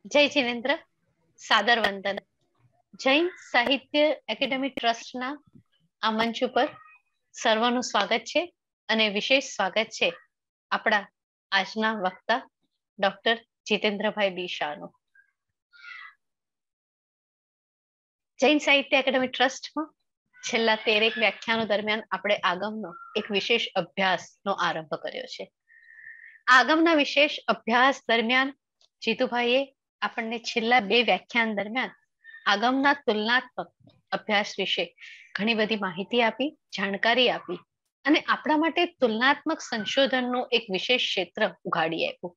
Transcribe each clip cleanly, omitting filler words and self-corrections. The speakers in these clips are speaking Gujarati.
જય જિનેન્દ્ર, સાદર વંદન. જૈન સાહિત્ય એકેડેમી ટ્રસ્ટના આ મંચ ઉપર સર્વનું સ્વાગત છે અને વિશેષ સ્વાગત છે આપણા આજના વક્તા ડોક્ટર જીતેન્દ્રભાઈ બી શાહનું. જૈન સાહિત્ય એકેડેમી ટ્રસ્ટમાં છેલ્લા 13 વ્યાખ્યાનો દરમિયાન આપણે આગમનો એક વિશેષ અભ્યાસનો આરંભ કર્યો છે. આગમના વિશેષ અભ્યાસ દરમિયાન જીતુભાઈએ આપણને છેલ્લા 2 વ્યાખ્યાન દરમિયાન આગમના તુલનાત્મક અભ્યાસ વિશે ઘણી બધી માહિતી આપી, જાણકારી આપી અને આપણા માટે તુલનાત્મક સંશોધનનું એક વિશેષ ક્ષેત્ર ઉઘાડી આપ્યું.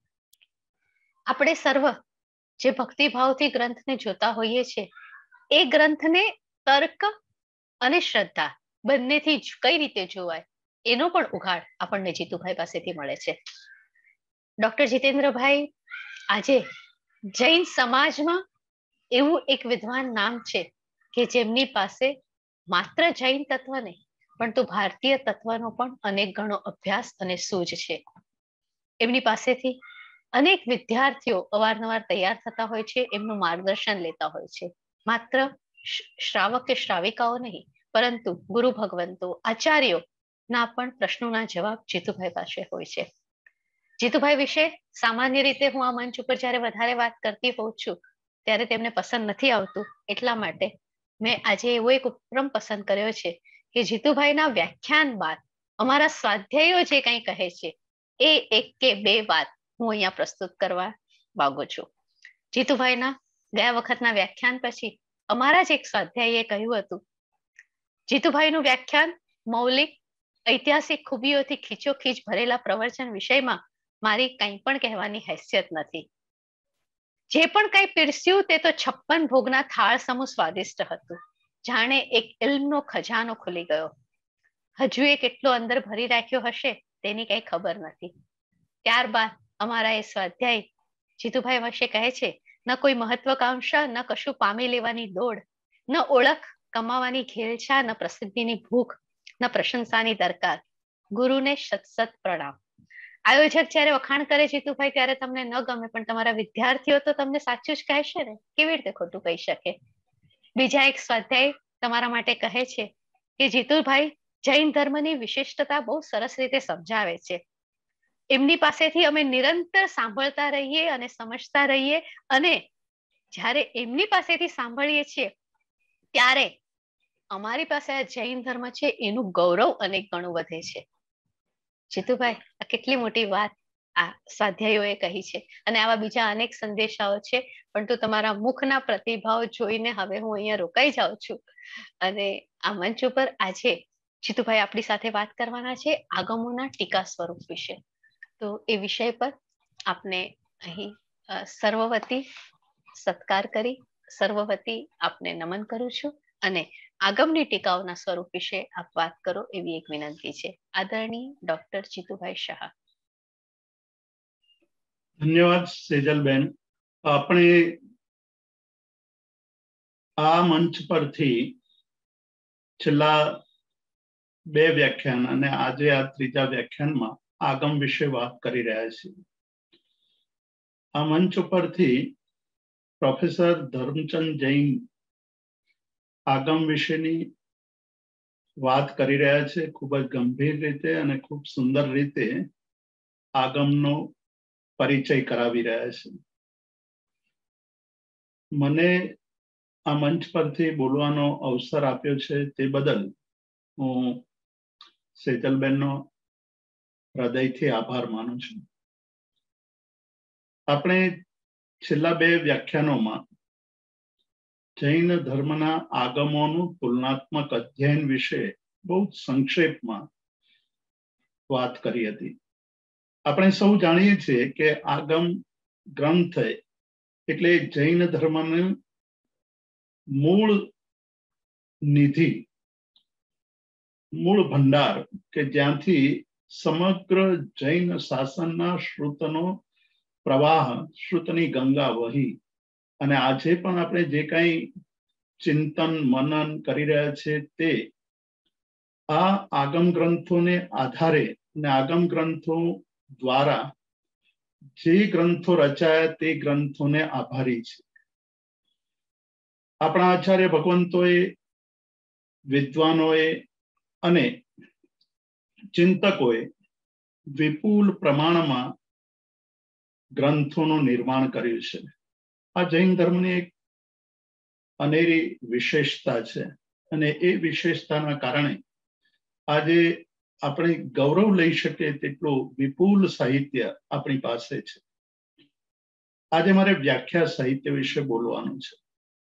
આપણે સર્વ જે ભક્તિભાવથી ગ્રંથને જોતા હોઈએ છીએ, એ ગ્રંથને તર્ક અને શ્રદ્ધા બંનેથી કઈ રીતે જોવાય એનો પણ ઉઘાડ આપણને જીતુભાઈ પાસેથી મળે છે. ડોક્ટર જીતેન્દ્રભાઈ આજે જૈન સમાજમાં એવું એક વિદ્વાન નામ છે કે જેમની પાસે માત્ર જૈન તત્વ નહીં પરંતુ ભારતીય તત્વનો પણ અનેક ગણો અભ્યાસ અને સૂઝ છે. એમની પાસેથી અનેક વિદ્યાર્થીઓ અવારનવાર તૈયાર થતા હોય છે, એમનું માર્ગદર્શન લેતા હોય છે. માત્ર શ્રાવક કે શ્રાવિકાઓ નહીં પરંતુ ગુરુ ભગવંતો, આચાર્યો ના પણ પ્રશ્નોના જવાબ જીતુભાઈ પાસે હોય છે. જીતુભાઈ વિશે સામાન્ય રીતે હું આ મંચ ઉપર જ્યારે વધારે વાત કરતી હોઉં છું ત્યારે તેમને પસંદ નથી આવતું, એટલા માટે મેં આજે એવો એક ઉપક્રમ પસંદ કર્યો છે કે જીતુભાઈના વ્યાખ્યાન બાદ અમારા સ્વાધ્યાયીઓ જે કંઈ કહે છે એ 1 કે 2 વાત હું અહીંયા પ્રસ્તુત કરવા માંગુ છું. જીતુભાઈના ગયા વખતના વ્યાખ્યાન પછી અમારા જ એક સ્વાધ્યાયીએ કહ્યું હતું, જીતુભાઈનું વ્યાખ્યાન મૌલિક ઐતિહાસિક ખૂબીઓથી ખીચોખીચ ભરેલા પ્રવચન વિષયમાં મારી કંઈ પણ કહેવાની હેસિયત નથી. જે પણ કંઈ પીરસ્યું તે તો 56 ભોગના થાળ સમૂહ સ્વાદિષ્ટ હતું. જાણે એક ઇલ્મનો ખજાનો ખુલી ગયો. હજુ એ કેટલો અંદર ભરી રાખ્યો હશે તેની કંઈ ખબર નથી. ત્યારબાદ અમારા એ સ્વાધ્યાય જીતુભાઈ વિશે કહે છે, ન કોઈ મહત્વકાંક્ષા, ન કશું પામી લેવાની દોડ, ન ઓળખ કમાવાની ઘેલછા, ન પ્રસિદ્ધિની ભૂખ, ન પ્રશંસાની દરકાર. ગુરુને સત પ્રણામ. આયોજક જ્યારે વખાણ કરે જીતુભાઈ ત્યારે તમને ન ગમે, પણ તમારા વિદ્યાર્થીઓ તો તમને સાચું જ કહેશે ને, કેવી રીતે ખોટું કહી શકે. બીજા એક સ્વાધ્યાય તમારા માટે કહે છે કે જીતુભાઈ જૈન ધર્મની વિશિષ્ટતા બહુ સરસ રીતે સમજાવે છે. એમની પાસેથી અમે નિરંતર સાંભળતા રહીએ અને સમજતા રહીએ અને જ્યારે એમની પાસેથી સાંભળીએ છીએ ત્યારે અમારી પાસે આ જૈન ધર્મ છે એનું ગૌરવ અનેક ગણું વધે છે. જીતુભાઈ, આ કેટલી મોટી વાત આ સ્વાધ્યાયીઓએ કહી છે અને આવા બીજા અનેક સંદેશાઓ છે, પરંતુ તમારા મુખના પ્રતિભાવ જોઈને હવે હું અહીંયા રોકાઈ જાઉં છું અને આ મંચ ઉપર આજે જીતુભાઈ આપણી સાથે વાત કરવાના છે આગમોના ટીકા સ્વરૂપ વિશે. તો એ વિષય પર આપને અહીં સર્વવતી સત્કાર કરી સર્વવતી આપને નમન કરું છું અને આગમની ટીકાઓના સ્વરૂપ વિશે આપ વાત કરો એવી એક વિનંતી છે. આદરણીય ડોક્ટર જીતુભાઈ શાહ. ધન્યવાદ સેજલબેન. આપણે આ મંચ પરથી છેલ્લા 2 વ્યાખ્યાન અને આજે આ 3જા વ્યાખ્યાનમાં આગમ વિશે વાત કરી રહ્યા છીએ. આ મંચ ઉપરથી પ્રોફેસર ધર્મચંદ જૈન આગમ વિશેની વાત કરી રહ્યા છે. ખૂબ જ ગંભીર રીતે અને ખૂબ સુંદર રીતે આગમનો પરિચય કરાવી રહ્યા છે. મને આ મંચ પરથી બોલવાનો અવસર આપ્યો છે તે બદલ હું સેજલબેનનો હૃદયથી આભાર માનું છું. આપણે છેલ્લા 2 વ્યાખ્યાનોમાં જૈન ધર્મના આગમોનું તુલનાત્મક અધ્યયન વિશે બહુ સંક્ષેપમાં વાત કરી હતી. આપણે સૌ જાણીએ છીએ કે આગમ ગ્રંથ એટલે જૈન ધર્મનું મૂળ નિધિ, મૂળ ભંડાર કે જ્યાંથી સમગ્ર જૈન શાસનના શ્રુતનો પ્રવાહ, શ્રુતની ગંગા વહી અને આજે પણ આપણે જે કંઈ ચિંતન મનન કરી રહ્યા છે તે આ આગમ ગ્રંથોને આધારે અને આગમ ગ્રંથો દ્વારા જે ગ્રંથો રચાયા તે ગ્રંથોને આભારી છે. આપણા આચાર્ય ભગવંતોએ, વિદ્વાનોએ અને ચિંતકોએ વિપુલ પ્રમાણમાં ગ્રંથોનું નિર્માણ કર્યું છે. આ જૈન ધર્મની એક અનેરી વિશેષતા છે અને એ વિશેષતાના કારણે આજે આપણે ગૌરવ લઈ શકીએ તેટલું વિપુલ સાહિત્ય આપણી પાસે છે. આજે મારે વ્યાખ્યા સાહિત્ય વિશે બોલવાનું છે.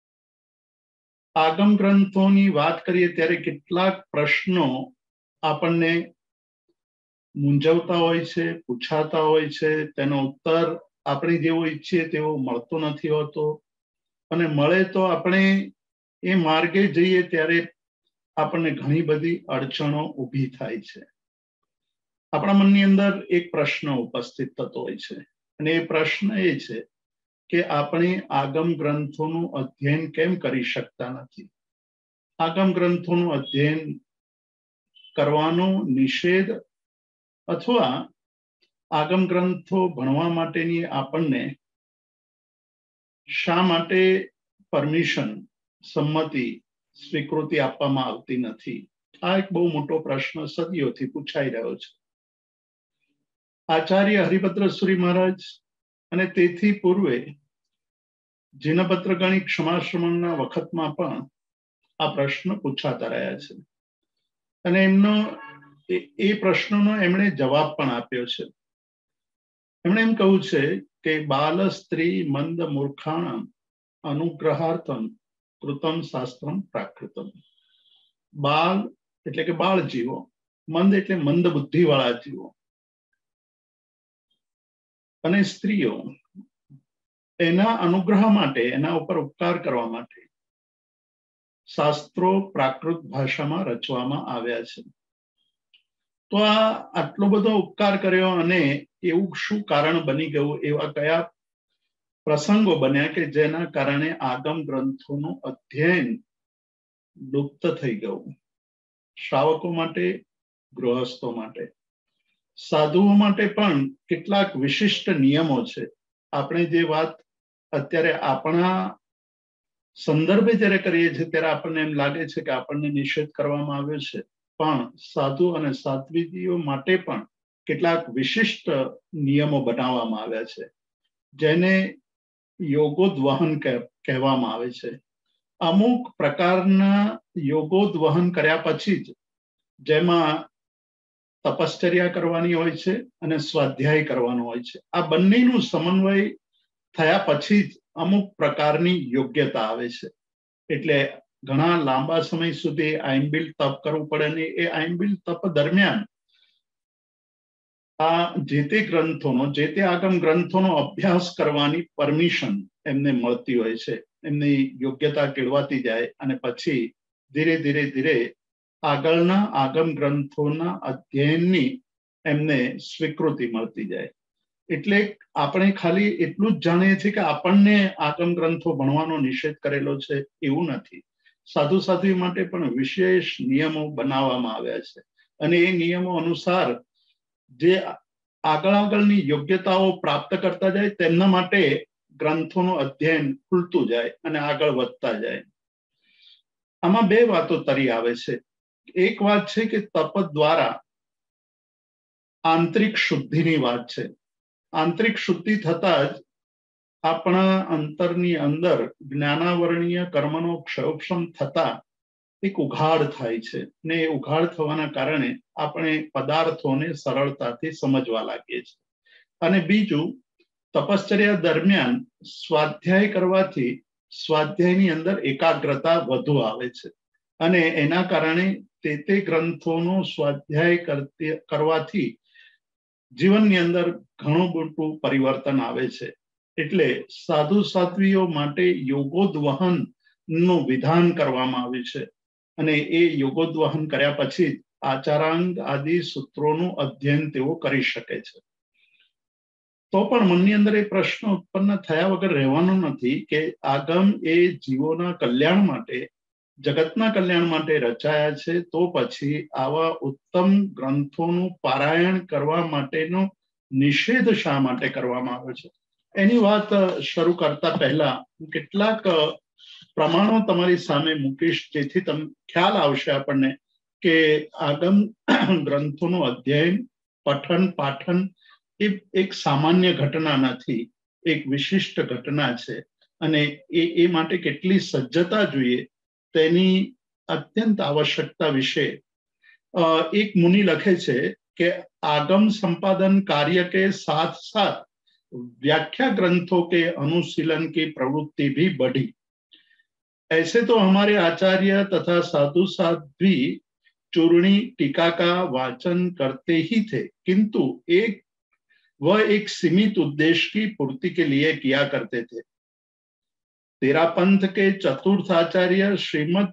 આગમ ગ્રંથોની વાત કરીએ ત્યારે કેટલાક પ્રશ્નો આપણને મૂંઝવતા હોય છે, પૂછાતા હોય છે. તેનો ઉત્તર આપણે જેવો ઈચ્છીએ તેવો મળતો નથી હોતો, અને મળે તો આપણે એ માર્ગે જઈએ ત્યારે આપણને ઘણી બધી અડચણો ઊભી થાય છે. આપણા મનની અંદર એક પ્રશ્ન ઉપસ્થિત થતો હોય છે, અને એ પ્રશ્ન એ છે કે આપણે આગમ ગ્રંથોનું અધ્યયન કેમ કરી શકતા નથી. આગમ ગ્રંથોનું અધ્યયન કરવાનો નિષેધ અથવા આગમ ગ્રંથો ભણવા માટેની આપણને શા માટે પરમિશન, સંમતિ, સ્વીકૃતિ આપવામાં આવતી નથી? આ એક બહુ મોટો પ્રશ્ન સદીઓથી પૂછાઈ રહ્યો છે. આચાર્ય હરિભદ્ર મહારાજ અને તેથી પૂર્વે જીનપત્ર ગણિત ક્ષમાશ્રમણના વખતમાં પણ આ પ્રશ્ન પૂછાતા રહ્યા છે, અને એમનો એ પ્રશ્નનો એમણે જવાબ પણ આપ્યો છે. એમણે એમ કહ્યું છે કે બાલ સ્ત્રી મંદ મૂર્ખાણમ અનુગ્રહાર્થમ કૃતમ શાસ્ત્રમ પ્રાકૃતમ. બાલ એટલે કે બાળ જીવો, મંદ એટલે મંદ બુદ્ધિ વાળા જીવો, અને સ્ત્રીઓ એના અનુગ્રહ માટે, એના ઉપર ઉપકાર કરવા માટે શાસ્ત્રો પ્રાકૃત ભાષામાં રચવામાં આવ્યા છે. તો આ આટલો બધો ઉપકાર કર્યો અને એવું શું કારણ બની ગયું, એવા કયા પ્રસંગો બન્યા કે જેના કારણે આગમ ગ્રંથોનું અધ્યયન લુપ્ત થઈ ગયું? શ્રાવકો માટે, ગૃહસ્થો માટે, સાધુઓ માટે પણ કેટલાક વિશિષ્ટ નિયમો છે. આપણે જે વાત અત્યારે આપણા સંદર્ભે જ્યારે કરીએ છીએ ત્યારે આપણને એમ લાગે છે કે આપણને નિષેધ કરવામાં આવ્યો છે, પણ સાધુ અને સાધ્વીજીઓ માટે પણ કેટલાક વિશિષ્ટ નિયમો બનાવવામાં આવ્યા છે, જેને યોગોદ્વહન કહેવામાં આવે છે. અમુક પ્રકારના યોગોદ્વહન કર્યા પછી જ, જેમાં તપશ્ચર્યા કરવાની હોય છે અને સ્વાધ્યાય કરવાનો હોય છે, આ બંનેનું સમન્વય થયા પછી જ અમુક પ્રકારની યોગ્યતા આવે છે. એટલે ઘણા લાંબા સમય સુધી આઈમ્બિલ તપ કરવું પડે, ને એ આઈમ્બિલ તપ દરમિયાન આ જે તે ગ્રંથોનો, જે તે આગમ ગ્રંથોનો અભ્યાસ કરવાની પરમિશન એમને મળતી હોય છે. એમની યોગ્યતા કેળવાતી જાય અને પછી ધીરે ધીરે ધીરે આગળના આગમ ગ્રંથોના અધ્યયનની એમને સ્વીકૃતિ મળતી જાય. એટલે આપણે ખાલી એટલું જ જાણીએ છીએ કે આપણને આગમ ગ્રંથો ભણવાનો નિષેધ કરેલો છે, એવું નથી. સાધુ સાધ્વી માટે પણ વિશેષ નિયમો બનાવવામાં આવ્યા છે, અને એ નિયમો અનુસાર જે આગળની યોગ્યતાઓ પ્રાપ્ત કરતા જાય તેમના માટે ગ્રંથોનું અધ્યયન ખુલતું જાય અને આગળ વધતા જાય. આમાં બે વાતો તરી આવે છે. એક વાત છે કે તપ દ્વારા આંતરિક શુદ્ધિની વાત છે. આંતરિક શુદ્ધિ થતા જ આપણા અંતરની અંદર જ્ઞાનાવરણીય કર્મનો ક્ષયોક્ષમ થતા એક ઉઘાડ થાય છે, ને એ ઉઘાડ થવાના કારણે આપણે પદાર્થોને સરળતાથી સમજવા લાગીએ છીએ. અને બીજું, તપશ્ચર્યા દરમિયાન સ્વાધ્યાય કરવાથી સ્વાધ્યાયની અંદર એકાગ્રતા વધુ આવે છે, અને એના કારણે તે ગ્રંથોનો સ્વાધ્યાય કરવાથી જીવનની અંદર ઘણું મોટું પરિવર્તન આવે છે. એટલે સાધુ સાધ્વીઓ માટે યોગોદ્વહન નું વિધાન કરવામાં આવ્યું છે, અને એ યોગોદ્વહન કર્યા પછી આચારાંગ આદિ સૂત્રોનું અધ્યયન તેઓ કરી શકે છે. તો પણ મનની અંદર એ પ્રશ્ન ઉત્પન્ન થયા વગર રહેવાનો નથી કે આગમ એ જીવોના કલ્યાણ માટે, જગતના કલ્યાણ માટે રચાયા છે, તો પછી આવા ઉત્તમ ગ્રંથોનું પારાયણ કરવા માટેનો નિષેધ શા માટે કરવામાં આવ્યો છે એની વાત શરૂ કરતા પહેલા કેટલાક પ્રમાણો તમારી સામે મૂકીશ, જેથી તમને ખ્યાલ આવશે આપણને કે આગમ ગ્રંથોનું અધ્યયન, પઠન, પાઠન એ એક સામાન્ય ઘટના નથી, એક વિશિષ્ટ ઘટના છે અને એ માટે કેટલી સજ્જતા જોઈએ તેની અત્યંત આવશ્યકતા વિશે એક મુનિ લખે છે कि आगम संपादन कार्य के साथ साथ व्याख्या ग्रंथों के अनुशीलन की प्रवृत्ति भी बढ़ी। ऐसे तो हमारे आचार्य तथा साधु साध भी चूर्णी टीका का वाचन करते ही थे, किंतु वह एक सीमित उद्देश्य की पूर्ति के लिए किया करते थे। तेरा पंथ के चतुर्थ आचार्य श्रीमद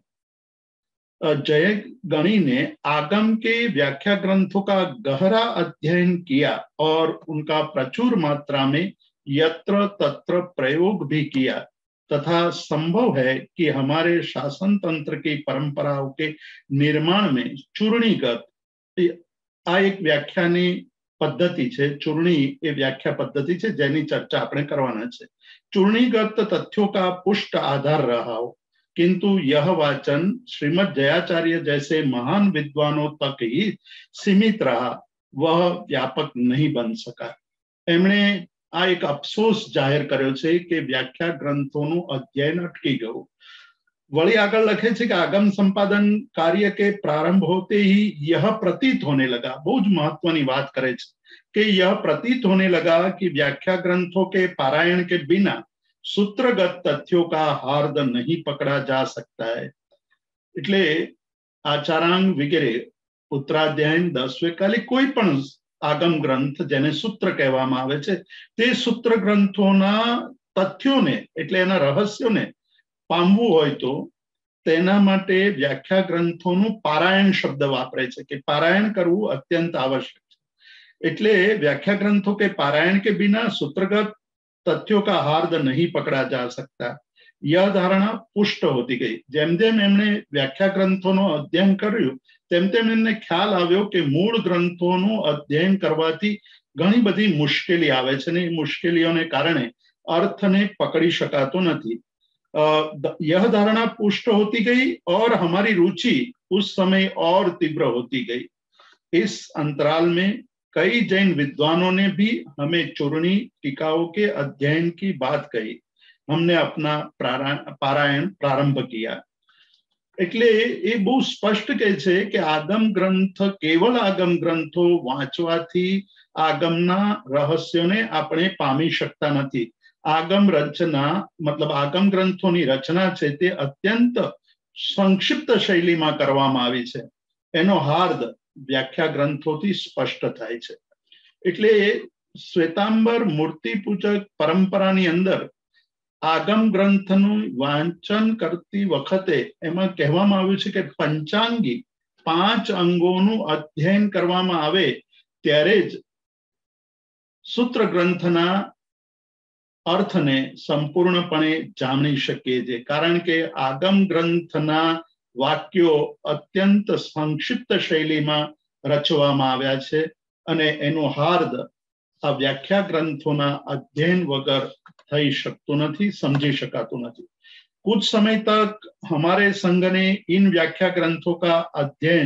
जयगणी ने आगम के व्याख्या ग्रंथों का गहरा अध्ययन किया और उनका प्रचुर मात्रा में यत्र तत्र प्रयोग भी किया, तथा संभव है कि हमारे शासन तंत्र की परंपराओं के निर्माण में चूर्णीगत आ एक व्याख्यानी पद्धति है, चूर्णी ए व्याख्या पद्धति है जेनी चर्चा आपणे करवाना छे। चूर्णीगत तथ्यों का पुष्ट आधार रहा हो, किंतु यह वाचन श्रीमद जयाचार्य जैसे महान विद्वानों तक ही सीमित रहा, वह व्यापक नहीं बन सका। एमणे आ एक अफसोस जाहिर कर्यो छे कि व्याख्या ग्रंथों अध्ययन अटकी गयुं। वળી આગળ લખે છે કે આગમ સંપાદન કાર્ય के प्रारंभ होते ही यह प्रतीत होने लगा, बहुत महत्वनी बात करे छे कि यह प्रतीत होने लगा कि व्याख्या ग्रंथों के पारायण के बिना सूत्रगत तथ्यों का हार्द नहीं पकड़ा जा सकता है। એટલે આચારાંગ વગેરે ઉત્તરાધ્યાયન 10 કાલી કોઈ પણ આગમ ગ્રંથ જેને સૂત્ર કહેવામાં આવે છે તે સૂત્ર ગ્રંથોના તથ્યોને એટલે એના રહસ્યોને પામવું હોય તો તેના માટે વ્યાખ્યા ગ્રંથોનું પારાયણ શબ્દ વાપરે છે કે પારાયણ કરવું અત્યંત આવશ્યક છે। એટલે વ્યાખ્યા ગ્રંથો के पारायण के बिना सूत्रगत तथ्यों का हार्द नहीं पकड़ा जा सकता, यह धारणा पुष्ट होती गई। जेम जेम एमणे व्याख्या ग्रंथों अध्ययन कर्યું तेम तेम एમને ખ્યાલ આવ્યો કે મૂળ ગ્રંથોનું અધ્યયન કરવાથી ઘણી બધી મુશ્કેલી આવે છે ને એ મુશ્કેલીઓને કારણે અર્થને પકડી શકાતો નથી। यह धारणा पुष्ट होती गई और हमारी रुचि उस समय और तीव्र होती गई। इस अंतराल में कई जैन विद्वानों ने भी हमें चूर्णी टीकाओं के अध्ययन की बात कही। हमने अपना पारायण प्रारंभ किया। એટલે એ બહુ સ્પષ્ટ કહે છે કે આગમ ગ્રંથ કેવલ આગમ ગ્રંથો વાંચવાથી આગમના રહસ્યોને આપણે પામી શકતા નથી। આગમ રચના मतलब આગમ ગ્રંથોની રચના છે તે અત્યંત સંક્ષિપ્ત શૈલીમાં કરવામાં આવી છે। એનો હાર્દ વ્યાખ્યા ગ્રંથોથી સ્પષ્ટ થાય છે। એટલે શ્વેતાંબર મૂર્તિ પૂજક પરંપરાની અંદર આગમ ગ્રંથનું વાંચન કરતી વખતે એમાં કહેવામાં આવ્યું છે કે પંચાંગી 5 અંગોનું અધ્યયન કરવામાં આવે ત્યારે જ સૂત્ર ગ્રંથના અર્થને સંપૂર્ણપણે જાણી શકીએ છીએ, કારણ કે આગમ ગ્રંથના વાક્યો અત્યંત સંક્ષિપ્ત શૈલીમાં રચવામાં આવ્યા છે અને એનો હાર્દ આ વ્યાખ્યા ગ્રંથોના અધ્યયન વગર થઈ શકતું નથી, समझी शकाતું નથી। कुछ समय तक हमारे संघ ने इन व्याख्या ग्रंथों का अध्ययन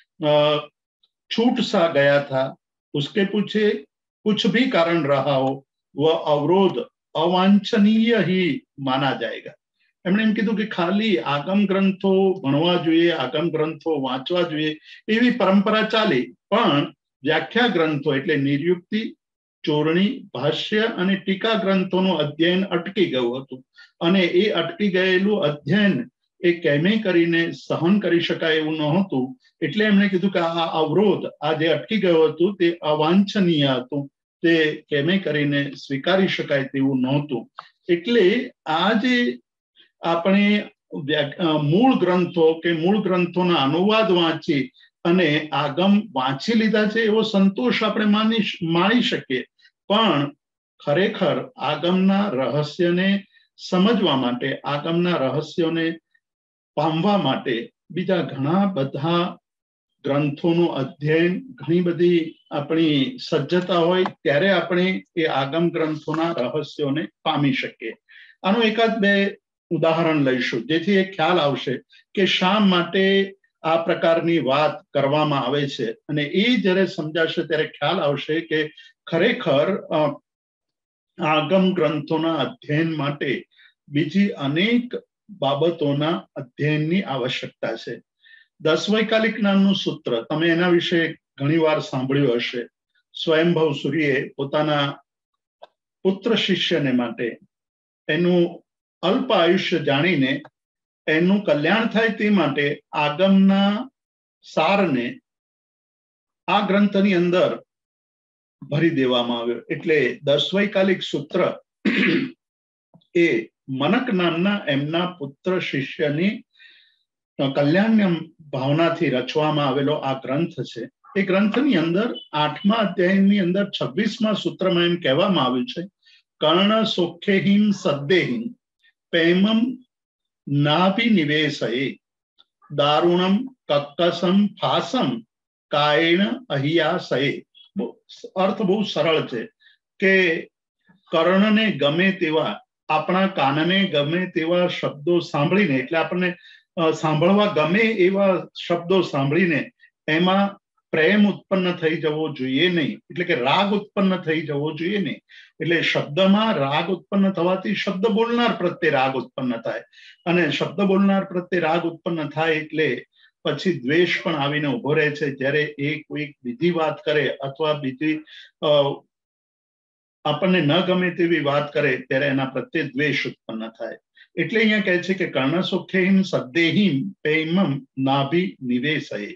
छूट सा गया था। उसके पीछे कुछ भी कारण रहा हो, वह अवरोध अवांछनीय ही माना जाएगा। એમણે એમ કીધું કે ખાલી આગમ ગ્રંથો ભણવા જોઈએ, આગમ ગ્રંથો વાંચવા જોઈએ એવી પરંપરા ચાલી, પણ વ્યાખ્યા ગ્રંથો એટલે નિર્યુક્તિ, ચોરણી, ભાષ્ય અને ટીકા ગ્રંથોનું અધ્યયન અટકી ગયું હતું અને એ અટકી ગયેલું અધ્યયન એ કેમે કરીને સહન કરી શકાય એવું નહોતું। એટલે એમણે કીધું કે આ અવરોધ, આ જે અટકી ગયું હતું તે અવાંછનીય હતું, તે કેમે કરીને સ્વીકારી શકાય તેવું નહોતું। એટલે આ જે આપણે મૂળ ગ્રંથો કે મૂળ ગ્રંથોના અનુવાદ વાંચી અને આગમ વાંચી લીધા છે એવો સંતોષ આપણે માણી શકીએ, પણ ખરેખર આગમના રહસ્યને સમજવા માટે, આગમના રહસ્યોને પામવા માટે બીજા ઘણા બધા ગ્રંથોનું અધ્યયન, ઘણી બધી આપણી સજ્જતા હોય ત્યારે આપણે એ આગમ ગ્રંથોના રહસ્યોને પામી શકીએ. આનું એકાદ બે ઉદાહરણ લઈશું જેથી એ ખ્યાલ આવશે કે શા માટે આ પ્રકારની વાત કરવામાં આવે છે, અને એ જ્યારે સમજાશે ત્યારે ખ્યાલ આવશે કે ખરેખર આગમ ગ્રંથોના અધ્યયન માટે બીજી અનેક બાબતોના અધ્યયનની આવશ્યકતા છે. 10 વૈકાલિક નામનું સૂત્ર, તમે એના વિશે ઘણી વાર સાંભળ્યું હશે. સ્વયંભવ સૂર્યે પોતાના પુત્ર શિષ્યને માટે એનું અલ્પ આયુષ્ય જાણીને એનું કલ્યાણ થાય તે માટે આગમના સારને આ ગ્રંથની અંદર ભરી દેવામાં આવ્યો. એટલે 10 વૈકાલિક સૂત્ર એ મનક નામના એમના પુત્ર શિષ્યની કલ્યાણની ભાવનાથી રચવામાં આવેલો આ ગ્રંથ છે. એ ગ્રંથની અંદર 8મા અધ્યાયની અંદર 26મા સૂત્રમાં એમ કહેવામાં આવ્યું છે, કર્ણ સોખ્યહીન સદ્દેહીન પ્રેમમ નાભિનિવેશયે દારુણમ કક્કસમ ફાસમ કાયણ અહિયાસયે. અર્થ બહુ સરળ છે કે કર્ણને ગમે તેવા, આપણા કાનને ગમે તેવા શબ્દો સાંભળીને, એટલે આપણને સાંભળવા ગમે એવા શબ્દો સાંભળીને એમાં પ્રેમ ઉત્પન્ન થઈ જવો જોઈએ નહીં, એટલે કે રાગ ઉત્પન્ન થઈ જવો જોઈએ નહીં. એટલે શબ્દમાં રાગ ઉત્પન્ન થવાથી શબ્દ બોલનાર પ્રત્યે રાગ ઉત્પન્ન થાય, અને શબ્દ બોલનાર પ્રત્યે રાગ ઉત્પન્ન થાય એટલે પછી દ્વેષ પણ આવીને ઉભો રહે છે. જ્યારે એ કોઈ બીજી વાત કરે અથવા બીજી આપણને ન ગમે તેવી વાત કરે ત્યારે એના પ્રત્યે દ્વેષ ઉત્પન્ન થાય. એટલે અહીંયા કહે છે કે કર્ણ સોખ્યહીન સદ્દેહીન પ્રેમમ નાભિ નિવેશયે.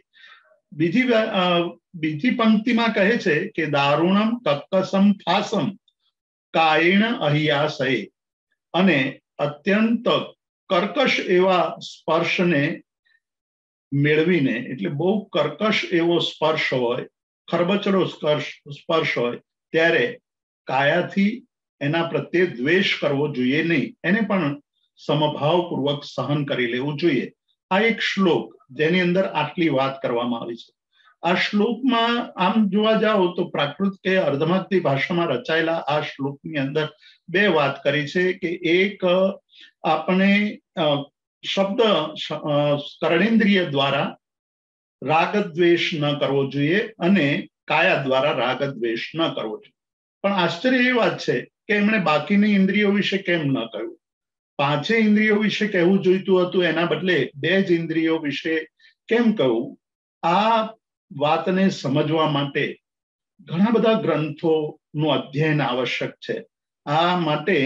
બીજી પંક્તિમાં કહે છે કે દારુણમ કક્કસમ ફાસમ કાયણ અહિયાસયે, અને અત્યંત કર્કશ એવા સ્પર્શને મેળવીને, એટલે બહુ કર્કશ એવો સ્પર્શ હોય, ખરબચડો સ્પર્શ હોય ત્યારે કાયાથી એના પ્રત્યે દ્વેષ કરવો જોઈએ નહીં, એને પણ સમભાવપૂર્વક સહન કરી લેવું જોઈએ. આ એક શ્લોક જેની અંદર આટલી વાત કરવામાં આવી છે. આ શ્લોકમાં આમ જોવા જાઓ તો પ્રાકૃત કે અર્ધમાગધી ભાષામાં રચાયેલા આ શ્લોકની અંદર બે વાત કરી છે કે એક આપણે શબ્દ કર્ણેન્દ્રિય દ્વારા રાગદ્વેષ ન કરવો જોઈએ અને કાયા દ્વારા રાગદ્વેષ ન કરવો જોઈએ. પણ આશ્ચર્ય એ વાત છે કે એમણે બાકીની ઇન્દ્રિયો વિશે કેમ ન કહ્યું? 5 ઇન્દ્રિયો વિશે કહેવું જોઈતું હતું, એના બદલે 2 જ ઇન્દ્રિયો વિશે કેમ કહું? આ વાતને સમજવા માટે ઘણા બધા ગ્રંથોનું અધ્યયન આવશ્યક છે. આ માટે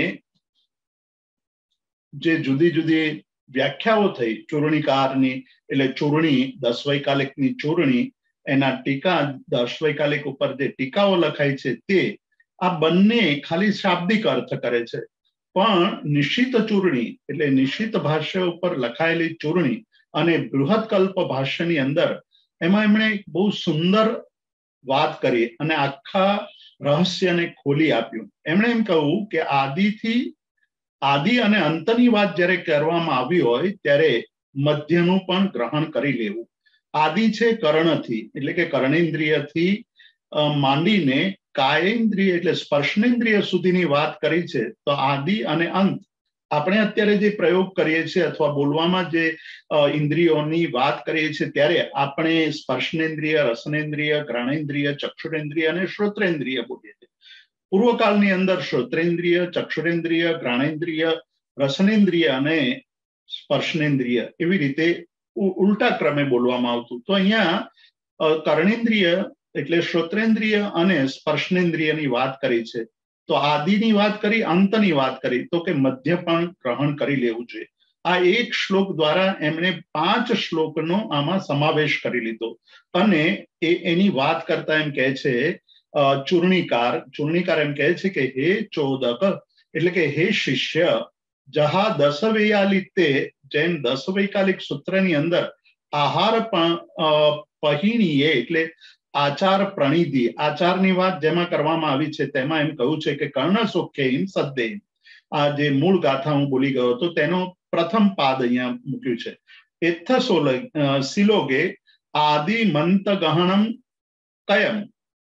જે જુદી જુદી વ્યાખ્યાઓ થઈ ચૂર્ણિકારની, એટલે ચૂર્ણી 10 વૈકાલિકની ચૂર્ણી, એના ટીકા 10 વૈકાલિક ઉપર જે ટીકાઓ લખાઈ છે તે, આ બંને ખાલી શાબ્દિક અર્થ કરે છે. પણ નિશ્ચિત ચૂર્ણી એટલે નિશ્ચિત ભાષ્ય ઉપર લખાયેલી ચૂર્ણી અને બૃહત્કલ્પ ભાષ્યની અંદર એમાં એમણે બહુ સુંદર વાત કરી અને આખા રહસ્યને ખોલી આપ્યું. એમણે એમ કહ્યું કે આદિ અને અંતની વાત જ્યારે કરવામાં આવી હોય ત્યારે મધ્યનું પણ ગ્રહણ કરી લેવું. આદિ છે કર્ણથી, એટલે કે કર્ણેન્દ્રિયથી માંડીને કાયેન્દ્રિય એટલે સ્પર્શનેન્દ્રિય સુધીની વાત કરી છે. તો આદિ અને અંત આપણે અત્યારે જે પ્રયોગ કરીએ છીએ અથવા બોલવામાં જે ઇન્દ્રિયોની વાત કરીએ છીએ ત્યારે આપણે સ્પર્શનેન્દ્રિય, રસનેન્દ્રિય, ઘ્રાણેન્દ્રિય, ચક્ષુરેન્દ્રિય અને શ્રોત્રેન્દ્રિય બોલીએ છીએ. પૂર્વકાળની અંદર શ્રોત્રેન્દ્રિય, ચક્ષુરેન્દ્રિય, ઘ્રાણેન્દ્રિય, રસનેન્દ્રિય અને સ્પર્શનેન્દ્રિય એવી રીતે ઉલટા ક્રમે બોલવામાં આવતું. તો અહીંયા કર્ણેન્દ્રિય એટલે શ્રોત્રેન્દ્રિય અને સ્પર્શનેન્દ્રિયની વાત કરી છે. તો આદિની વાત કરી, અંતની વાત કરી, તો કે મધ્ય પણ ગ્રહણ કરી લેવું જોઈએ. આ એક શ્લોક દ્વારા એમણે 5 શ્લોકનો આમાં સમાવેશ કરી લીધો. અને એની વાત કરતા એમ કહે છે ચૂર્ણિકાર એમ કહે છે કે હે ચોદક, એટલે કે હે શિષ્ય, જહા 10 વૈયાલિતે, જેમ 10 વૈકાલિક સૂત્રની અંદર આહાર પહીણીએ એટલે આચાર પ્રણિધિ, આચારની વાત જેમાં કરવામાં આવી છે તેમાં એમ કહ્યું છે કે કર્ણ સોખ્યહીન સદ્દેહીન. આ જે મૂળ ગાથા હું બોલી ગયો હતો તેનો પ્રથમ પાદ અહીંયા મૂક્યું છે. એથ્થસોલોગે આદિમંત ગહનમ કયમ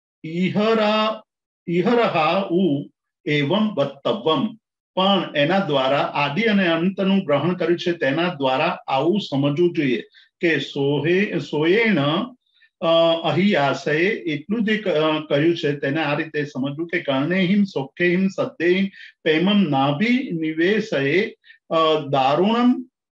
ઈહરહા ઉ એવમ વક્તવ્યમ. પણ એના દ્વારા આદિ અને અંતનું ગ્રહણ કર્યું છે, તેના દ્વારા આવું સમજવું જોઈએ કે સોયેણ અહિયાશયે એટલું જ કહ્યું છે, તેને આ રીતે સમજવું કે કર્ણેહિમ સોખેહિમ સદ્દેહિમ પ્રેમમ નાભી નિવેશયે દારુણમ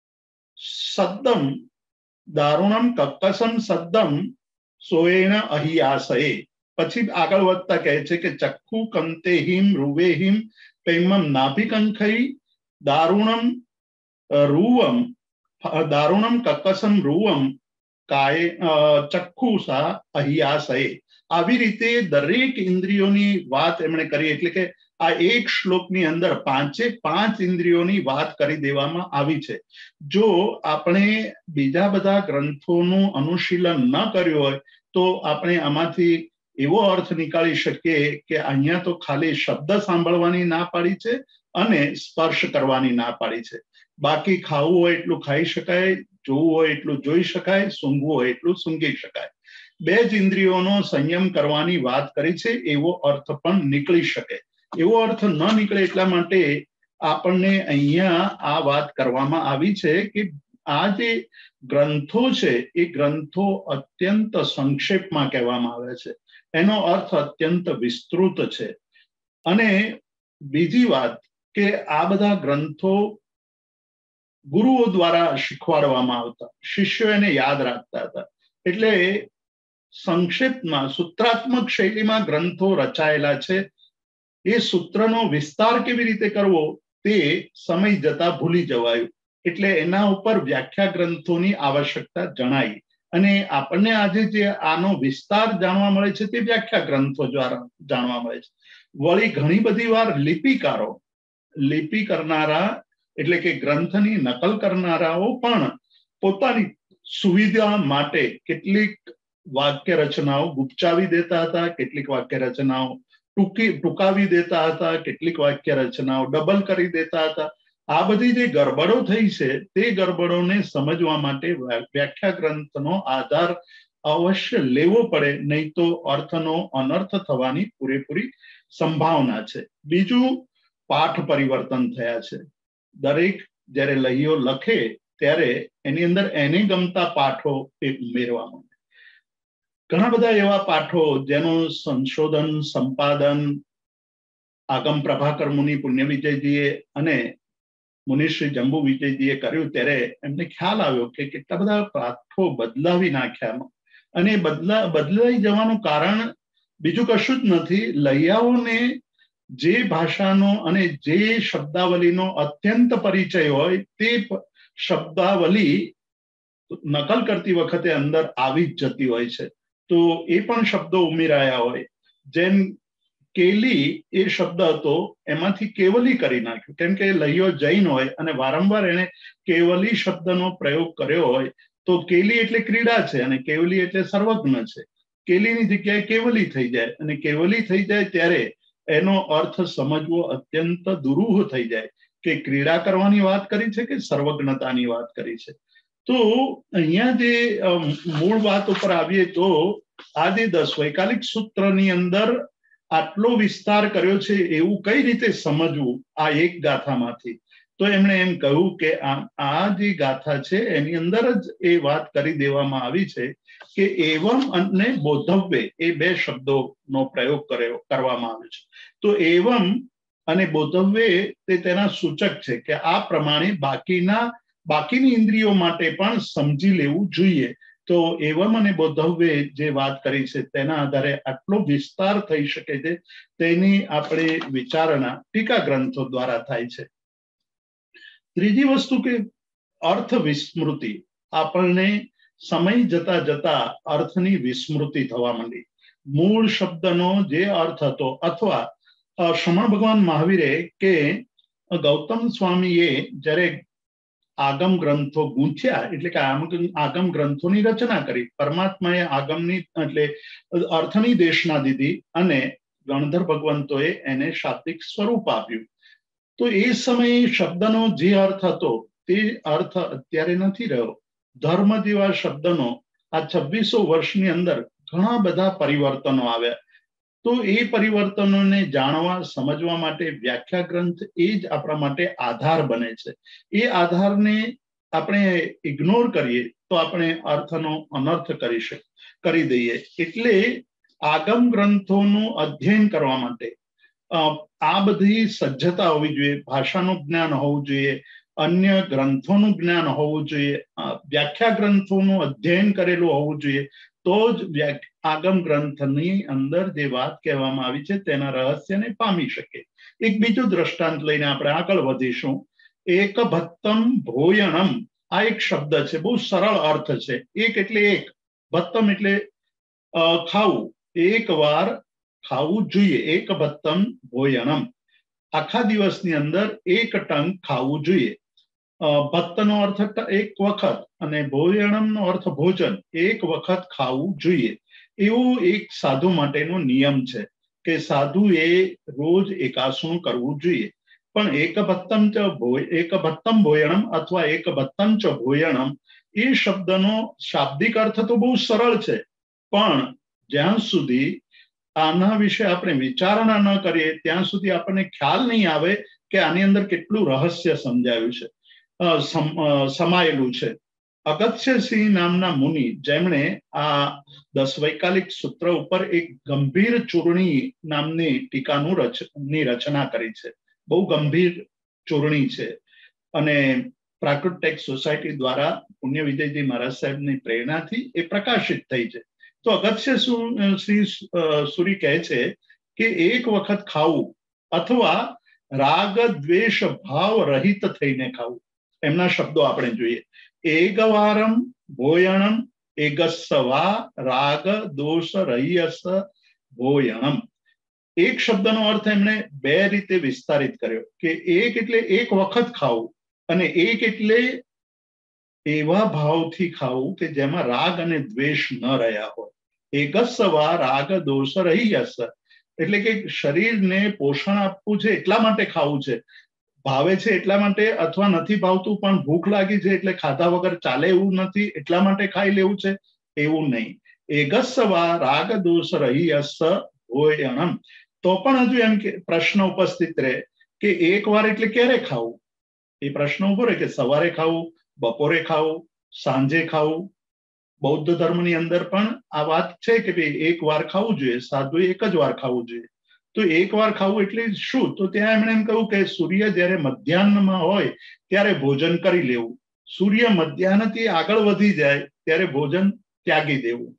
સદ્દમ દારુણમ કક્કસમ સદ્દમ સોયેણ અહિયાશયે. પછી આગળ વધતા કહે છે કે ચક્ષુ કંતેહિમ રૂવેહિમ પ્રેમમ નાભિકંખઈ દારુણમ રૂવમ દારુણમ કક્કસમ રૂવમ કાય ચક્ષુષા અહિયાશયે. આવી રીતે દરેક ઇન્દ્રિયોની વાત એમણે કરી. એટલે કે આ એક શ્લોકની અંદર 5 ઇન્દ્રિયોની વાત કરી દેવામાં આવી છે. જો આપણે બીજા બધા ગ્રંથોનું અનુશીલન ન કર્યું હોય તો આપણે આમાંથી એવો અર્થ નીકાળી શકીએ કે અહીંયા તો ખાલી શબ્દ સાંભળવાની ના પાડી છે અને સ્પર્શ કરવાની ના પાડી છે. બાકી ખાવું હોય એટલું ખાઈ શકાય, જોવું હોય એટલું જોઈ શકાય, સૂંઘવું હોય એટલું સૂંઘી શકાય. 2 જ ઇન્દ્રિયોનો સંયમ કરવાની વાત કરી છે, એવો અર્થ પણ નીકળી શકે. એવો અર્થ ન નીકળે એટલા માટે આપણને અહીંયા આ વાત કરવામાં આવી છે કે આ જે ગ્રંથો છે એ ગ્રંથો અત્યંત સંક્ષેપમાં કહેવામાં આવે છે. એનો અર્થ અત્યંત વિસ્તૃત છે. અને બીજી વાત કે આ બધા ગ્રંથો ગુરુઓ દ્વારા શીખવાડવામાં આવતા, શિષ્યો એને યાદ રાખતા હતા. એટલે સંક્ષેપમાં સૂત્રાત્મક શૈલીમાં ગ્રંથો રચાયેલા છે. એ સૂત્રનો વિસ્તાર કેવી રીતે કરવો તે સમય જતા ભૂલી જવાયું. એટલે એના ઉપર વ્યાખ્યા ગ્રંથોની આવશ્યકતા જણાઈ. અને આપણને આજે જે આનો વિસ્તાર જાણવા મળે છે તે વ્યાખ્યા ગ્રંથો દ્વારા જાણવા મળે છે. વળી ઘણી બધી વાર લિપિ કરનારા એટલે કે ગ્રંથની નકલ કરનારાઓ પણ પોતાની સુવિધા માટે કેટલીક વાક્ય રચનાઓ ગુપચાવી દેતા હતા, કેટલીક વાક્ય રચનાઓ ટૂંકાવી દેતા હતા, કેટલીક વાક્ય રચનાઓ ડબલ કરી દેતા હતા. આ બધી જે ગરબડો થઈ છે તે ગરબડોને સમજવા માટે વ્યાખ્યા ગ્રંથનો આધાર અવશ્ય લેવો પડે, નહીં તો અર્થનો અનર્થ થવાની પૂરેપૂરી સંભાવના છે. બીજું, પાઠ પરિવર્તન થયા છે. દરેક જ્યારે લહીઓ લખે ત્યારે એની અંદર એને ગમતા પાઠો એ ઉમેરવા માંડે. ઘણા બધા એવા પાઠો જેનું સંશોધન સંપાદન આગમ પ્રભાકર મુનિ પુણ્ય વિજયજીએ અને મુનિશ્રી જંબુ વિજયજીએ કર્યું ત્યારે એમને ખ્યાલ આવ્યો કે કેટલા બધા પાઠો બદલાવી નાખ્યા. અને બદલાઈ જવાનું કારણ બીજું કશું જ નથી. લૈયાઓને જે ભાષાનો અને જે શબ્દાવલીનો અત્યંત પરિચય હોય તે શબ્દાવલી નકલ કરતી વખતે અંદર આવી જ જતી હોય છે. તો એ પણ શબ્દો ઉમેરાયા હોય. જેમ કેલી એ શબ્દ હતો એમાંથી કેવલી કરી નાખ્યું, કેમ કે લૈયો જૈન હોય અને વારંવાર એને કેવલી શબ્દનો પ્રયોગ કર્યો હોય. તો કેલી એટલે ક્રીડા છે અને કેવલી એટલે સર્વજ્ઞ છે. કેલીની જગ્યાએ કેવલી થઈ જાય અને કેવલી થઈ જાય ત્યારે એનો અર્થ સમજવો અત્યંત દુરૂહ થઈ જાય કે ક્રીડા કરવાની વાત કરી છે કે સર્વજ્ઞતાની વાત કરી છે. તો અહીંયા જે મૂળ વાત ઉપર આવીએ તો આ જે 10 વૈકાલિક સૂત્રની અંદર આટલો વિસ્તાર કર્યો છે એવું કઈ રીતે સમજવું આ એક ગાથામાંથી. તો એમણે એમ કહ્યું કે આ જે ગાથા છે એની અંદર જ એ વાત કરી દેવામાં આવી છે કે એવમ અને બોધવ્ય એ 2 શબ્દોનો પ્રયોગ કરવામાં આવ્યો છે. તો એવમ અને બોધવ્ય તે તેના સૂચક છે કે આ પ્રમાણે બાકીની ઇન્દ્રિયો માટે પણ સમજી લેવું જોઈએ. તો એવમ અને બોધવ્ય જે વાત કરી છે તેના આધારે આટલો વિસ્તાર થઈ શકે છે તેની આપણે વિચારણા ટીકા ગ્રંથો દ્વારા થાય છે. ત્રીજી વસ્તુ કે અર્થ વિસ્મૃતિ. આપણને સમય જતા અર્થની વિસ્મૃતિ થવા માંડી. મૂળ શબ્દનો જે અર્થ હતો અથવા શ્રમણ ભગવાન મહાવીરે કે ગૌતમ સ્વામીએ જ્યારે આગમ ગ્રંથો ગૂંથ્યા એટલે કે આગમ ગ્રંથોની રચના કરી. પરમાત્માએ આગમની એટલે અર્થની દેશના દીધી અને ગણધર ભગવંતોએ એને શાબ્દિક સ્વરૂપ આપ્યું. તો એ સમયે શબ્દનો જે અર્થ હતો તે અર્થ અત્યારે નથી રહ્યો. ધર્મ જેવા શબ્દનો આ 2600 વર્ષની અંદર ઘણા બધા પરિવર્તનો આવ્યા. તો એ પરિવર્તનોને જાણવા સમજવા માટે વ્યાખ્યા ગ્રંથ એ જ આપણા માટે આધાર બને છે. એ આધારને આપણે ઇગ્નોર કરીએ તો આપણે અર્થનો અનર્થ કરી દઈએ. એટલે આગમ ગ્રંથોનું અધ્યયન કરવા માટે આ બધી સજ્જતા હોવી જોઈએ. ભાષાનું જ્ઞાન હોવું જોઈએ, અન્ય ગ્રંથોનું જ્ઞાન હોવું જોઈએ, વ્યાખ્યા ગ્રંથોનું અધ્યયન કરેલું હોવું જોઈએ. તો જ આગમ ગ્રંથની અંદર જે વાત કહેવામાં આવી છે તેના રહસ્યને પામી શકે. એક બીજું દ્રષ્ટાંત લઈને આપણે આગળ વધીશું. એક ભત્તમ ભોયણમ, આ એક શબ્દ છે, બહુ સરળ અર્થ છે. એક એટલે એક, ભત્તમ એટલે ખાવું, એક વાર ખાવું જોઈએ. એક ભત્તમ ભોયણમ, આખા દિવસની અંદર એક ટંક ખાવું જોઈએ. ભત્તનો અર્થ એક વખત અને ભોજનમનો અર્થ ભોજન, એક વખત ખાવું જોઈએ. એવું એક સાધુ માટેનો નિયમ છે કે સાધુએ રોજ એકાસું કરવું જોઈએ. પણ એક ભત્તમ ભોયણમ અથવા એક ભત્તમ ચ ભોયણમ, એ શબ્દનો શાબ્દિક અર્થ તો બહુ સરળ છે, પણ જ્યાં સુધી આના વિશે આપણે વિચારણા ન કરીએ ત્યાં સુધી આપણને ખ્યાલ નહીં આવે કે આની અંદર કેટલું રહસ્ય સમજાયું છે, સમાયેલું છે. અગત્યસિંહ નામના મુનિ, જેમણે આ 10 વૈકાલિક સૂત્ર ઉપર એક ગંભીર ચૂર્ણી નામની ટીકાની રચના કરી છે. બહુ ગંભીર ચૂર્ણી છે અને પ્રાકૃત ટેક્સ સોસાયટી દ્વારા પુણ્ય વિજયજી મહારાજ સાહેબની પ્રેરણાથી એ પ્રકાશિત થઈ છે. તો અગત્ય શ્રી સુરી કહે છે કે એક વખત ખાવું અથવા રાગ દ્વેષ ભાવ રહિત થઈને ખાવું. એમના શબ્દો આપણે જોઈએ. એકવારમ ભોયણમ એગસ્સવા રાગ દોષ રહિયસ ભોયણમ. એક શબ્દનો અર્થ એમણે બે રીતે વિસ્તારિત કર્યો કે એક એટલે એક વખત ખાવું અને એક એટલે એવા ભાવથી ખાવું કે જેમાં રાગ અને દ્વેષ ન રહ્યા હોય. એગસ્સવા રાગ દોષ રહિયસ, એટલે કે શરીરને પોષણ આપવું છે એટલા માટે ખાવું છે, ભાવે છે એટલા માટે, અથવા નથી ભાવતું પણ ભૂખ લાગી છે એટલે ખાધા વગર ચાલે એવું નથી એટલા માટે ખાઈ લેવું છે, એવું નહીં. એગસ્સવા રાગ દોષ રહિયસ ભોયણમ. તો પણ હજુ એમ કે પ્રશ્ન ઉપસ્થિત રહે કે એક વાર એટલે ક્યારે ખાવું? એ પ્રશ્ન ઉભો રહે કે સવારે ખાવું, બપોરે ખાવું, સાંજે ખાવું. બૌદ્ધ ધર્મની અંદર પણ આ વાત છે કે ભાઈ એક વાર ખાવું જોઈએ, સાધુએ એક જ વાર ખાવું જોઈએ. તો એક વાર ખાવું એટલે શું? તો ત્યાં એમણે એમ કહ્યું કે સૂર્ય જ્યારે મધ્યાહ્નમાં હોય ત્યારે ભોજન કરી લેવું, સૂર્ય મધ્યાહ્નથી આગળ વધી જાય ત્યારે ભોજન ત્યાગી દેવું,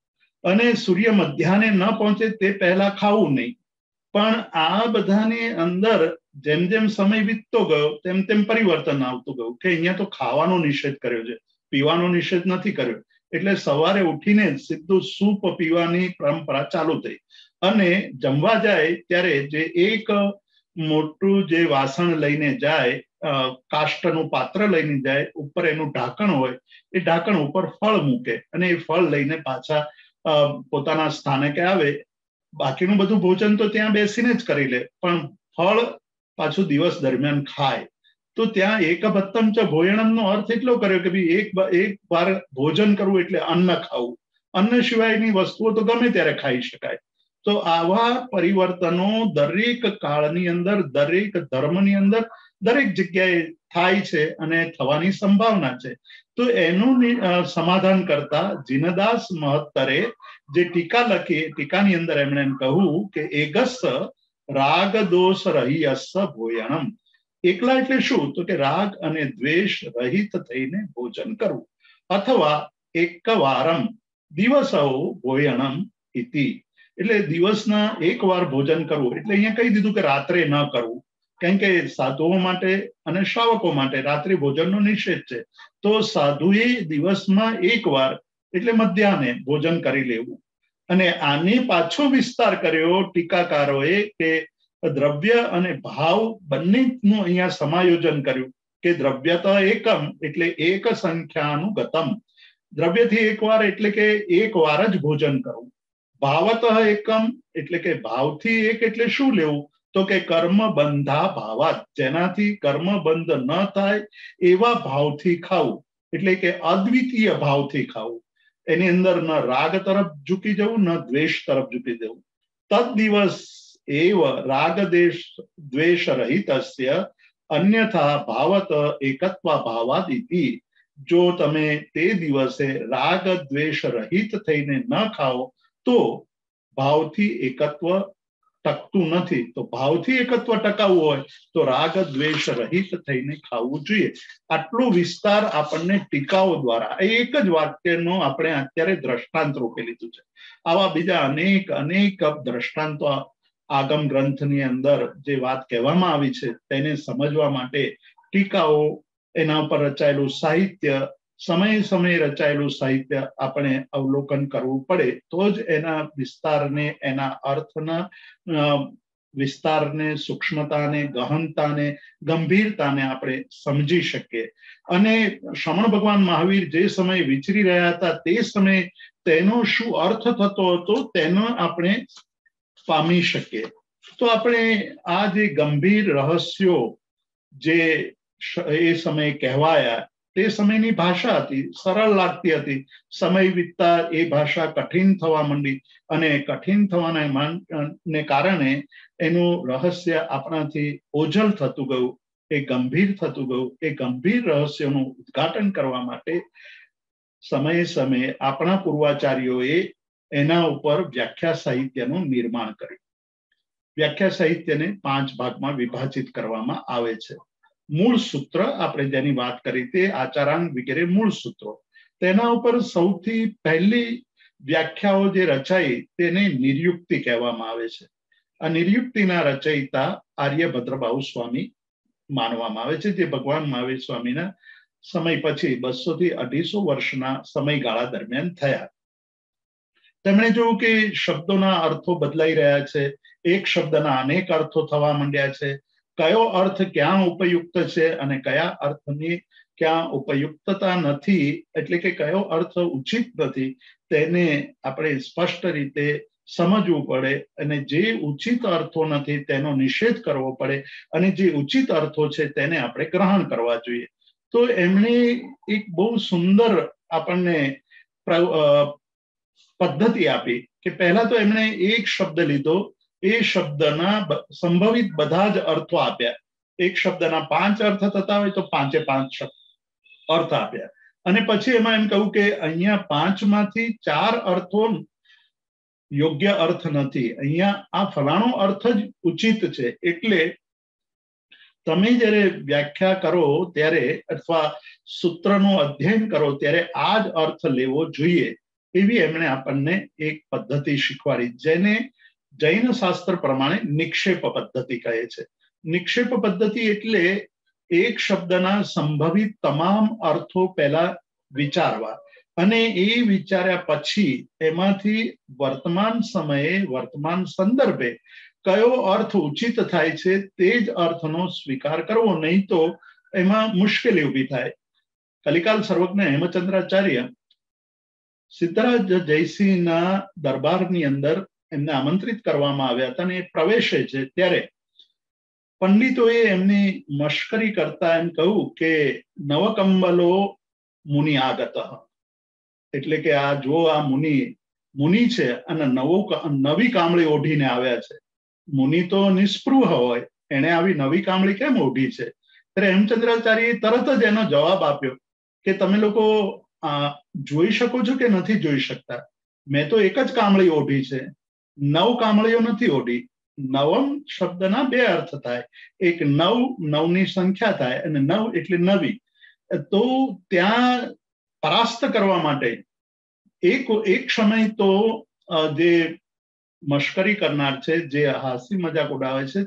અને સૂર્ય મધ્યાહ્ને ન પહોંચે તે પહેલા ખાવું નહીં. પણ આ બધાની અંદર જેમ જેમ સમય વીતતો ગયો તેમ તેમ પરિવર્તન આવતું ગયું કે અહીંયા તો ખાવાનો નિષેધ કર્યો છે, પીવાનો નિષેધ નથી કર્યો. એટલે સવારે ઉઠીને સીધું સૂપ પીવાની પરંપરા ચાલુ થઈ. અને જમવા જાય ત્યારે જે એક મોટું જે વાસણ લઈને જાય, કાષ્ટનું પાત્ર લઈને જાય, ઉપર એનું ઢાંકણ હોય, એ ઢાંકણ ઉપર ફળ મૂકે અને એ ફળ લઈને પાછા પોતાના સ્થાનકે આવે. બાકીનું બધું ભોજન તો ત્યાં બેસીને જ કરી લે, પણ ફળ પાછું દિવસ દરમિયાન ખાય. તો ત્યાં એક ભત્તમ ચ ભોયણમનો અર્થ એટલો કર્યો કે ભાઈ એક વાર ભોજન કરવું એટલે અન્ન ખાવું. અન્ન સિવાયની વસ્તુઓ તો ગમે ત્યારે ખાઈ શકાય. તો આવા પરિવર્તનો દરેક કાળની અંદર, દરેક ધર્મની અંદર, દરેક જગ્યાએ થાય છે અને થવાની સંભાવના છે. તો એનું સમાધાન કરતા જીનદાસ મહત્તરે જે ટીકા લખી, ટીકાની અંદર એમણે એમ કહ્યું કે એગસ રાગ દોષ રહિયસ ભોયણમ. એકલા એટલે શું? તો કે રાગ અને દ્વેષ રહિત થઈને ભોજન કરવું, અથવા એકવારમ દિવસો ભોયણમ ઇતિ, એટલે દિવસના એક વાર ભોજન કરવું. એટલે અહીંયા કહી દીધું કે રાત્રે ન કરવું, કારણ કે સાધુઓ માટે અને શ્રાવકો માટે રાત્રિ ભોજનનો નિષેધ છે. તો સાધુએ દિવસમાં એક વાર એટલે મધ્યાહ્ને ભોજન કરી લેવું. અને આને પાછો વિસ્તાર કર્યો ટીકાકારોએ કે દ્રવ્ય અને ભાવ બંનેનું અહીંયા સમાયોજન કર્યું કે દ્રવ્યત એકમ એટલે એક સંખ્યાનું ગતમ, દ્રવ્યથી એક વાર એટલે કે એક વાર જ ભોજન કરવું. ભાવત એકમ એટલે કે ભાવથી એક એટલે શું લેવું? તો કે કર્મ બંધા ભાવાત, જેનાથી કર્મ બંધ ન થાય એવા ભાવથી ખાવું, એટલે કે અદ્વિતીય ભાવથી ખાવું. એની અંદર ન રાગ તરફ ઝૂકી જવું, ન દ્વેષ તરફ ઝૂકી જવું. તદ દિવસ એવ રાગ દ્વેષ રહિતસ્ય અન્યથા ભાવત એકત્વા ભાવાદિતિ. જો તમે તે દિવસે રાગ દ્વેષ રહિત થઈને ન ખાઓ તો ભાવથી એકત્વ ટકતું નથી. તો ભાવથી એકત્વ ટકાવવું હોય તો રાગ દ્વેષ રહિત થઈને ખાવું જોઈએ. આટલો વિસ્તાર આપણને ટીકાઓ દ્વારા એક જ વાક્યનો આપણે અત્યારે દ્રષ્ટાંત રૂપે લીધું છે. આવા બીજા અનેક દ્રષ્ટાંતો આગમ ગ્રંથની અંદર જે વાત કહેવામાં આવી છે તેને સમજવા માટે ટીકાઓ, એના પર રચાયેલું સાહિત્ય, સમયે રચાયેલું સાહિત્ય આપણે અવલોકન કરવું પડે તો જ એના વિસ્તારને, એના અર્થના વિસ્તારને, સૂક્ષ્મતાને, ગહનતાને, ગંભીરતાને આપણે સમજી શકીએ. અને શ્રમણ ભગવાન મહાવીર જે સમયે વિચરી રહ્યા હતા તે સમયે તેનો શું અર્થ થતો હતો તેનો આપણે પામી શકીએ. તો આપણે આ જે ગંભીર રહસ્યો જે એ સમયે કહેવાયા તે સમયની ભાષા હતી, સરળ લાગતી હતી. સમય વીતતા એ ભાષા કઠિન થવા માંડી અને કઠિન થવાને કારણે એનું રહસ્ય આપણાથી ઓઝલ થતું ગયું, એ ગંભીર થતું ગયું. એ ગંભીર રહસ્યનું ઉદ્ઘાટન કરવા માટે સમયે આપણા પૂર્વાચાર્યોએ એના ઉપર વ્યાખ્યા સાહિત્યનું નિર્માણ કર્યું. વ્યાખ્યા સાહિત્યને 5 ભાગમાં વિભાજિત કરવામાં આવે છે. મૂળ સૂત્ર, આપણે જેની વાત કરી તે આચારાંગ વગેરે મૂળ સૂત્રો. તેના ઉપર સૌથી પહેલી વ્યાખ્યાઓ જે રચાઈ તેને નિર્યુક્તિ કહેવામાં આવે છે. આ નિર્યુક્તિના રચયિતા આર્યભદ્રબાહુ સ્વામી માનવામાં આવે છે, જે ભગવાન મહાવીર સ્વામીના સમય પછી 200 થી 250 વર્ષના સમયગાળા દરમિયાન થયા. તેમણે જોયું કે શબ્દોના અર્થો બદલાઈ રહ્યા છે, એક શબ્દના અનેક અર્થો થવા માંડ્યા છે. કયો અર્થ ક્યાં ઉપયુક્ત છે અને કયા અર્થની ક્યાં ઉપયુક્તતા નથી, એટલે કે કયો અર્થ ઉચિત નથી, તેને આપણે સ્પષ્ટ રીતે સમજવું પડે. અને જે ઉચિત અર્થો નથી તેનો નિષેધ કરવો પડે અને જે ઉચિત અર્થો છે તેને આપણે ગ્રહણ કરવા જોઈએ. તો એમણે એક બહુ સુંદર આપણને પદ્ધતિ આપી કે પહેલા તો એમણે એક શબ્દ લીધો, એ શબ્દના સંભવિત બધા જ અર્થો આપ્યા. એક શબ્દના 5 અર્થ થતા હોય તો 5 અર્થ આપ્યા. અને પછી એમાં એમ કહ્યું કે અહીંયા 5 માંથી 4 અર્થો યોગ્ય અર્થ નથી, અહીંયા આ ફલાણો અર્થ જ ઉચિત છે. એટલે તમે જ્યારે વ્યાખ્યા કરો ત્યારે અથવા સૂત્રનું અધ્યયન કરો ત્યારે આ જ અર્થ લેવો જોઈએ, એવી એમણે આપણને એક પદ્ધતિ શીખવાડી, જેને જૈન શાસ્ત્ર પ્રમાણે નિક્ષેપ પદ્ધતિ કહે છે. નિક્ષેપ પદ્ધતિ એટલે એક શબ્દના સંભવિત તમામ અર્થો પહેલા વિચારવા અને એ વિચાર્યા પછી એમાંથી વર્તમાન સમયે, વર્તમાન સંદર્ભે કયો અર્થ ઉચિત થાય છે તે જ અર્થનો સ્વીકાર કરવો, નહીં તો એમાં મુશ્કેલી ઊભી થાય. કલિકાલ સર્વજ્ઞ હેમચંદ્રાચાર્ય સિદ્ધરાજ જયસિંહના દરબારની અંદર એમને આમંત્રિત કરવામાં આવ્યા હતા અને એ પ્રવેશે છે ત્યારે પંડિતોએ એમની મશ્કરી કરતા એમ કહ્યું કે નવકંબલો મુનિ આગત, એટલે કે આ જો આ મુનિ છે અને નવી કામળી ઓઢીને આવ્યા છે. મુનિ તો નિસ્પૃહ હોય, એને આવી નવી કામળી કેમ ઓઢી છે? ત્યારે હેમચંદ્રાચાર્યએ તરત જ એનો જવાબ આપ્યો કે તમે લોકો જોઈ શકો છો કે નથી જોઈ શકતા? મેં તો એક જ કામળી ઓઢી છે, 9 કામળીઓ નથી ઓઢી. નવમ શબ્દના 2 અર્થ થાય, એક નવની સંખ્યા થાય અને 9 એટલે નવી. તો ત્યાં પરાસ્ત કરવા માટે એક સમય તો જે મશ્કરી કરનાર છે, જે હાસી મજાક ઉડાવે છે,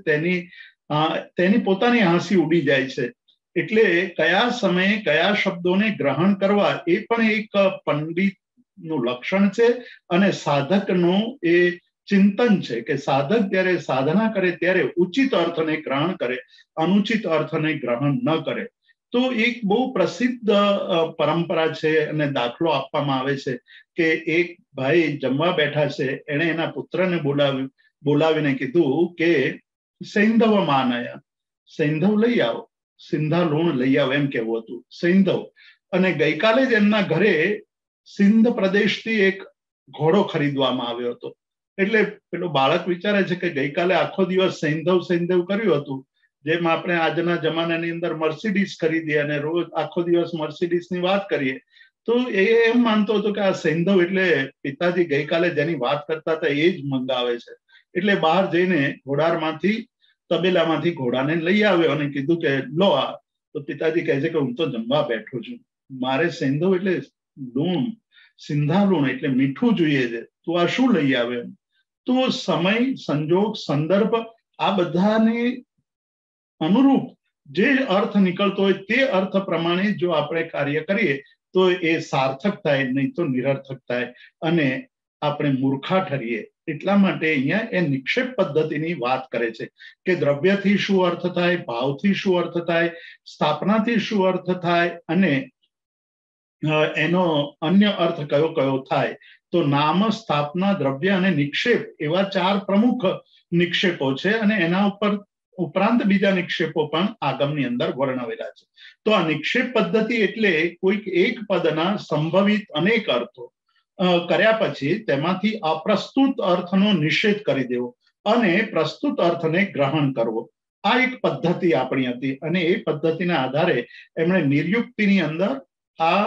તેની પોતાની હાંસી ઉડી જાય છે. એટલે કયા સમયે કયા શબ્દોને ગ્રહણ કરવા એ પણ એક પંડિતનું લક્ષણ છે અને સાધકનું એ ચિંતન છે કે સાધક જ્યારે સાધના કરે ત્યારે ઉચિત અર્થને ગ્રહણ કરે, અનુચિત અર્થને ગ્રહણ ન કરે. તો એક બહુ પ્રસિદ્ધ પરંપરા છે અને દાખલો આપવામાં આવે છે કે એક ભાઈ જમવા બેઠા છે, એણે એના પુત્રને બોલાવીને કીધું કે સૈંધવ માનયા, સૈંધવ લઈ આવો, સિંધા લૂણ લઈ આવો એમ કેવું હતું, સૈંધવ. અને ગઈકાલે જ એમના ઘરે સિંધ પ્રદેશથી એક ઘોડો ખરીદવામાં આવ્યો હતો. એટલે પેલો બાળક વિચારે છે કે ગઈકાલે આખો દિવસ સૈંધવ સૈંધવ કર્યું હતું, જેમ આપણે આજના જમાનાની અંદર મર્સિડીઝ ખરીદીએ અને રોજ આખો દિવસ મર્સિડીઝની વાત કરીએ, તો એ એમ માનતો હતો કે આ સૈંધવ એટલે પિતાજી ગઈકાલે જેની વાત કરતા હતા એ જ મંગાવે છે. એટલે બહાર જઈને ઘોડારમાંથી તબેલામાંથી ઘોડાને લઈ આવ્યો અને કીધું કે લો આ. તો પિતાજી કહે છે કે હું તો જમવા બેઠો છું, મારે સૈંધવ એટલે લૂણ, સિંધા લૂણ એટલે મીઠું જોઈએ છે, તું આ શું લઈ આવે? તો સમય, સંજોગ, સંદર્ભ આ બધાને અનુરૂપ જે અર્થ નીકળતો હોય તે અર્થ પ્રમાણે જો આપણે કાર્ય કરીએ તો એ સાર્થક થાય, નહીં તો નિરર્થક થાય અને આપણે મૂર્ખા ઠરીએ. એટલા માટે અહીંયા એ નિક્ષેપ પદ્ધતિની વાત કરે છે કે દ્રવ્યથી શું અર્થ થાય, ભાવથી શું અર્થ થાય, સ્થાપનાથી શું અર્થ થાય અને એનો અન્ય અર્થ કયો કયો થાય. તો નામ, સ્થાપના, દ્રવ્ય અને નિક્ષેપ એવા 4 પ્રમુખ નિક્ષેપો છે અને એના ઉપરાંત બીજા નિક્ષેપો પણ આગમની અંદર વર્ણવેલા છે. તો આ નિક્ષેપ પદ્ધતિ એટલે કોઈક એક પદના સંભવિત અનેક અર્થો કર્યા પછી તેમાંથી અપ્રસ્તુત અર્થનો નિષેધ કરી દેવો અને પ્રસ્તુત અર્થને ગ્રહણ કરવો. આ એક પદ્ધતિ આપણી હતી અને એ પદ્ધતિના આધારે એમણે નિર્યુક્તિની અંદર આ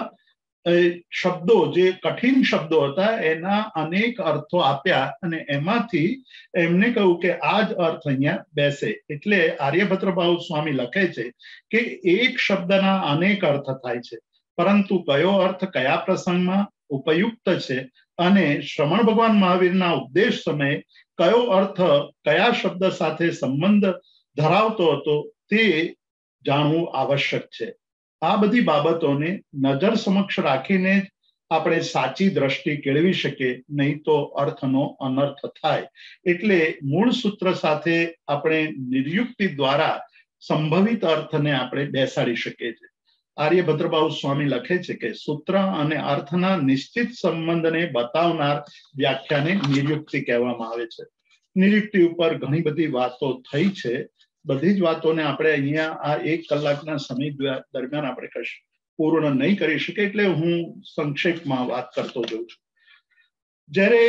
શબ્દો, જે કઠિન શબ્દો હતા એના અનેક અર્થો આપ્યા અને એમાંથી એમને કહ્યું કે આ જ અર્થ અહીંયા બેસે. એટલે આર્યભદ્રભાવ સ્વામી લખે છે કે એક શબ્દના અનેક અર્થ થાય છે, પરંતુ કયો અર્થ કયા પ્રસંગમાં ઉપયુક્ત છે અને શ્રમણ ભગવાન મહાવીરના ઉપદેશ સમયે કયો અર્થ કયા શબ્દ સાથે સંબંધ ધરાવતો હતો તે જાણવું આવશ્યક છે. આ બધી બાબતોને નજર સમક્ષ રાખીને જ આપણે સાચી દ્રષ્ટિ કેળવી શકીએ, નહીં તો અર્થનો અનર્થ થાય. એટલે મૂળ સૂત્ર સાથે આપણે નિર્યુક્તિ દ્વારા સંભવિત અર્થને આપણે બેસાડી શકીએ છીએ. આર્યભદ્રભાવ સ્વામી લખે છે કે સૂત્ર અને અર્થના નિશ્ચિત સંબંધને બતાવનાર વ્યાખ્યાને નિર્યુક્તિ કહેવામાં આવે છે. નિર્યુક્તિ ઉપર ઘણી બધી વાતો થઈ છે. બધી જ વાતોને આપણે અહીંયા આ 1 કલાકના સમય દરમિયાન આપણે પૂર્ણ નહીં કરી શકીએ, એટલે હું સંક્ષેપમાં વાત કરતો જઉં છું. જ્યારે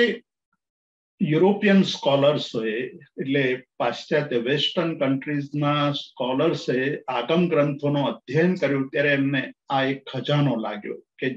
યુરોપિયન સ્કોલર્સોએ, એટલે પાશ્ચાત્ય વેસ્ટર્ન કન્ટ્રીઝના સ્કોલર્સે આગમ ગ્રંથોનો અધ્યયન કર્યું ત્યારે એમને આ એક ખજાનો લાગ્યો કે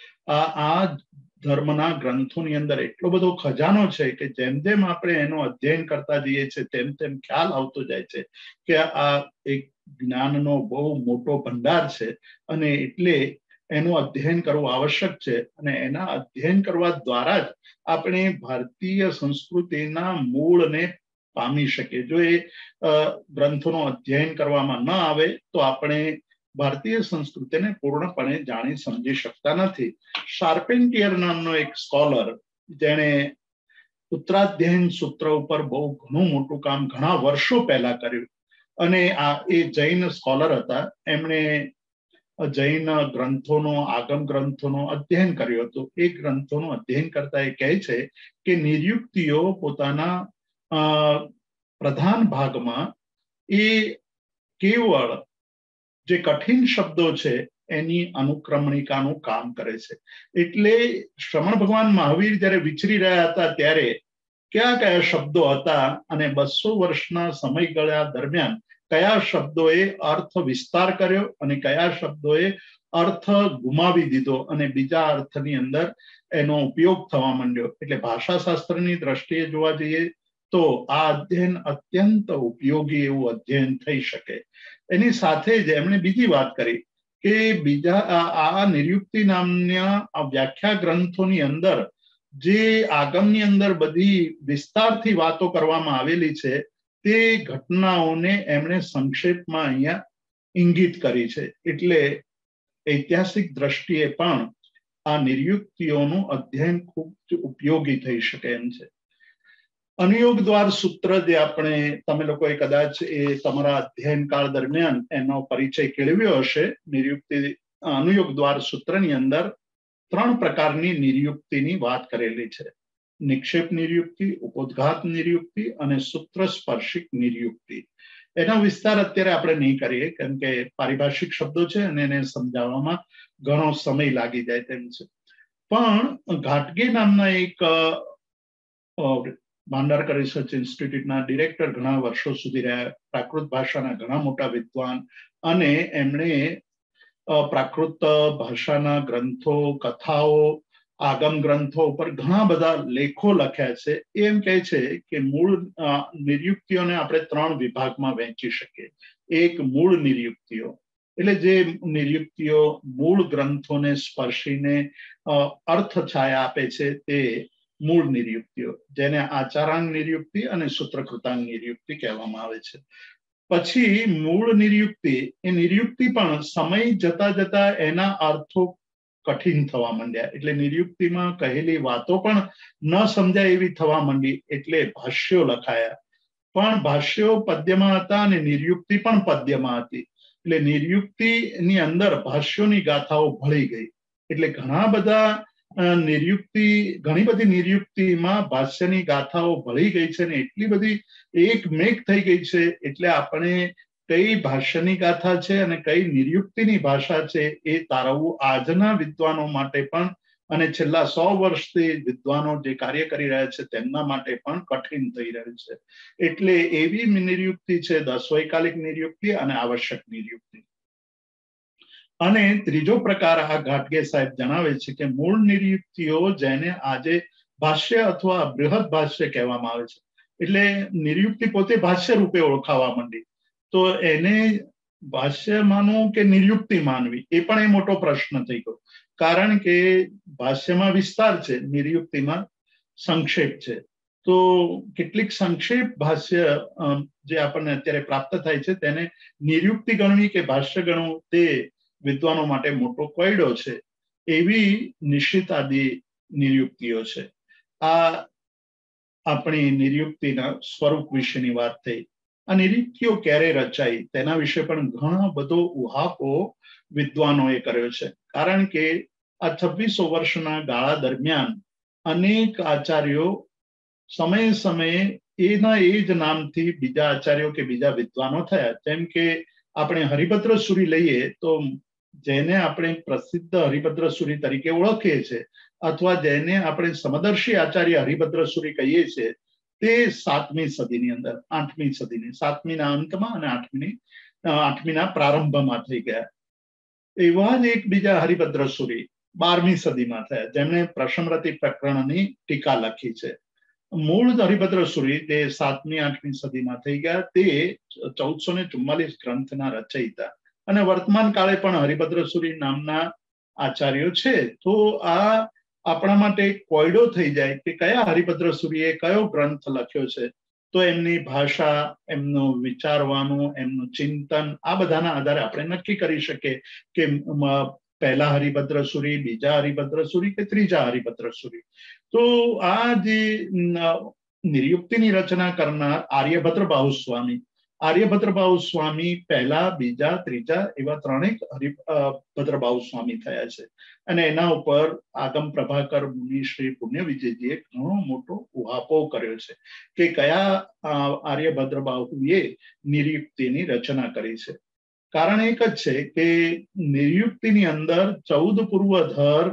આ ધર્મના ગ્રંથોની અંદર એટલો બધો ખજાનો છે કે જેમ જેમ આપણે એનો અધ્યયન કરતા જઈએ છીએ તેમ તેમ ખ્યાલ આવતો જાય છે કે આ એક જ્ઞાનનો બહુ મોટો ભંડાર છે અને એટલે એનું અધ્યયન કરવું આવશ્યક છે અને એના અધ્યયન કરવા દ્વારા જ આપણે ભારતીય સંસ્કૃતિના મૂળને પામી શકીએ. જો એ ગ્રંથોનું અધ્યયન કરવામાં ન આવે તો આપણે ભારતીય સંસ્કૃતિને પૂર્ણપણે જાણી સમજી શકતા નથી. શાર્પેન્ટિયર નામનો એક સ્કોલર, જેણે ઉત્તરાધ્યયન સૂત્ર ઉપર બહુ ઘણું મોટું કામ ઘણા વર્ષો પહેલા કર્યું અને એ જૈન સ્કોલર હતા. એમણે જૈન ગ્રંથોનો, આગમ ગ્રંથોનો અધ્યયન કર્યું હતું. એ ગ્રંથોનું અધ્યયન કરતા એ કહે છે કે નિર્યુક્તિઓ પોતાના પ્રધાન ભાગમાં એ કેવળ જે કઠિન શબ્દો છે એની અનુક્રમણિકાનું કામ કરે છે. એટલે શ્રમણ ભગવાન મહાવીર જ્યારે વિચરી રહ્યા હતા ત્યારે કયા કયા શબ્દો હતા અને 200 વર્ષના સમયગાળા દરમિયાન કયા શબ્દોએ અર્થ વિસ્તાર કર્યો અને કયા શબ્દોએ અર્થ ગુમાવી દીધો અને બીજા અર્થની અંદર એનો ઉપયોગ થવા માંડ્યો. એટલે ભાષાશાસ્ત્રની દ્રષ્ટિએ જોવા જઈએ તો આ અધ્યયન અત્યંત ઉપયોગી એવું અધ્યયન થઈ શકે. એની સાથે જ એમણે બીજી વાત કરી કે બીજા આ નિર્યુક્તિ નામના વ્યાખ્યા ગ્રંથોની અંદર જે આગમની અંદર બધી વિસ્તારથી વાતો કરવામાં આવેલી છે તે ઘટનાઓને એમણે સંક્ષેપમાં અહીંયા ઇંગિત કરી છે. એટલે ઐતિહાસિક દ્રષ્ટિએ પણ આ નિર્યુક્તિઓનું અધ્યયન ખૂબ જ ઉપયોગી થઈ શકે એમ છે. અનુયોગ દ્વાર સૂત્ર જે આપણે તમે લોકોએ કદાચ એ તમારા અધ્યયન કાળ દરમિયાન એનો પરિચય કેળવ્યો હશે. નિર્યુક્તિ અનુયોગ દ્વાર સૂત્રની અંદર 3 પ્રકારની નિર્યુક્તિની વાત કરેલી છે. નિક્ષેપ નિર્યુક્તિ, ઉपोद्घात નિર્યુક્તિ અને સૂત્ર સ્પર્શિક નિર્યુક્તિ. એનો વિસ્તાર અત્યારે આપણે નહીં કરીએ કેમ કે પારિભાષિક શબ્દો છે અને એને સમજાવવામાં ઘણો સમય લાગી જાય તેમ છે. પણ ઘાટગે નામના એક ભાંડારકર રિસર્ચ ઇન્સ્ટિટ્યૂટના ડિરેક્ટર ઘણા વર્ષો સુધી રહ્યા, પ્રાકૃત ભાષાના ઘણા મોટા વિદ્વાન, અને એમણે પ્રાકૃત ભાષાના ગ્રંથો, કથાઓ, આગમ ગ્રંથો ઉપર ઘણા બધા લેખો લખ્યા છે. એમ કહે છે કે મૂળ નિર્યુક્તિઓને આપણે 3 વિભાગમાં વહેંચી શકીએ. એક મૂળ નિર્યુક્તિઓ, એટલે જે નિર્યુક્તિઓ મૂળ ગ્રંથોને સ્પર્શીને અર્થ છાયા આપે છે તે મૂળ નિર્યુક્તિઓ, જેને આચારાંગ નિર્યુક્તિ અને સૂત્રકૃતાંગ નિર્યુક્તિ કહેવામાં આવે છે. પછી મૂળ નિર્યુક્તિ, એ નિર્યુક્તિ પણ સમય જતા જતા એના અર્થો કઠિન થવા માંડ્યા, એટલે નિર્યુક્તિમાં કહેલી વાતો પણ ન સમજાય એવી થવા માંડી, એટલે ભાષ્યો લખાયા. પણ ભાષ્યો પદ્યમાં હતા અને નિર્યુક્તિ પણ પદ્યમાં હતી, એટલે નિર્યુક્તિની અંદર ભાષ્યોની ગાથાઓ ભળી ગઈ. એટલે ઘણી બધી નિર્યુક્તિમાં ભાષ્યની ગાથાઓ ભળી ગઈ છે ને એટલી બધી એક મેઘ થઈ ગઈ છે, એટલે આપણે કઈ ભાષ્યની ગાથા છે અને કઈ નિર્યુક્તિની ભાષા છે એ તારવવું આજના વિદ્વાનો માટે પણ, અને છેલ્લા 100 વર્ષથી વિદ્વાનો જે કાર્ય કરી રહ્યા છે તેમના માટે પણ કઠિન થઈ રહ્યું છે. એટલે એવી નિર્યુક્તિ છે દસવૈકાલિક નિર્યુક્તિ અને આવશ્યક નિર્યુક્તિ. અને ત્રીજો પ્રકાર આ ઘાટગે સાહેબ જણાવે છે કે મૂળ નિર્યુક્તિઓ, જેને આજે ભાષ્ય અથવા બૃહદ ભાષ્ય કહેવામાં આવે છે, એટલે નિર્યુક્તિ પોતે ભાષ્ય રૂપે ઓળખાવા માંડી, તો એને ભાષ્ય માનવું કે નિર્યુક્તિ માનવી એ પણ એ મોટો પ્રશ્ન થઈ ગયો. કારણ કે ભાષ્યમાં વિસ્તાર છે, નિર્યુક્તિમાં સંક્ષેપ છે. તો કેટલીક સંક્ષેપ ભાષ્ય જે આપણને અત્યારે પ્રાપ્ત થાય છે તેને નિર્યુક્તિ ગણવી કે ભાષ્ય ગણવું તે વિદ્વાનો માટે મોટો કોયડો છે. એવી નિશ્ચિતાદી નિર્યુક્તિઓ છે. આ આપણી નિર્યુક્તિના સ્વરૂપ વિશેની વાત થઈ. આ નિર્યુક્તિઓ ક્યારે રચાઈ તેના વિશે પણ ઘણો બધો ઉહાપો વિદ્વાનોએ કર્યો છે. કારણ કે આ 2600 વર્ષના ગાળા દરમિયાન અનેક આચાર્યો સમયે સમયે એના એ જ નામથી બીજા આચાર્યો કે બીજા વિદ્વાનો થયા. જેમ કે આપણે હરિભદ્ર સુરી લઈએ તો જેને આપણે પ્રસિદ્ધ હરિભદ્ર સુરી તરીકે ઓળખીએ છીએ, અથવા જેને આપણે સમદર્શી આચાર્ય હરિભદ્ર સુરી કહીએ છીએ, તે 7મી સદીની અંદર, 8મી સદીની, 7મીના અંતમાં અને 8મીના પ્રારંભમાં થઈ ગયા. એવા જ એક બીજા હરિભદ્ર સુરી 12મી સદીમાં થયા, જેમણે પ્રશમરતિ પ્રકરણની ટીકા લખી છે. મૂળ હરિભદ્ર સુરી તે 7મી 8મી સદીમાં થઈ ગયા. તે 1444 ગ્રંથના રચયિતા અને વર્તમાન કાળે પણ હરિભદ્ર સુરી નામના આચાર્યો છે. તો આ આપણા માટે કોયડો થઈ જાય કે કયા હરિભદ્ર સુરીએ કયો ગ્રંથ લખ્યો છે. તો એમની ભાષા, એમનું વિચારવાનું, એમનું ચિંતન, આ બધાના આધારે આપણે નક્કી કરી શકીએ કે પહેલા હરિભદ્ર સુરી, બીજા હરિભદ્ર સુરી કે ત્રીજા હરિભદ્ર સુરી. તો આ જે નિર્યુક્તિની રચના કરનાર આર્યભદ્ર બાહુ સ્વામી પહેલા, બીજા, ત્રીજા એવા 3 હરિભદ્ર બાહુ સ્વામી થયા છે. અને એના ઉપર આગમ પ્રભાકર મુનિ શ્રી પુણ્ય વિજયજીએ ઘણો મોટો ઉહાપો કર્યો છે કે કયા આર્યભદ્ર બાહુએ નિર્યુક્તિની રચના કરી છે. કારણ એક જ છે કે નિર્યુક્તિની અંદર 14 પૂર્વધર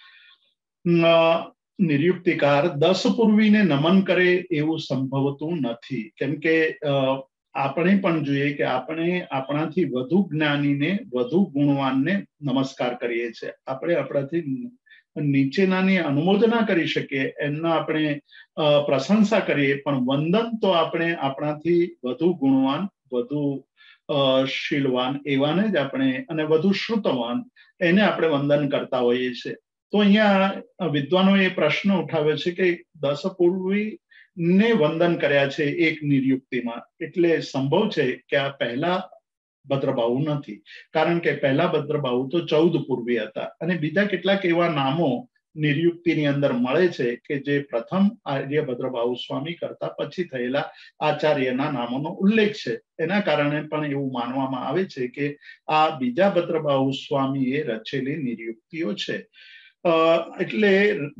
નિર્યુક્તિકાર 10 પૂર્વીને નમન કરે એવું સંભવતું નથી. કેમ કે આપણે પણ જોઈએ કે આપણે આપણાથી વધુ જ્ઞાનીને, વધુ ગુણવાનને નમસ્કાર કરીએ છીએ. આપણે આપણાથી નીચેનાની અનુમોદના કરી શકીએ, એમના આપણે પ્રશંસા કરીએ, પણ વંદન તો આપણે આપણાથી વધુ ગુણવાન, વધુ શીલવાન એવાને જ આપણે, અને વધુ શ્રુતવાન એને આપણે વંદન કરતા હોઈએ છીએ. તો અહીંયા વિદ્વાનોએ પ્રશ્ન ઉઠાવ્યો છે કે 10 પૂર્વી ને વંદન કર્યા છે એક નિર્યુક્તિમાં, એટલે સંભવ છે કે આ પહેલા ભદ્રબાહુ નથી. કારણ કે પહેલા ભદ્રબાહુ તો 14 પૂર્વી હતા. અને બીજા કેટલાક એવા નામો નિર્યુક્તિની અંદર મળે છે કે જે પ્રથમ આર્યભદ્ર બાહુ સ્વામી કરતા પછી થયેલા આચાર્યના નામોનો ઉલ્લેખ છે. એના કારણે પણ એવું માનવામાં આવે છે કે આ બીજા ભદ્રબાહુ સ્વામીએ રચેલી નિર્યુક્તિઓ છે. એટલે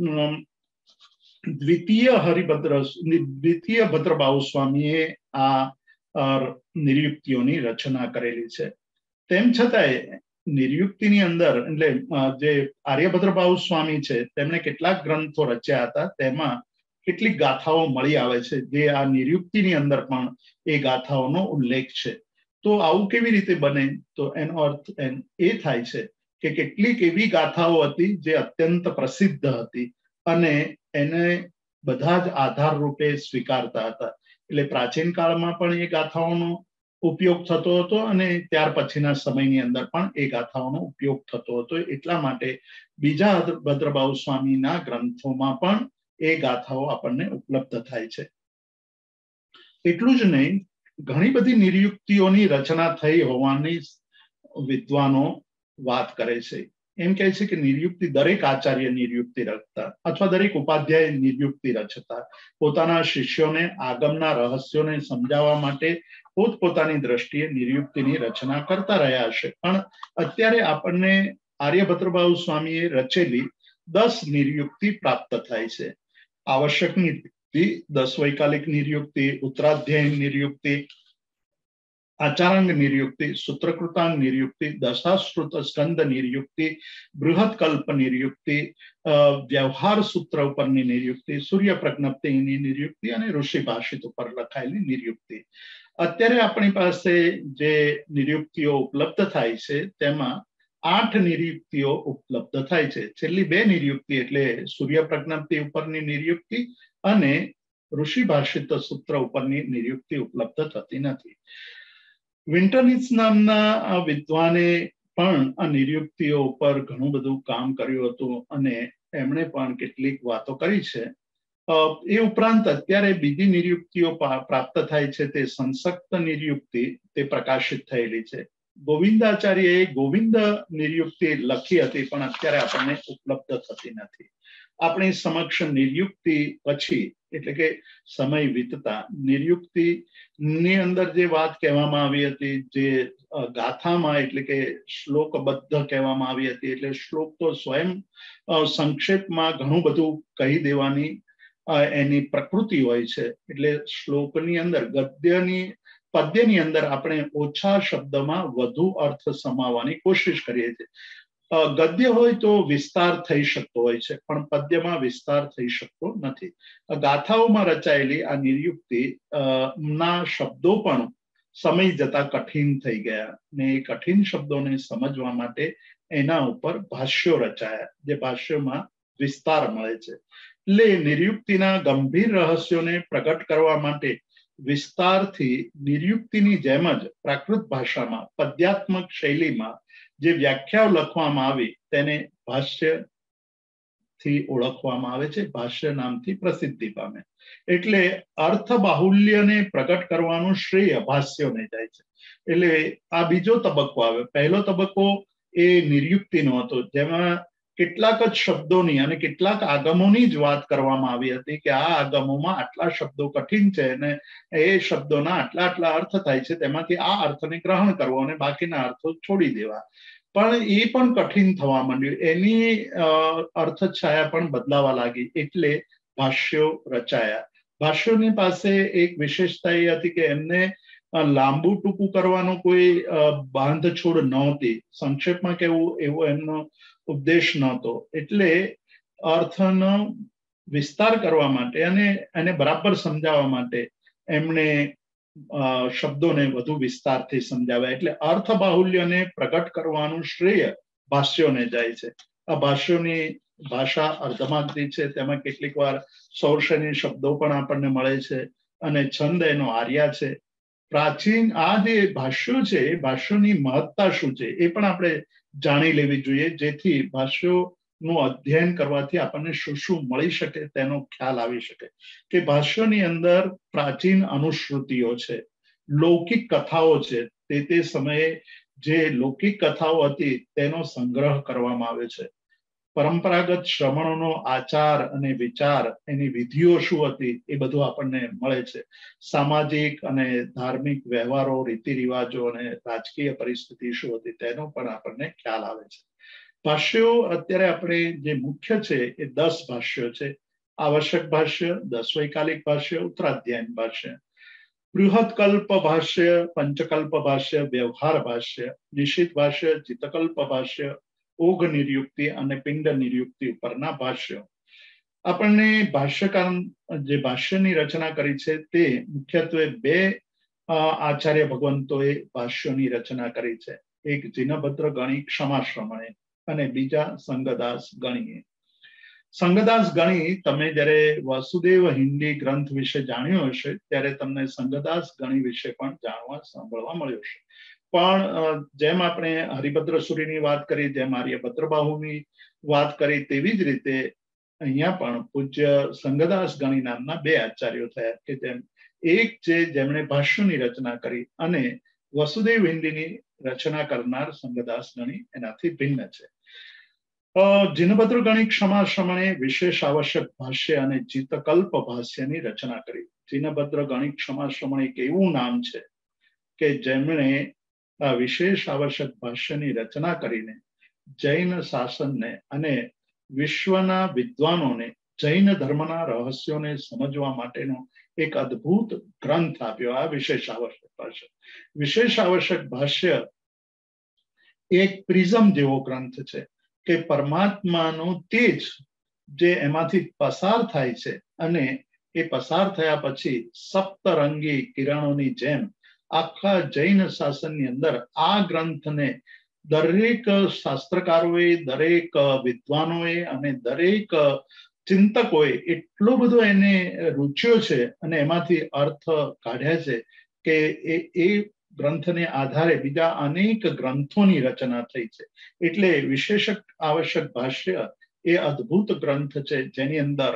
દ્વિતીય ભદ્રબાહુ સ્વામીએ આ નિર્યુક્તિઓની રચના કરેલી છે. તેમ છતાંય નિર્યુક્તિની અંદર એટલે જે આર્યભદ્રભાવ સ્વામી છે તેમણે કેટલાક ગ્રંથો રચ્યા હતા, તેમાં કેટલીક ગાથાઓ મળી આવે છે જે આ નિર્યુક્તિની અંદર પણ એ ગાથાઓનો ઉલ્લેખ છે. તો આવું કેવી રીતે બને? તો એનો અર્થ એ થાય છે કે કેટલીક એવી ગાથાઓ હતી જે અત્યંત પ્રસિદ્ધ હતી અને એને બધા જ આધાર રૂપે સ્વીકારતા હતા. એટલે પ્રાચીન કાળમાં પણ એ ગાથાઓનો ઉપયોગ થતો હતો અને ત્યાર પછીના સમયની અંદર પણ એ ગાથાઓનો ઉપયોગ થતો હતો. એટલા માટે બીજા ભદ્રભાવ સ્વામીના ગ્રંથોમાં પણ એ ગાથાઓ આપણને ઉપલબ્ધ થાય છે. એટલું જ નહીં, ઘણી બધી નિર્યુક્તિઓની રચના થઈ હોવાની વિદ્વાનો વાત કરે છે. એમ કહે છે કે નિર્યુક્તિ દરેક આચાર્ય નિર્યુક્તિ રચતા અથવા દરેક ઉપાધ્યાય નિર્યુક્તિ રચતા પોતાના શિષ્યોને આગમના રહસ્યોને સમજાવવા માટે પોતપોતાની દ્રષ્ટિએ નિર્યુક્તિની રચના કરતા રહ્યા હશે. પણ અત્યારે આપણને આર્યભદ્રભાવ સ્વામીએ રચેલી 10 નિર્યુક્તિ પ્રાપ્ત થાય છે. આવશ્યક નિર્યુક્તિ, 10 વૈકાલિક નિર્યુક્તિ, ઉત્તરાધ્યાય નિર્યુક્તિ, આચારાંગ નિર્યુક્તિ, સૂત્રકૃતાંગ નિર્યુક્તિ, દશાશ્રુત સ્કંદ નિર્યુક્તિ, બૃહદ કલ્પ નિર્યુક્તિ, વ્યવહાર સૂત્ર ઉપરની નિર્યુક્તિ, સૂર્ય પ્રજ્ઞપ્તિની નિર્યુક્તિ અને ઋષિ ભાષિત ઉપર લખાયેલી નિર્યુક્તિ. અત્યારે આપણી પાસે જે નિર્યુક્તિઓ ઉપલબ્ધ થાય છે તેમાં 8 નિર્યુક્તિઓ ઉપલબ્ધ થાય છે. છેલ્લી 2 નિર્યુક્તિ એટલે સૂર્ય પ્રજ્ઞપ્તિ ઉપરની નિર્યુક્તિ અને ઋષિ ભાષિત સૂત્ર ઉપરની નિર્યુક્તિ ઉપલબ્ધ થતી નથી. વિન્ટરનીટ્સ નામના વિદ્વાને પણ આ નિર્યુક્તિઓ ઉપર ઘણું બધું કામ કર્યું હતું અને એમણે પણ કેટલીક વાતો કરી છે. એ ઉપરાંત અત્યારે બીજી નિર્યુક્તિઓ પ્રાપ્ત થાય છે, તે સંસક્ત નિર્યુક્તિ, તે પ્રકાશિત થયેલી છે. ગોવિંદાચાર્યએ ગોવિંદ નિર્યુક્તિ લખી હતી પણ અત્યારે આપણને ઉપલબ્ધ થતી નથી. આપણી સમક્ષ નિર્યુક્તિ પછી એટલે કે સમય વીતતા નિર્યુક્તિની અંદર જે વાત કહેવામાં આવી હતી, જે ગાથામાં એટલે કે શ્લોકબદ્ધ કહેવામાં આવી હતી, એટલે શ્લોક તો સ્વયં સંક્ષેપમાં ઘણું બધું કહી દેવાની એની પ્રકૃતિ હોય છે. એટલે શ્લોકની અંદર પદ્યની અંદર આપણે ઓછા શબ્દમાં વધુ અર્થ સમાવવાની કોશિશ કરીએ છીએ. ગદ્ય હોય તો વિસ્તાર થઈ શકતો હોય છે પણ પદ્યમાં વિસ્તાર થઈ શકતો નથી. ગાથાઓમાં રચાયેલી આ નિર્યુક્તિ ના શબ્દો પણ સમય જતા કઠિન થઈ ગયા ને એ કઠિન શબ્દોને સમજવા માટે એના ઉપર ભાષ્યો રચાયા, જે ભાષ્યોમાં વિસ્તાર મળે છે. એટલે નિર્યુક્તિના ગંભીર રહસ્યોને પ્રગટ કરવા માટે વિસ્તારથી નિર્યુક્તિની જેમ જ પ્રાકૃત ભાષામાં પદ્યાત્મક શૈલીમાં જે વ્યાખ્યાઓ લખવામાં આવી તેને ભાષ્યથી ઓળખવામાં આવે છે, ભાષ્ય નામથી પ્રસિદ્ધિ પામે. એટલે અર્થ બાહુલ્યને પ્રગટ કરવાનું શ્રેય ભાષ્યોને જાય છે. એટલે આ બીજો તબક્કો આવે. પહેલો તબક્કો એ નિર્યુક્તિનો હતો, જેમાં કેટલાક જ શબ્દોની અને કેટલાક આગમોની જ વાત કરવામાં આવી હતી કે આ આગમોમાં આટલા શબ્દો કઠિન છે અને એ શબ્દોના આટલા આટલા અર્થ થાય છે, તેમાંથી આ અર્થને ગ્રહણ કરવો અને બાકીના અર્થો છોડી દેવા. પણ એ પણ કઠિન થવા માંડ્યું, એની અર્થછાયા પણ બદલાવા લાગી. એટલે ભાષ્યો રચાયા. ભાષ્યોની પાસે એક વિશેષતા એ હતી કે એમને લાંબુ ટૂંકું કરવાનો કોઈ બાંધછોડ નહોતી. સંક્ષેપમાં કેવું એવો એમનો ઉપદેશ નહોતો. એટલે અર્થનો વિસ્તાર કરવા માટે અને એને બરાબર સમજાવવા માટે એમણે શબ્દોને વધુ વિસ્તારથી સમજાવ્યા. એટલે અર્થ બાહુલ્યને પ્રગટ કરવાનું શ્રેય ભાષ્યોને જાય છે. આ ભાષ્યોની ભાષા અર્ધમાગધી છે, તેમાં કેટલીક વાર સૌર્ષની શબ્દો પણ આપણને મળે છે અને છંદ એનો આર્યા છે. પ્રાચીન આ જે ભાષ્યો છે એ ભાષ્યોની મહત્તા શું છે એ પણ આપણે જાણી લેવી જોઈએ, જેથી ભાષ્યોનું અધ્યયન કરવાથી આપણને શું શું મળી શકે તેનો ખ્યાલ આવી શકે. કે ભાષ્યોની અંદર પ્રાચીન અનુશ્રુતિઓ છે, લૌકિક કથાઓ છે, તે સમયે જે લૌકિક કથાઓ હતી તેનો સંગ્રહ કરવામાં આવે છે. પરંપરાગત શ્રમણોનો આચાર અને વિચાર, એની વિધિઓ શું હતી એ બધું આપણને મળે છે. સામાજિક અને ધાર્મિક વ્યવહારો, રીતિ રિવાજો અને રાજકીય પરિસ્થિતિ શું હતી તેનો પણ આપણને ખ્યાલ આવે છે. ભાષ્યો અત્યારે આપણે જે મુખ્ય છે એ 10 ભાષ્યો છે. આવશ્યક ભાષ્ય, 10 વૈકાલિક ભાષ્ય, ઉત્તરાધ્યાયન ભાષ્ય. બૃહત્કલ્પ ભાષ્ય, પંચકલ્પ ભાષ્ય, વ્યવહાર ભાષ્ય, નિશિત ભાષ્ય, ચિત્તકલ્પ ભાષ્ય, ઓઘ નિર્યુક્તિ અને પિંડ નિર્યુક્તિ ઉપરના ભાષ્યો. આપણને ભાષ્યકાર જે ભાષ્યની રચના કરી છે તે મુખ્યત્વે બે આચાર્ય ભગવંતોએ ભાષ્યોની રચના કરી છે. એક જીનભદ્ર ગણી ક્ષમાશ્રમણે અને બીજા સંગદાસ ગણીએ. સંગદાસ ગણી, તમે જ્યારે વાસુદેવ હિન્દી ગ્રંથ વિશે જાણ્યું હશે ત્યારે તમને સંગદાસ ગણી વિશે પણ જાણવા સાંભળવા મળ્યું હશે. પણ જેમ આપણે હરિભદ્ર સૂરીની વાત કરી, જેમ આર્યભદ્રબાહુની વાત કરી, તેવી જ રીતે અહીંયા પણ પૂજ્ય સંગદાસ ગણી નામના બે આચાર્યો થયા કે જેમ એક છે જેમણે ભાષ્યની રચના કરી અને વસુદેવ હિન્દીની રચના કરનાર સંગદાસ ગણી એનાથી ભિન્ન છે. જીનભદ્ર ગણી ક્ષમાશ્રમણે વિશેષ આવશ્યક ભાષ્ય અને ચિત્તકલ્પ ભાષ્યની રચના કરી. જીનભદ્ર ગણી ક્ષમાશ્રમણ એક એવું નામ છે કે જેમણે આ વિશેષ આવશ્યક ભાષ્યની રચના કરીને જૈન શાસનને અને વિશ્વના વિદ્વાનોને જૈન ધર્મના રહસ્યોને સમજવા માટેનો એક અદ્ભુત ગ્રંથ આપ્યો. આ વિશેષ આવશ્યક ભાષ્ય. વિશેષ આવશ્યક ભાષ્ય એક પ્રિઝમ જેવો ગ્રંથ છે કે પરમાત્માનું તેજ જે એમાંથી પસાર થાય છે અને એ પસાર થયા પછી સપ્તરંગી કિરણોની જેમ આખા જૈન શાસનની અંદર આ ગ્રંથને દરેક શાસ્ત્રકારોએ, દરેક વિદ્વાનોએ અને દરેક ચિંતકોએ એટલો બધો એને રૂચ્યો છે અને એમાંથી અર્થ કાઢ્યા છે કે એ ગ્રંથને આધારે બીજા અનેક ગ્રંથોની રચના થઈ છે. એટલે વિશેષ આવશ્યક ભાષ્ય એ અદ્ભુત ગ્રંથ છે જેની અંદર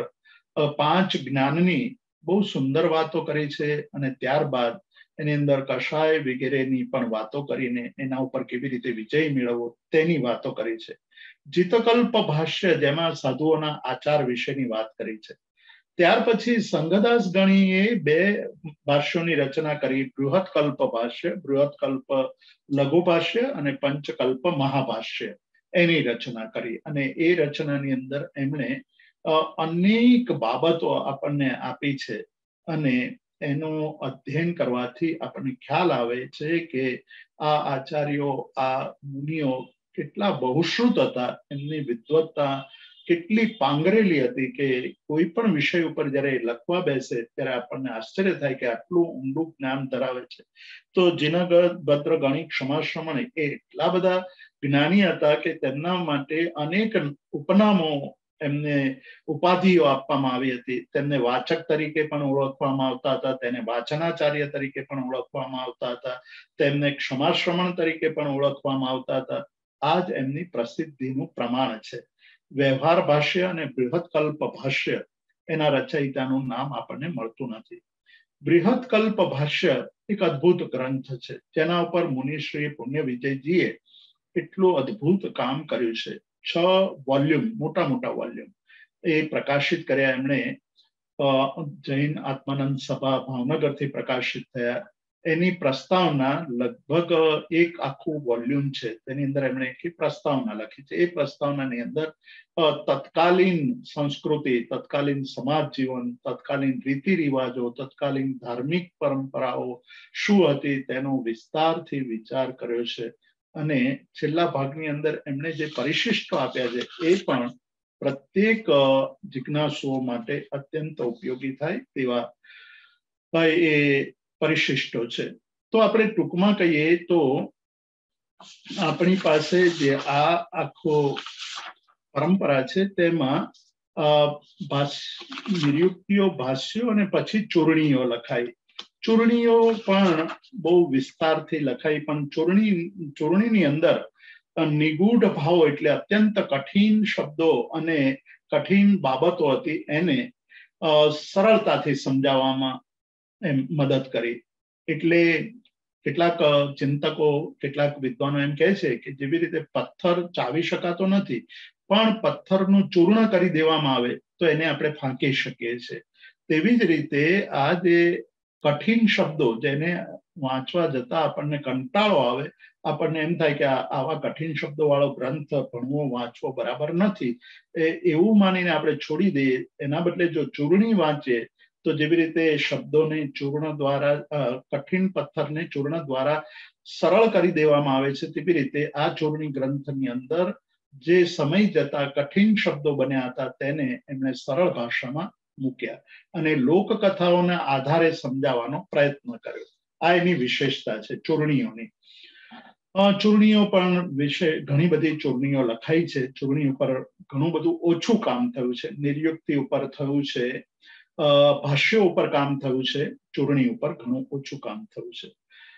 5 જ્ઞાનની બહુ સુંદર વાતો કરી છે અને ત્યારબાદ એની અંદર કષાય વગેરેની પણ વાતો કરીને એના ઉપર કેવી રીતે વિજય મેળવવો તેની વાતો કરી છે. ચિત્તકલ્પ ભાષ્ય જેમાં સાધુઓના આચાર વિશેની વાત કરી છે. ત્યાર પછી સંગદાસ ગણીએ બે ભાષ્યોની રચના કરી. બૃહત્કલ્પ ભાષ્ય, બૃહત્કલ્પ લઘુ ભાષ્ય અને પંચકલ્પ મહાભાષ્ય એની રચના કરી અને એ રચનાની અંદર એમણે અનેક બાબતો આપણને આપી છે અને એનું અધ્યયન કરવાથી આપણને ખ્યાલ આવે છે કે આ આચાર્યો, આ મુનિઓ કેટલા બહુશ્રુત હતા, એમની વિદ્વત્તા કેટલી પાંગરેલી હતી કે કોઈ પણ વિષય ઉપર જ્યારે લખવા બેસે ત્યારે આપણને આશ્ચર્ય થાય કે આટલું ઊંડું જ્ઞાન ધરાવે છે. તો જીનભદ્ર ગણી ક્ષમાશ્રમણે એ એટલા બધા જ્ઞાની હતા કે તેમના માટે અનેક ઉપનામો, એમને ઉપાધિઓ આપવામાં આવી હતી. તેમને વાચક તરીકે પણ ઓળખવામાં આવતા હતા, તેને વાચનાચાર્ય તરીકે પણ ઓળખવામાં આવતા હતા, તેમને ક્ષમાશ્રમણ તરીકે પણ ઓળખવામાં આવતા હતા. આ જ એમની પ્રસિદ્ધિનું પ્રમાણ છે. વ્યવહાર ભાષ્ય અને બૃહત્કલ્પ ભાષ્ય એના રચયિતાનું નામ આપણને મળતું નથી. બૃહત્કલ્પ ભાષ્ય એક અદ્ભુત ગ્રંથ છે જેના ઉપર મુનિશ્રી પુણ્ય વિજયજીએ એટલું અદ્ભુત કામ કર્યું છે. 6 વોલ્યુમ, મોટા મોટા વોલ્યુમ એ પ્રકાશિત કર્યા એમણે. જૈન આત્માનંદ સભા ભાવનગરથી પ્રકાશિત થયા. એની પ્રસ્તાવના લગભગ એક આખું વોલ્યુમ છે. તેની અંદર એમણે એક પ્રસ્તાવના લખી છે. એ પ્રસ્તાવનાની અંદર તત્કાલીન સંસ્કૃતિ, તત્કાલીન સમાજ જીવન, તત્કાલીન રીતિ રિવાજો, તત્કાલીન ધાર્મિક પરંપરાઓ શું હતી તેનો વિસ્તારથી વિચાર કર્યો છે અને છેલ્લા ભાગની અંદર એમણે જે પરિશિષ્ટો આપ્યા છે એ પણ પ્રત્યેક જિજ્ઞાસુઓ માટે અત્યંત ઉપયોગી થાય તેવા એ પરિશિષ્ટો છે. તો આપણે ટૂંકમાં કહીએ તો આપણી પાસે જે આ આખો પરંપરા છે તેમાં નિરુક્તિઓ, ભાષ્યો અને પછી ચૂર્ણીઓ લખાઈ. ચૂર્ણીઓ પણ બહુ વિસ્તારથી લખાઈ, પણ ચૂર્ણીની અંદર નિગૂઢ ભાવો એટલે અત્યંત કઠિન શબ્દો અને કઠિન બાબતો હતી એને સરળતાથી સમજાવવામાં મદદ કરી. એટલે કેટલાક ચિંતકો, કેટલાક વિદ્વાનો એમ કહે છે કે જેવી રીતે પથ્થર ચાવી શકાતો નથી પણ પથ્થરનું ચૂર્ણ કરી દેવામાં આવે તો એને આપણે ફાંકી શકીએ છીએ, તેવી જ રીતે આ જે કઠિન શબ્દો જેને વાંચવા જતા આપણને કંટાળો આવે, આપણને એમ થાય કે આવા કઠિન શબ્દો વાળો ગ્રંથ ભણવો, વાંચવો બરાબર નથી, એવું માનીને આપણે છોડી દઈએ. એના બદલે જો ચૂર્ણી વાંચીએ તો જેવી રીતે શબ્દોને ચૂર્ણ દ્વારા, કઠિન પથ્થરને ચૂર્ણ દ્વારા સરળ કરી દેવામાં આવે છે, તેવી રીતે આ ચૂર્ણી ગ્રંથની અંદર જે સમય જતા કઠિન શબ્દો બન્યા હતા તેને એમણે સરળ ભાષામાં મૂક્યા અને લોકકથાઓના આધારે સમજાવવાનો પ્રયત્ન કર્યો. આ એની વિશેષતા છે ચૂર્ણીઓની. ચૂર્ણીઓ પણ વિશે ઘણી બધી ચૂર્ણીઓ લખાઈ છે. ચૂર્ણી ઉપર ઘણું બધું ઓછું કામ થયું છે. નિર્યુક્તિ ઉપર થયું છે, ભાષ્યો ઉપર કામ થયું છે, ચૂર્ણી ઉપર ઘણું ઓછું કામ થયું છે.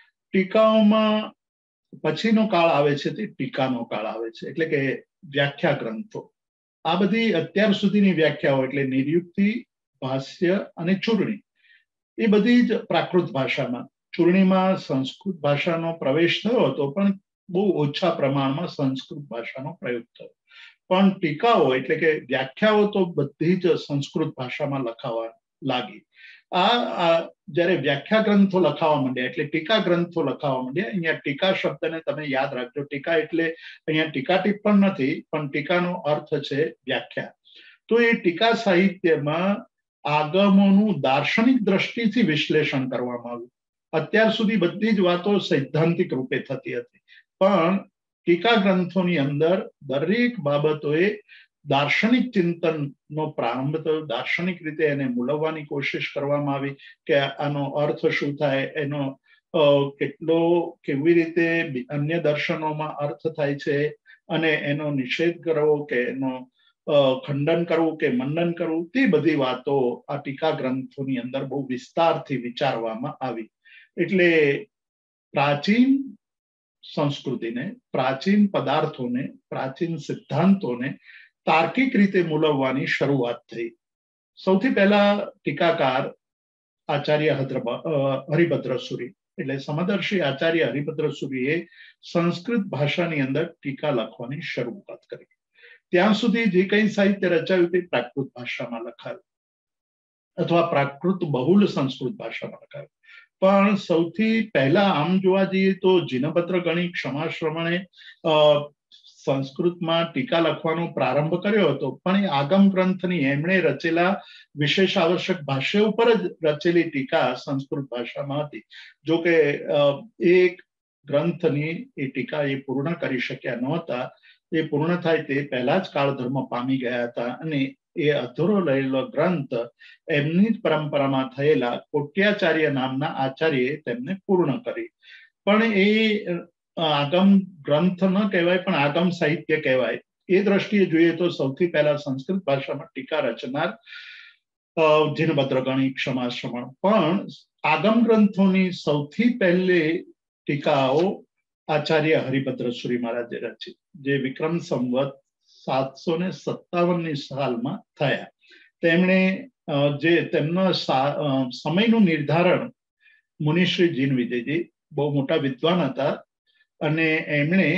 ટીકાઓમાં પછીનો કાળ આવે છે તે ટીકાનો કાળ આવે છે, એટલે કે વ્યાખ્યા ગ્રંથો. આ બધી અત્યાર સુધીની વ્યાખ્યાઓ એટલે નિર્યુક્તિ, ભાષ્ય અને ચૂર્ણી એ બધી જ પ્રાકૃત ભાષામાં. ચૂર્ણીમાં સંસ્કૃત ભાષાનો પ્રવેશ થયો હતો, પણ બહુ ઓછા પ્રમાણમાં સંસ્કૃત ભાષાનો પ્રયોગ થયો. પણ ટીકાઓ એટલે કે વ્યાખ્યાઓ તો બધી જ સંસ્કૃત ભાષામાં લખાવા લાગી. જ્યારે વ્યાખ્યા ગ્રંથો લખાવા માંડ્યા એટલે ટીકા ગ્રંથો લખાવા માંડ્યા. અહીંયા ટીકા શબ્દને તમે યાદ રાખજો. ટીકા એટલે અહીંયા ટીકા ટિપ્પણ નથી, પણ ટીકાનો અર્થ છે વ્યાખ્યા. તો એ ટીકા સાહિત્યમાં આગમોનું દાર્શનિક દ્રષ્ટિથી વિશ્લેષણ કરવામાં આવ્યું. અત્યાર સુધી બધી જ વાતો સૈદ્ધાંતિક રૂપે થતી હતી, પણ ટીકા ગ્રંથોની અંદર દરેક બાબતોએ દાર્શનિક ચિંતનનો પ્રારંભ થયો. દાર્શનિક રીતે એને મૂલવવાની કોશિશ કરવામાં આવી કે આનો અર્થ શું થાય, એનો કેટલો કેવી રીતે અન્ય દર્શનોમાં અર્થ થાય છે અને એનો નિષેધ કરવો કે એનો ખંડન કરવું કે મનન કરવું, તે બધી વાતો આ ટીકા ગ્રંથોની અંદર બહુ વિસ્તારથી વિચારવામાં આવી. એટલે પ્રાચીન સંસ્કૃતિને, પ્રાચીન પદાર્થોને, પ્રાચીન સિદ્ધાંતોને તાર્કિક રીતે મૂલવવાની શરૂઆત થઈ. સૌથી પહેલા ટીકાકાર આચાર્ય હરિભદ્રસુરી એટલે સમદર્શી આચાર્ય હરિભદ્રસુરીએ સંસ્કૃત ભાષાની અંદર ટીકા લખવાની શરૂઆત કરી. ત્યાં સુધી જે કંઈ સાહિત્ય રચાયું તે પ્રાકૃત ભાષામાં લખાયું અથવા પ્રાકૃત બહુલ સંસ્કૃત ભાષામાં લખાયું. પણ સૌથી પહેલા આમ જોવા જઈએ તો જીનપત્ર ગણિત ક્ષમાશ્રમણે સંસ્કૃતમાં ટીકા લખવાનો પ્રારંભ કર્યો હતો, પણ એ આગમ ગ્રંથની એમણે રચેલા વિશેષ આવશ્યક ભાષ્ય ઉપર જ રચેલી ટીકા સંસ્કૃત ભાષામાં હતી. જો કે એક ગ્રંથની એ ટીકા એ પૂર્ણ કરી શક્યા નહોતા. એ પૂર્ણ થાય તે પહેલા જ કાળધર્મ પામી ગયા હતા અને એ અધૂરો રહેલો ગ્રંથ એમની જ પરંપરામાં થયેલા કોટ્યાચાર્ય નામના આચાર્યએ તેમને પૂર્ણ કરી. પણ એ આગમ ગ્રંથ ન કહેવાય, પણ આગમ સાહિત્ય કહેવાય. એ દ્રષ્ટિએ જોઈએ તો સૌથી પહેલા સંસ્કૃત ભાષામાં ટીકા રચનાર જીનભદ્ર ગણિત ક્ષમાશ્રમણ. પણ આગમ ગ્રંથોની સૌથી પહેલી ટીકાઓ આચાર્ય હરિભદ્રસુરી મહારાજે રચી, જે વિક્રમ સંવત 757ની સાલમાં થયા. તેમણે જે તેમના સમયનું નિર્ધારણ મુનિશ્રી જીન વિજયજી બહુ મોટા વિદ્વાન હતા અને એમણે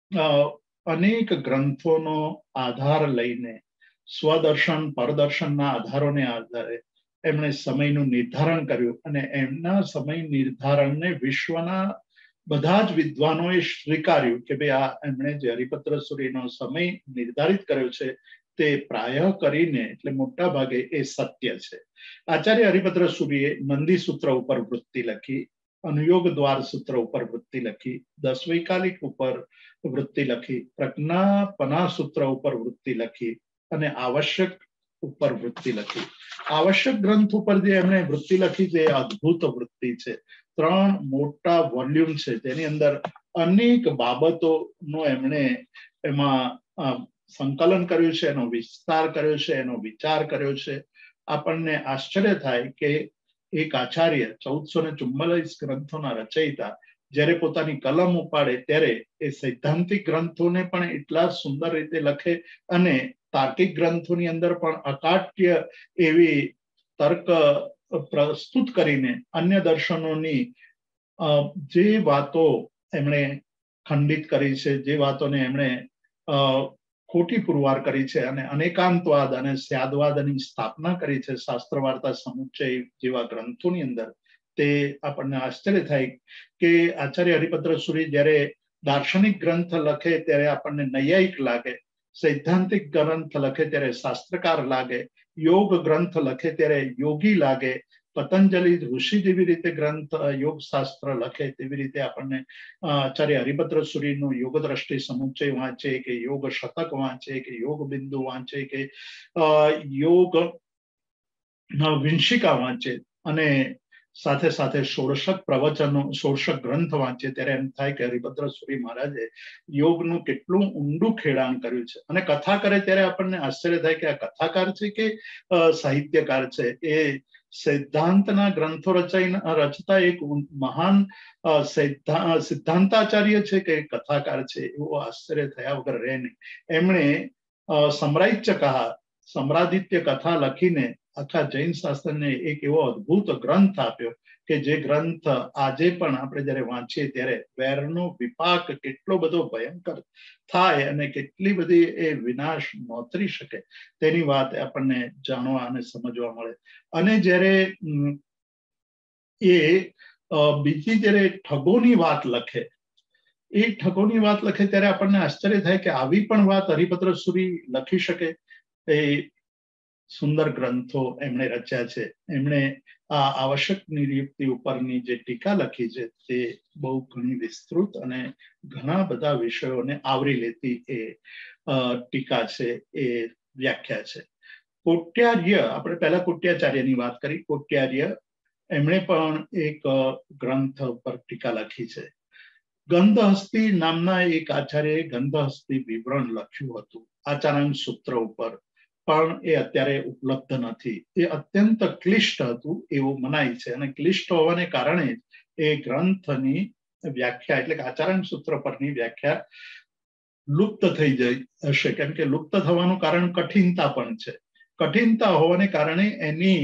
અનેક ગ્રંથોનો આધાર લઈને સ્વદર્શન પરદર્શનના આધારોને આધારે એમણે સમયનું નિર્ધારણ કર્યું અને એમના સમય નિર્ધારણને વિશ્વના બધા જ વિદ્વાનોએ સ્વીકાર્યું કે ભાઈ આ એમણે જે હરિભદ્રસુરીનો સમય નિર્ધારિત કર્યો છે તે પ્રાય કરીને એટલે મોટા ભાગે એ સત્ય છે. આચાર્ય હરિભદ્રસુરીએ નંદી સૂત્ર ઉપર વૃત્તિ લખી, અનુયોગ દ્વાર સૂત્ર ઉપર વૃત્તિ લખી, દસવૈકાલિક ઉપર વૃત્તિ લખી, પ્રજ્ઞાપના સૂત્ર ઉપર વૃત્તિ લખી અને આવશ્યક ઉપર વૃત્તિ લખી. આવશ્યક ગ્રંથ ઉપર જે એમણે વૃત્તિ લખી તે અદ્ભુત વૃત્તિ છે. 3 મોટા વોલ્યુમ છે, તેની અંદર અનેક બાબતોનો એમણે એમાં સંકલન કર્યું છે, એનો વિસ્તાર કર્યો છે, એનો વિચાર કર્યો છે. આપણને આશ્ચર્ય થાય કે એક આચાર્ય 1444 ગ્રંથોના રચયિતા જ્યારે પોતાની કલમ ઉપાડે ત્યારે એ સૈદ્ધાંતિક ગ્રંથોને પણ એટલા સુંદર રીતે લખે અને તાર્કિક ગ્રંથોની અંદર પણ અકાટ્ય એવી તર્ક પ્રસ્તુત કરીને અન્ય દર્શનોની જે વાતો એમણે ખંડિત કરી છે, જે વાતોને એમણે ખોટી પુરવાર કરી છે અને અનેકાંતવાદ અને સ્યાદવાદની સ્થાપના કરી છે શાસ્ત્ર વાર્તા સમુચ્ચય જેવા ગ્રંથોની અંદર, તે આપણને આશ્ચર્ય થાય કે આચાર્ય હરિભદ્રસુરી જ્યારે દાર્શનિક ગ્રંથ લખે ત્યારે આપણને નૈયાયિક લાગે, સૈદ્ધાંતિક ગ્રંથ લખે ત્યારે શાસ્ત્રકાર લાગે, યોગ ગ્રંથ લખે ત્યારે યોગી લાગે, પતંજલિ ઋષિ જેવી રીતે ગ્રંથ યોગ શાસ્ત્ર લખે તેવી રીતે આપણને આચાર્ય હરિભદ્ર સૂરીનું યોગ દ્રષ્ટિ સમુચ્ચય વાંચે કે યોગ શતક વાંચે કે યોગ બિંદુ વાંચે કે યોગ વિંશિકા વાંચે અને સાથે સાથે ષોડશક પ્રવચનો, ષોડશક ગ્રંથ વાંચે ત્યારે એમ થાય કે હરિભદ્ર સૂરી મહારાજે યોગનું કેટલું ઊંડું ખેડાણ કર્યું છે. અને કથા કરે ત્યારે આપણને આશ્ચર્ય થાય કે આ કથાકાર છે કે સાહિત્યકાર છે. એ સિદ્ધાંતના ગ્રંથો રચતા એક મહાન સિદ્ધાંતાચાર્ય છે કે કથાકાર છે, એવું આશ્ચર્ય થયા વગર રહે નહીં. એમણે સમરાઇચ્ય કહા, સમરાદિત્ય કથા લખીને આખા જૈન શાસ્ત્રને એક એવો અદ્ભુત ગ્રંથ આપ્યો કે જે ગ્રંથ આજે પણ આપણે જયારે વાંચીએ ત્યારે વેરનો વિપાક કેટલો બધો ભયંકર થાય અને કેટલી બધી એ વિનાશ નોતરી શકે તેની વાત આપણને જાણવા અને સમજવા મળે. અને જયારે એ બીજી જયારે ઠગોની વાત લખે, એ ઠગોની વાત લખે ત્યારે આપણને આશ્ચર્ય થાય કે આવી પણ વાત હરિભદ્ર સૂરી લખી શકે. એ સુંદર ગ્રંથો એમણે રચ્યા છે. એમણે આ આવશ્યક નિયુક્તિ ઉપરની જે ટીકા લખી છે તે બહુ ઘણી વિસ્તૃત અને ઘણા બધા વિષયોને આવરી લેતી એ ટીકા છે, એ વ્યાખ્યા છે. કોટ્યાર્ય, આપણે પહેલા કોટ્યાચાર્યની વાત કરી. કોટ્યાર્ય એમણે પણ એક ગ્રંથ પર ટીકા લખી છે. ગંધહસ્તી નામના એક આચાર્યએ ગંધહસ્તી વિવરણ લખ્યું હતું આચારાંગ સૂત્ર ઉપર, પણ એ અત્યારે ઉપલબ્ધ નથી. એ અત્યંત ક્લિષ્ટ હતું એવું મનાય છે અને ક્લિષ્ટ હોવાને કારણે એ ગ્રંથની વ્યાખ્યા એટલે કે આચારાંગ સૂત્ર પરની વ્યાખ્યા લુપ્ત થઈ જઈ હશે. કેમ કે લુપ્ત થવાનું કારણ કઠિનતા પણ છે. કઠિનતા હોવાને કારણે એની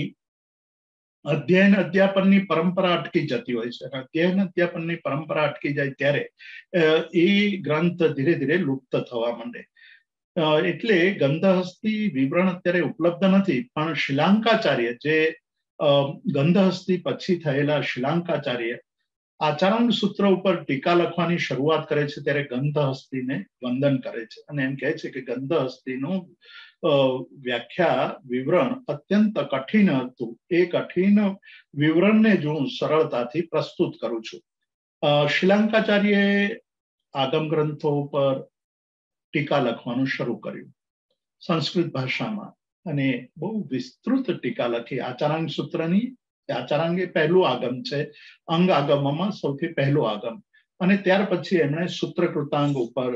અધ્યયન અધ્યાપનની પરંપરા અટકી જતી હોય છે. અધ્યયન અધ્યાપનની પરંપરા અટકી જાય ત્યારે એ ગ્રંથ ધીરે ધીરે લુપ્ત થવા માંડે. એટલે ગંધહસ્તી વિવરણ અત્યારે ઉપલબ્ધ નથી, પણ શ્રીલંકાચાર્ય જે ગંધહસ્તી પછી થયેલા શ્રીલંકાચાર્ય આચારાંગ સૂત્ર ઉપર ટીકા લખવાની શરૂઆત કરે છે ત્યારે ગંધહસ્તીને વંદન કરે છે અને એમ કહે છે કે ગંધહસ્તીનું વ્યાખ્યા વિવરણ અત્યંત કઠિન હતું. એ કઠિન વિવરણને જ હું સરળતાથી પ્રસ્તુત કરું છું. શ્રીલંકાચાર્યએ આગમ ગ્રંથો ઉપર ટીકા લખવાનું શરૂ કર્યું સંસ્કૃત ભાષામાં અને બહુ વિસ્તૃત ટીકા લખી આચારાંગ સૂત્રની. આચારાંગ એ પહેલું આગમ છે, અંગ આગમમાં સૌથી પહેલું આગમ. અને ત્યાર પછી એમણે સૂત્રકૃતાંગ ઉપર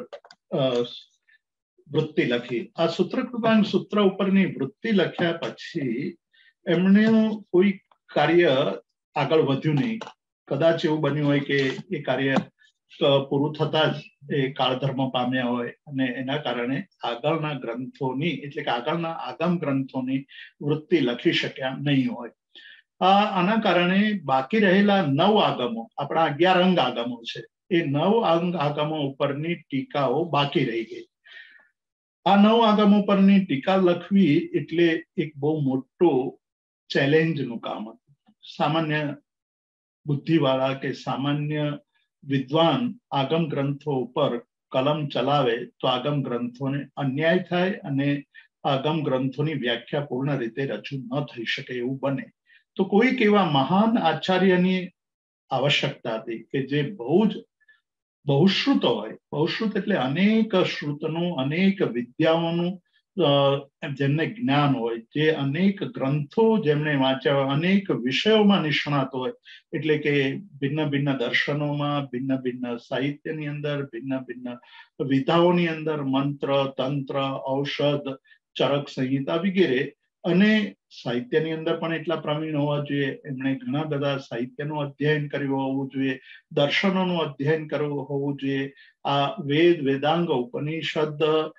વૃત્તિ લખી. આ સૂત્રકૃતાંગ સૂત્ર ઉપરની વૃત્તિ લખ્યા પછી એમણે કોઈ કાર્ય આગળ વધ્યું નહીં. કદાચ એવું બન્યું હોય કે એ કાર્ય પૂરું થતા જ એ કાળધર્મ પામ્યા હોય અને એના કારણે આગળના ગ્રંથોની એટલે કે આગળના આગમ ગ્રંથોની વૃત્તિ લખી શક્યા નહીં હોય. આના કારણે બાકી રહેલા 9 આગમો, આપણા 11 અંગ આગમો છે, એ 9 અંગ આગમો ઉપરની ટીકાઓ બાકી રહી ગઈ. આ 9 આગમો પરની ટીકા લખવી એટલે એક બહુ મોટું ચેલેન્જનું કામ હતું. સામાન્ય બુદ્ધિવાળા કે સામાન્ય વિદ્વાન આગમ ગ્રંથો ઉપર કલમ ચલાવે તો આગમ ગ્રંથોને અન્યાય થાય અને આગમ ગ્રંથોની વ્યાખ્યા પૂર્ણ રીતે રજૂ ન થઈ શકે એવું બને. તો કોઈક એવા મહાન આચાર્યની આવશ્યકતા હતી કે જે બહુ જ બહુશ્રુત હોય. બહુશ્રુત એટલે અનેક શ્રુતનું, અનેક વિદ્યાઓનું જેમને જ્ઞાન હોય, જે અનેક ગ્રંથો જેમને વાંચ્યા હોય, અનેક વિષયોમાં નિષ્ણાત હોય. એટલે કે ભિન્ન ભિન્ન દર્શનોમાં, ભિન્ન ભિન્ન સાહિત્યની અંદર, ભિન્ન ભિન્ન વિધાઓની અંદર, મંત્ર, તંત્ર, ઔષધ, ચરક સંહિતા વગેરે. અને સાહિત્યની અંદર પણ એટલા પ્રવીણ હોવા જોઈએ. એમણે ઘણા બધા સાહિત્યનું અધ્યયન કર્યું હોવું જોઈએ, દર્શનોનું અધ્યયન કરવું હોવું જોઈએ. આ વેદ, વેદાંગ, ઉપનિષદ,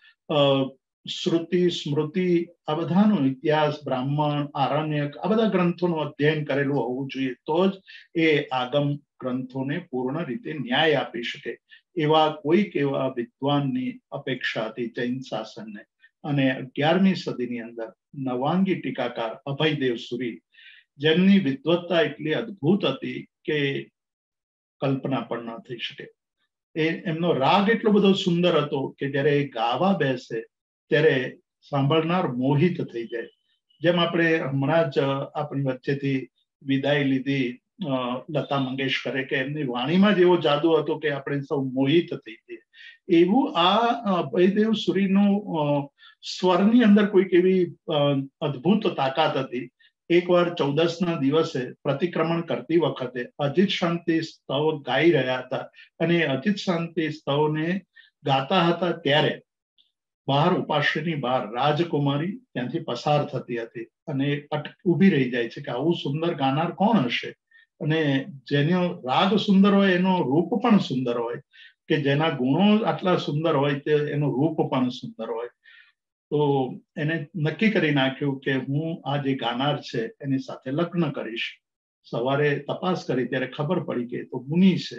શ્રુતિ, સ્મૃતિ, આ બધાનો ઇતિહાસ, બ્રાહ્મણ, આરણ્યક, આ બધા ગ્રંથોનું અધ્યયન કરેલું હોવું જોઈએ. તો જ એ આગમ ગ્રંથોને પૂર્ણ રીતે ન્યાય આપી શકે. એવા કોઈક એવા વિદ્વાનની અપેક્ષા હતી જૈન શાસનને. અને 11મી સદીની અંદર નવાંગી ટીકાકાર અભયદેવ સુરી, જેમની વિદ્વત્તા એટલી અદ્ભુત હતી કે કલ્પના પણ ન થઈ શકે. એમનો રાગ એટલો બધો સુંદર હતો કે જયારે એ ગાવા બેસે ત્યારે સાંભળનાર મોહિત થઈ જાય. જેમ આપણે હમણાં જ આપણી વચ્ચેથી વિદાય લીધી લતા મંગેશકરે, કે એમની વાણીમાં જેવો જાદુ હતો કે આપણે સૌ મોહિત થઈ જઈએ, એવું આ અભયદેવ સુરીનું સ્વરની અંદર કોઈક એવી અદ્ભુત તાકાત હતી. એકવાર 14ના દિવસે પ્રતિક્રમણ કરતી વખતે અજીત શાંતિ સ્તવ ગાઈ રહ્યા હતા, અને અજીત શાંતિ સ્તવને ગાતા હતા ત્યારે બહાર ઉપાશ્રીની બહાર રાજકુમારી ત્યાંથી પસાર થતી હતી, અને ઊભી રહી જાય છે કે આવું સુંદર ગાનાર કોણ હશે, અને જેનો રાગ સુંદર હોય એનો રૂપ પણ સુંદર હોય, કે જેના ગુણો આટલા સુંદર હોય તે એનું રૂપ પણ સુંદર હોય. તો એને નક્કી કરી નાખ્યું કે હું આ જે ગાનાર છે એની સાથે લગ્ન કરીશ. સવારે તપાસ કરી ત્યારે ખબર પડી કે તો મુનિ છે.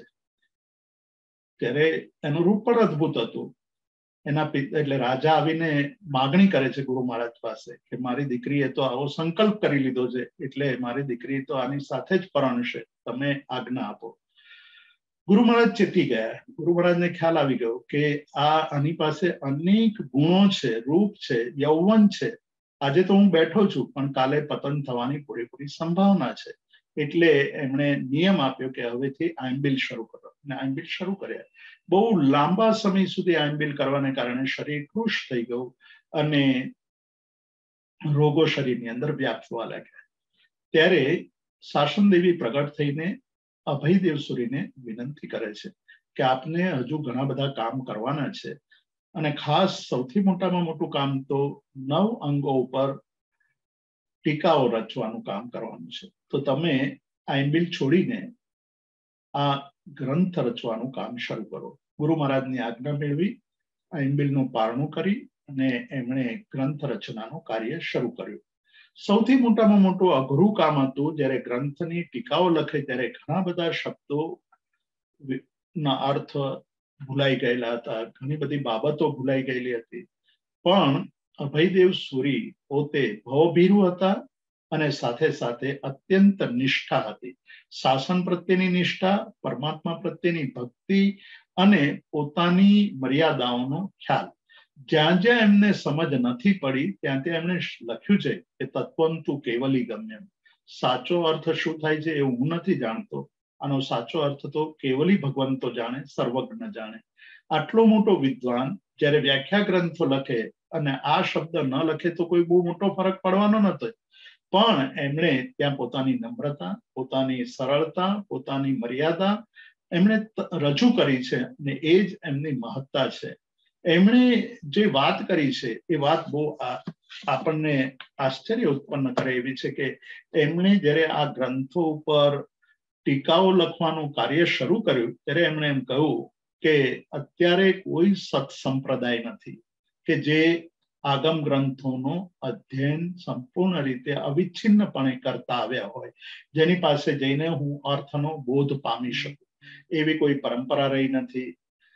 ત્યારે એનું રૂપ પણ અદ્ભુત હતું. એના એટલે રાજા આવીને માગણી કરે છે ગુરુ મહારાજ પાસે કે મારી દીકરીએ તો આવો સંકલ્પ કરી લીધો છે, એટલે મારી દીકરી તો આની સાથે જ પરણશે, તમે આજ્ઞા આપો. ગુરુ મહારાજ ચેતી ગયા. ગુરુ મહારાજને ખ્યાલ આવી ગયો કે આની પાસે અનેક ગુણો છે, રૂપ છે, યૌવન છે. આજે તો હું બેઠો છું પણ કાલે પતન થવાની પૂરેપૂરી સંભાવના છે. એટલે એમણે નિયમ આપ્યો કે હવેથી આંબિલ શરૂ કરો, અને આંબિલ શરૂ કર્યા. બહુ લાંબા સમય સુધી આંબિલ કરવાને કારણે શરીર કૃશ થઈ ગયું, અને રોગો શરીરની અંદર વ્યાપવા લાગ્યા. ત્યારે શાસન દેવી પ્રગટ થઈને અભયદેવ સુરીને વિનંતી કરે છે કે આપને હજુ ઘણા બધા કામ કરવાના છે, અને ખાસ સૌથી મોટામાં મોટું કામ તો 9 અંગો ઉપર ટીકાઓ રચવાનું કામ કરવાનું છે. તો તમે આંબિલ છોડીને આ ગ્રંથ રચવાનું કામ શરૂ કરો. ગુરુ મહારાજની આજ્ઞા મેળવી આંબિલનું પારણું કરી અને એમણે ગ્રંથ રચનાનું કાર્ય શરૂ કર્યું. સૌથી મોટામાં મોટું અઘરું કામ હતું. જ્યારે ગ્રંથની ટીકાઓ લખે ત્યારે ઘણા બધા શબ્દો ના અર્થ ભૂલાઈ ગયેલા હતા, ઘણી બધી બાબતો ભૂલાઈ ગયેલી હતી. પણ અભયદેવ સુરી પોતે ભવભીરુ હતા, અને સાથે સાથે અત્યંત નિષ્ઠા હતી. શાસન પ્રત્યેની નિષ્ઠા, પરમાત્મા પ્રત્યેની ભક્તિ, અને પોતાની મર્યાદાઓનો ખ્યાલ. જ્યાં જ્યાં એમને સમજ નથી પડી ત્યાં ત્યાં એમને લખ્યું છે કે તત્વંતુ કેવલી ગમ્યમ. સાચો અર્થ શું થાય છે એ હું નથી જાણતો, આનો સાચો અર્થ તો કેવલી ભગવંતો જાણે, સર્વજ્ઞ જાણે. આટલો મોટો વિદ્વાન જ્યારે વ્યાખ્યા ગ્રંથો લખે અને આ શબ્દ ન લખે તો કોઈ બહુ મોટો ફરક પડવાનો નથી, પણ એમણે ત્યાં પોતાની નમ્રતા, પોતાની સરળતા, પોતાની મર્યાદા એમણે રજૂ કરી છે, અને એ જ એમની મહત્તા છે. એમણે જે વાત કરી છે એ વાત બહુ આપણને આશ્ચર્ય ઉત્પન્ન કરે એવી છે કે એમણે જ્યારે આ ગ્રંથો ઉપર ટીકાઓ લખવાનું કાર્ય શરૂ કર્યું ત્યારે એમણે એમ કહ્યું કે અત્યારે કોઈ સત્સંપ્રદાય નથી કે જે આગમ ગ્રંથોનું અધ્યયન સંપૂર્ણ રીતે અવિચ્છિન્નપણે કરતા આવ્યા હોય, જેની પાસે જઈને હું અર્થનો બોધ પામી શકું. એવી કોઈ પરંપરા રહી નથી.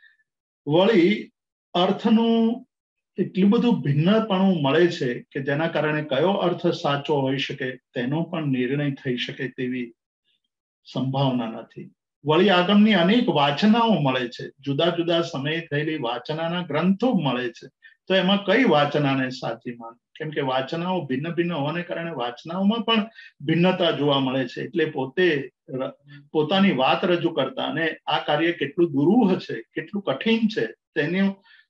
વળી અર્થનું એટલું બધું ભિન્નપણું મળે છે કે જેના કારણે કયો અર્થ સાચો હોઈ શકે તેનો પણ નિર્ણય થઈ શકે તેવી સંભાવના નથી. વળી આગમની અનેક વાચનાઓ મળે છે, જુદા જુદા સમયે થયેલી વાચનાના ગ્રંથો મળે છે. તો એમાં કઈ વાચનાને સાચી માન? કેમ કે વાચનાઓ ભિન્ન ભિન્ન હોવાને કારણે વાચનાઓમાં પણ ભિન્નતા જોવા મળે છે. એટલે પોતાની વાત રજૂ કરતા, અને આ કાર્ય કેટલું દુરૂહ છે, કેટલું કઠિન છે તેની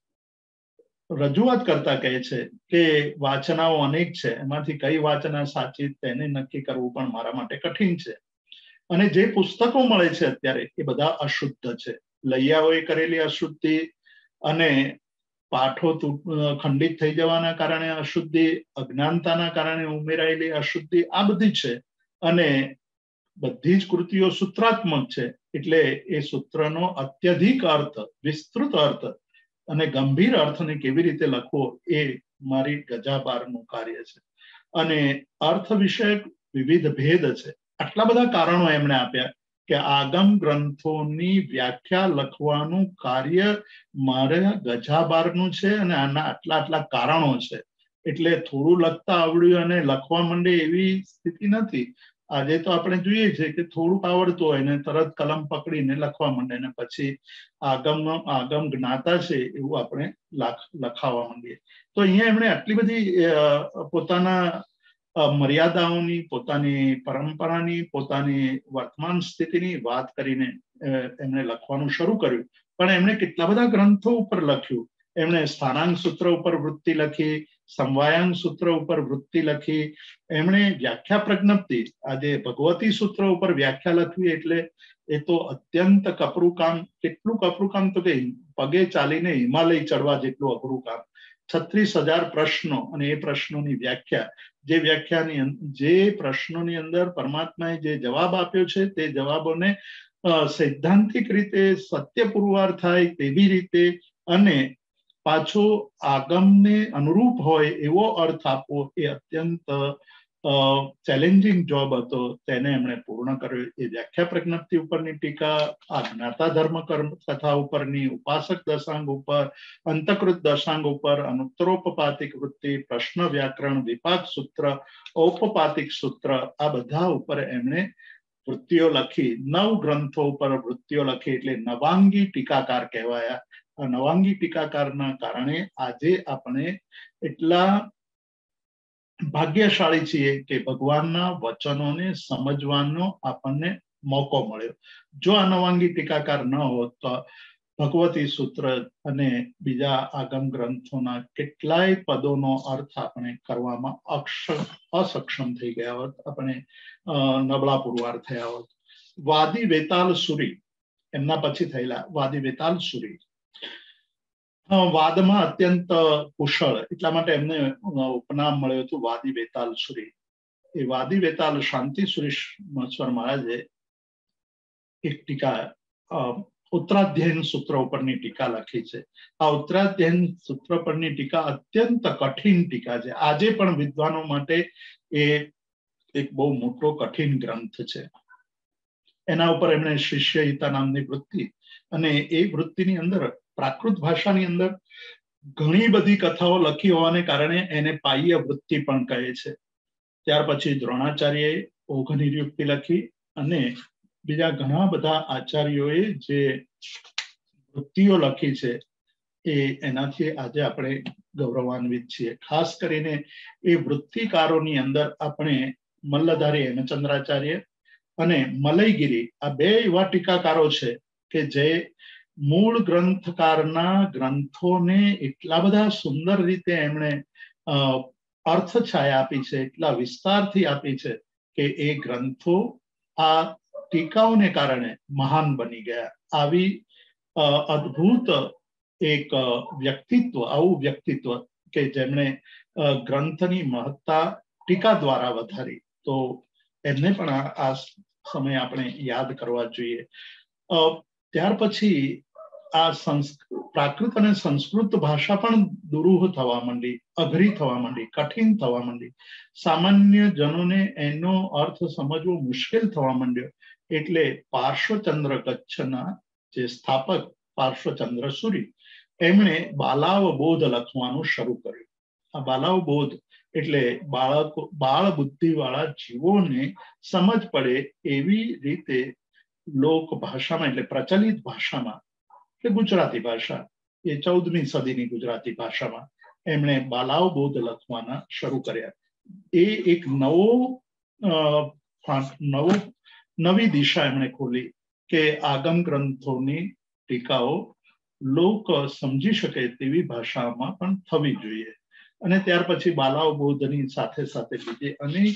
રજૂઆત કરતા કહે છે કે વાચનાઓ અનેક છે, એમાંથી કઈ વાચના સાચી તેને નક્કી કરવું પણ મારા માટે કઠિન છે. અને જે પુસ્તકો મળે છે અત્યારે એ બધા અશુદ્ધ છે. લૈયાઓએ કરેલી અશુદ્ધિ, અને પાઠો ખંડિત થઈ જવાના કારણે અશુદ્ધિ, અજ્ઞાનતાના કારણે ઉમેરાયેલી અશુદ્ધિ, આ બધી છે. અને બધી જ કૃતિઓ સૂત્રાત્મક છે, એટલે એ સૂત્રનો અત્યધિક અર્થ, વિસ્તૃત અર્થ અને ગંભીર અર્થને કેવી રીતે લખવો એ મારી ગજાબારનું કાર્ય છે. અને અર્થ વિષયક વિવિધ ભેદ છે. આટલા બધા કારણો એમણે આપ્યા કે આગમ ગ્રંથોની વ્યાખ્યા લખવાનું કાર્ય મારા ગજાબારનું છે, અને આના આટલા કારણો છે. એટલે થોડું લખતા આવડ્યું અને લખવા માંડે એવી સ્થિતિ નથી. આજે તો આપણે જોઈએ છે કે થોડુંક આવડતું હોય ને તરત કલમ પકડીને લખવા માંડે ને પછી આગમ જ્ઞાતા છે એવું આપણે લખાવા માંડીએ. તો અહીંયા એમણે આટલી બધી પોતાના મર્યાદાઓની, પોતાની પરંપરાની, પોતાની વર્તમાન સ્થિતિની વાત કરીને એમણે લખવાનું શરૂ કર્યું. પણ એમણે કેટલા બધા ગ્રંથો ઉપર લખ્યું. એમણે સ્થાનાંક સૂત્ર ઉપર વૃત્તિ લખી, સમવાયાંક સૂત્ર ઉપર વૃત્તિ લખી, એમણે વ્યાખ્યા પ્રજ્ઞપ્તિ, આજે ભગવતી સૂત્ર ઉપર વ્યાખ્યા લખવી એટલે એ તો અત્યંત કપરું કામ. કેટલું કપરું કામ તો કે પગે ચાલીને હિમાલય ચડવા જેટલું અઘરું કામ. 36,000 પ્રશ્નો અને એ પ્રશ્નોની વ્યાખ્યા, જે પ્રશ્નોની અંદર પરમાત્માએ જે જવાબ આપ્યો છે તે જવાબોને સૈદ્ધાંતિક રીતે સત્ય પુરવાર થાય તેવી રીતે અને પાછો આગમને અનુરૂપ હોય એવો અર્થ આપવો એ અત્યંત ચેલેન્જિંગ જોબ હતો. તેને એમણે પૂર્ણ કર્યો. એ વ્યાખ્યા પ્રજ્ઞપ્તિ ઉપરની ટીકા, આ જ્ઞાતા ધર્મ કથા ઉપરની, ઉપાસક દશાંગ ઉપર, અંતકૃત દશાંગ ઉપર, અનુત્તરોપપાતિક વૃત્તિ, પ્રશ્ન વ્યાકરણ, વિપાક સૂત્ર, ઔપપાતિક સૂત્ર, આ બધા ઉપર એમણે વૃત્તિઓ લખી. 9 ગ્રંથો ઉપર વૃત્તિઓ લખી એટલે નવાંગી ટીકાકાર કહેવાયા. આ નવાંગી ટીકાકારના કારણે આજે આપણે એટલા ભાગ્યશાળી છીએ કે ભગવાનના વચનોને સમજવાનો આપણને મોકો મળ્યો. જો આ નવાંગી ટીકાકાર ન હોત તો ભગવતી સૂત્ર અને બીજા આગમ ગ્રંથોના કેટલાય પદોનો અર્થ આપણે કરવામાં અસક્ષમ થઈ ગયા હોત, આપણે નબળા પુરવાર થયા હોત. વાદી વેતાલ સુરી, એમના પછી થયેલા વાદી વેતાલ સુરી વાદમાં અત્યંત કુશળ, એટલા માટે એમને ઉપનામ મળ્યું હતું વાદી વેતાલ સુરી. એ વાદી વેતાલ શાંતિ સુરેશ્વર મહારાજે એક ટીકા ઉત્તરાધ્યયન સૂત્ર ઉપરની ટીકા લખી છે. આ ઉત્તરાધ્યયન સૂત્ર પરની ટીકા અત્યંત કઠિન ટીકા છે. આજે પણ વિદ્વાનો માટે એ એક બહુ મોટો કઠિન ગ્રંથ છે. એના ઉપર એમણે શિષ્યહિતા નામની વૃત્તિ, અને એ વૃત્તિની અંદર પ્રાકૃત ભાષાની અંદર ઘણી બધી કથાઓ લખી હોવાને કારણે એને પાય્ય વૃત્તિ પણ કહે છે. ત્યાર પછી દ્રોણાચાર્યએ ઓઘનિર્યુક્તિ લખી અને બીજા ઘણા બધા આચાર્યોએ જે વૃત્તિઓ લખી છે એ એનાથી આજે આપણે ગૌરવાન્વિત છીએ. ખાસ કરીને એ વૃત્તિકારોની અંદર આપણે મલ્લધારી હેમચંદ્રાચાર્ય અને મલયગીરી, આ 2 એવા ટીકાકારો છે કે જે મૂળ ગ્રંથકારના ગ્રંથોને એટલા બધા સુંદર રીતે એમણે અર્થ છાયા આપી છે, એટલા વિસ્તારથી આપી છે કે એ ગ્રંથો આ ટીકાઓને કારણે મહાન બની ગયા. આવી અદ્ભુત એક વ્યક્તિત્વ, આવું વ્યક્તિત્વ કે જેમણે ગ્રંથની મહત્તા ટીકા દ્વારા વધારી, તો એમને પણ આ સમય આપણે યાદ કરવા જોઈએ. ત્યાર પછી આ પ્રાકૃત અને સંસ્કૃત ભાષા પણ દુરૂહ થવા માંડી, અઘરી થવા માંડી, કઠિન થવા માંડી. સામાન્ય જનોને એનો અર્થ સમજવો મુશ્કેલ થવા માંડ્યો. એટલે પાર્શ્વચંદ્ર કચ્છના જે સ્થાપક પાર્શ્વચંદ્ર સુરી, એમણે બાલાવબોધ લખવાનું શરૂ કર્યું. આ બાલાવબોધ એટલે બાળ બુદ્ધિ વાળા જીવોને સમજ પડે એવી રીતે લોક ભાષામાં, એટલે પ્રચલિત ભાષામાં, એટલે ગુજરાતી ભાષા, એ 14મી સદીની ગુજરાતી ભાષામાં એમણે બાલાવબોધ લખવાના શરૂ કર્યા. એ એક નવી દિશા એમણે ખોલી કે આગમ ગ્રંથોની ટીકાઓ લોક સમજી શકે તેવી ભાષામાં પણ થવી જોઈએ. અને ત્યાર પછી બાલાવબોધની સાથે સાથે બીજી અનેક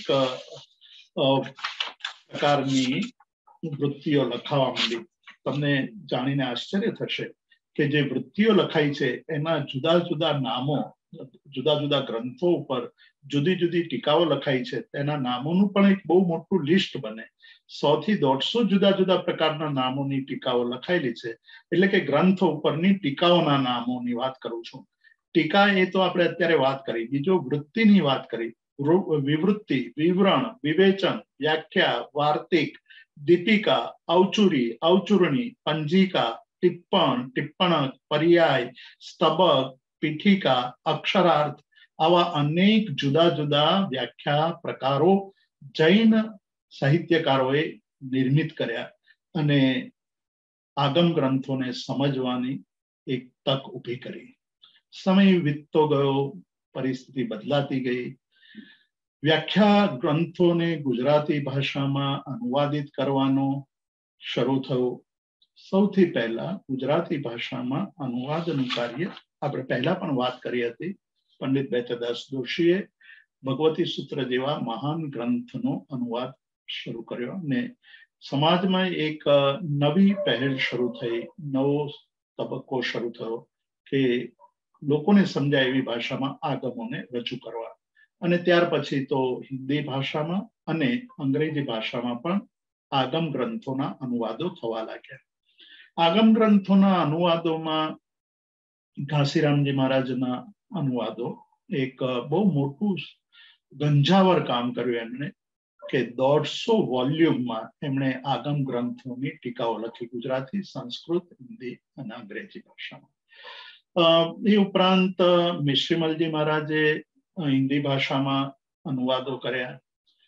પ્રકારની વૃત્તિઓ લખાવા માંડી. તમને જાણીને આશ્ચર્ય થશે કે જે વૃત્તિઓ લખાઈ છે એના જુદા જુદા નામો, જુદા જુદા ગ્રંથો ઉપર જુદી જુદી ટીકાઓ લખાઈ છે, તેના નામોનું પણ એક બહુ મોટું લિસ્ટ બને. 100 થી 150 જુદા જુદા પ્રકારના નામોની ટીકાઓ લખાયેલી છે. એટલે કે ગ્રંથો ઉપરની ટીકાઓના નામોની વાત કરું છું. ટીકા એ તો આપણે અત્યારે વાત કરી. બીજો વૃત્તિની વાત કરી. વિવૃત્તિ, વિવરણ, વિવેચન, વ્યાખ્યા, વાર્તિક, દીપિકા, ઔચુરી, ઔચુરણી, પંજીકા, ટિપ્પણ, ટિપ્પણક, પર્યાય, સ્તબક, પીઠિકા, અક્ષરાર્થ, આવા અનેક જુદા જુદા વ્યાખ્યા પ્રકારો જૈન સાહિત્યકારોએ નિર્મિત કર્યા અને આગમ ગ્રંથોને સમજવાની એક તક ઊભી કરી. સમય વીતતો ગયો, પરિસ્થિતિ બદલાતી ગઈ. વ્યાખ્યા ગ્રંથોને ગુજરાતી ભાષામાં અનુવાદિત કરવાનો શરૂ થયો. સૌથી પહેલા ગુજરાતી ભાષામાં અનુવાદનું કાર્ય આપણે પહેલા પણ વાત કરી હતી. પંડિત બેચરદાસ જોશીએ ભગવતી સૂત્ર જેવા મહાન ગ્રંથનો અનુવાદ શરૂ કર્યો અને સમાજમાં એક નવી પહેલ શરૂ થઈ, નવો તબક્કો શરૂ થયો કે લોકોને સમજાય એવી ભાષામાં આગમોને રજૂ કરવા. અને ત્યાર પછી તો હિન્દી ભાષામાં અને અંગ્રેજી ભાષામાં પણ આગમ ગ્રંથોના અનુવાદો થવા લાગ્યા. આગમ ગ્રંથોના અનુવાદોમાં ઘાસીરામજી મહારાજના અનુવાદો એક બહુ મોટું ગંજાવર કામ કર્યું એમણે કે 150 વોલ્યુમમાં એમણે આગમ ગ્રંથોની ટીકાઓ લખી, ગુજરાતી, સંસ્કૃત, હિન્દી અને અંગ્રેજી ભાષામાં. એ ઉપરાંત મિશ્રીમલજી મહારાજે હિન્દી ભાષામાં અનુવાદો કર્યા.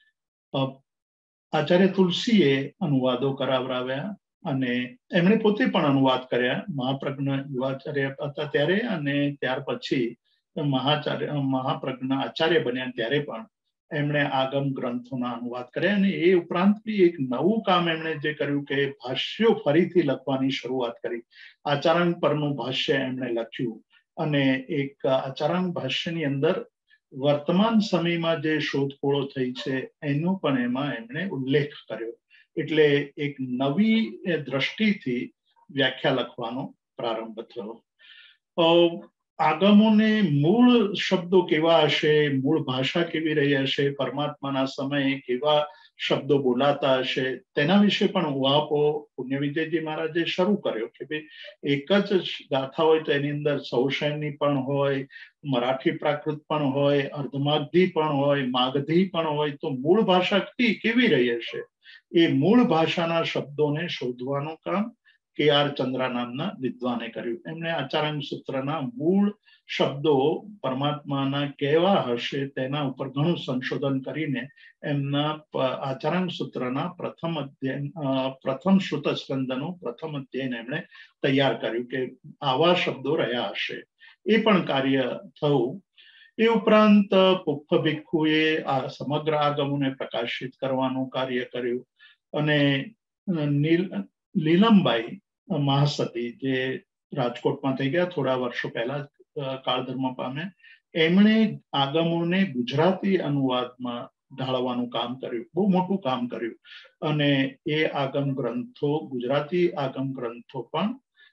આચાર્ય તુલસીએ અનુવાદો કરાવરાવ્યા અને એમણે પોતે પણ અનુવાદ કર્યા. મહાપ્રજ્ઞ યુવાચાર્ય હતા ત્યારે અને ત્યાર પછી મહાપ્રજ્ઞ આચાર્ય બન્યા ત્યારે પણ એમણે આગમ ગ્રંથોના અનુવાદ કર્યા. અને એ ઉપરાંત બી એક નવું કામ એમણે જે કર્યું કે ભાષ્યો ફરીથી લખવાની શરૂઆત કરી. આચારાંગ પરનું ભાષ્ય એમણે લખ્યું અને એક આચારાંગ ભાષ્યની અંદર વર્તમાન સમયમાં જે શોધખોળો થઈ છે એનો પણ એમાં એમણે ઉલ્લેખ કર્યો. એટલે એક નવી દ્રષ્ટિથી વ્યાખ્યા લખવાનો પ્રારંભ થયો. આગમોને મૂળ શબ્દો કેવા હશે, મૂળ ભાષા કેવી રહી હશે, પરમાત્માના સમયે કેવા શબ્દો બોલાતા હશે, તેના વિશે પણ ઉહાપો પુણ્યવિજયજી મહારાજે શરૂ કર્યો કે ભાઈ એક જ ગાથા હોય તો એની અંદર સૌશયની પણ હોય, મરાઠી પ્રાકૃત પણ હોય, અર્ધમાગધી પણ હોય, માગધી પણ હોય, તો મૂળ ભાષા કેવી રહી હશે એ મૂળ ભાષાના શબ્દોને શોધવાનું કામ KR ચંદ્રા નામના વિદ્વાને કર્યું. એમણે આચારાંગ સૂત્રના મૂળ શબ્દો પરમાત્માના કેવા હશે તેના ઉપર ઘણું સંશોધન કરીને એમના આચારાંગ સૂત્રના પ્રથમ શ્રુત સ્કંદનું પ્રથમ અધ્યયન એમણે તૈયાર કર્યું કે આવા શબ્દો રહ્યા હશે. એ પણ કાર્ય થયું. એ ઉપરાંત પુપ્પ ભિક્ષુએ આ સમગ્ર આગમોને પ્રકાશિત કરવાનું કાર્ય કર્યું અને લીલમબાઈ મહાસતી જે રાજકોટમાં થઈ ગયા થોડા વર્ષો પહેલા કાળધર્મ પામે, એમણે આગમોને ગુજરાતી અનુવાદમાં ઢાળવાનું કામ કર્યું, બહુ મોટું કામ કર્યું. અને એ આગમ ગ્રંથો, ગુજરાતી આગમ ગ્રંથો પણ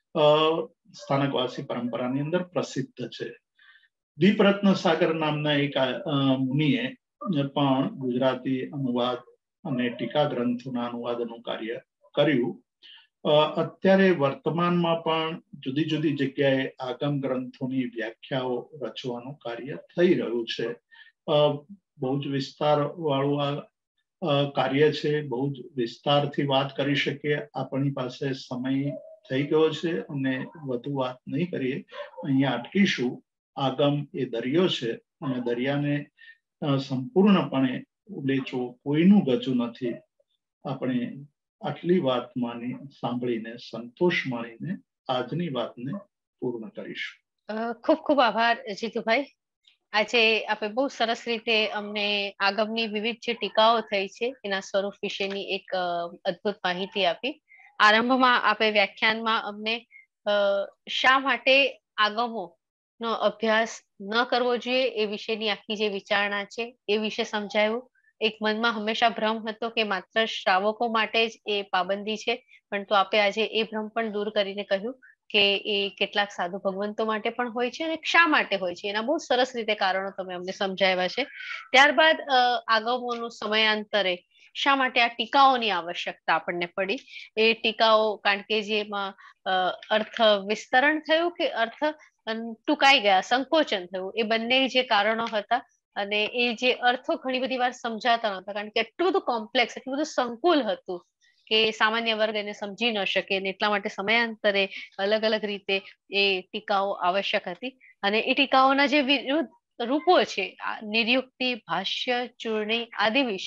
સ્થાનકવાસી પરંપરાની અંદર પ્રસિદ્ધ છે. દીપરત્ન સાગર નામના એક મુનિએ પણ ગુજરાતી અનુવાદ અને ટીકા ગ્રંથોના અનુવાદનું કાર્ય કર્યું. અત્યારે વર્તમાનમાં પણ જુદી જુદી જગ્યાએ આગમ ગ્રંથોની વ્યાખ્યાઓ રચવાનું કાર્ય થઈ રહ્યું છે. બહુ જ વિસ્તાર વાળું આ કાર્ય છે. બહુ જ વિસ્તારથી વાત કરી શકીએ. આપણી પાસે સમય થઈ ગયો છે અને વધુ વાત નહીં કરીએ, અહીંયા અટકીશું. આગમ એ દરિયો છે અને દરિયાને સંપૂર્ણપણે ઉલેચવો કોઈનું ગજું નથી. આપણે આટલી વાત સાંભળીને સંતોષ માણીને આજની વાતને પૂર્ણ કરીશું. ખૂબ ખૂબ આભાર જીતુભાઈ. આજે આપણે બહુ સરસ રીતે અમને આગમની વિવિધ જે ટીકાઓ થઈ છે એના સ્વરૂપ વિશેની એક અદ્ભુત માહિતી આપી. આરંભમાં આપણે વ્યાખ્યાનમાં અમને શા માટે આગમો નો અભ્યાસ ન કરવો જોઈએ એ વિશેની આખી જે વિચારણા છે એ વિશે સમજાયું. એક મનમાં હંમેશા ભ્રમ હતો કે માત્ર શ્રાવકો માટે જ એ પાબંદી છે, પરંતુ આપણે આજે એ ભ્રમ પણ દૂર કરીને કહ્યું કે એ કેટલાક સાધુ ભગવંતો માટે પણ હોય છે અને શા માટે હોય છે એના બહુ સરસ રીતે કારણો તમે અમને સમજાવ્યા છે. ત્યારબાદ આગમોનું સમયાંતરે શા માટે આ ટીકાઓની આવશ્યકતા આપણને પડી, એ ટીકાઓ કારણ કે જેમાં અર્થ વિસ્તરણ થયું કે અર્થ ટૂંકાઈ ગયા, સંકોચન થયું, એ બંને જે કારણો હતા. અને એ જે અર્થો ઘણી બધી વાર સમજાતા નહોતા કારણ કે એટલું બધું કોમ્પ્લેક્સ, એટલું બધું સંકુલ હતું કે સામાન્ય વર્ગ એને સમજી ન શકે. એટલા માટે સમયાંતરે અલગ અલગ રીતે એ ટીકાઓ આવશ્યક હતી. અને એ ટીકાઓના જે વિરુદ્ધ રૂપો છે, નિર્યુક્તિ, ભાષ્ય, ચૂર્ણી આદિ વિશે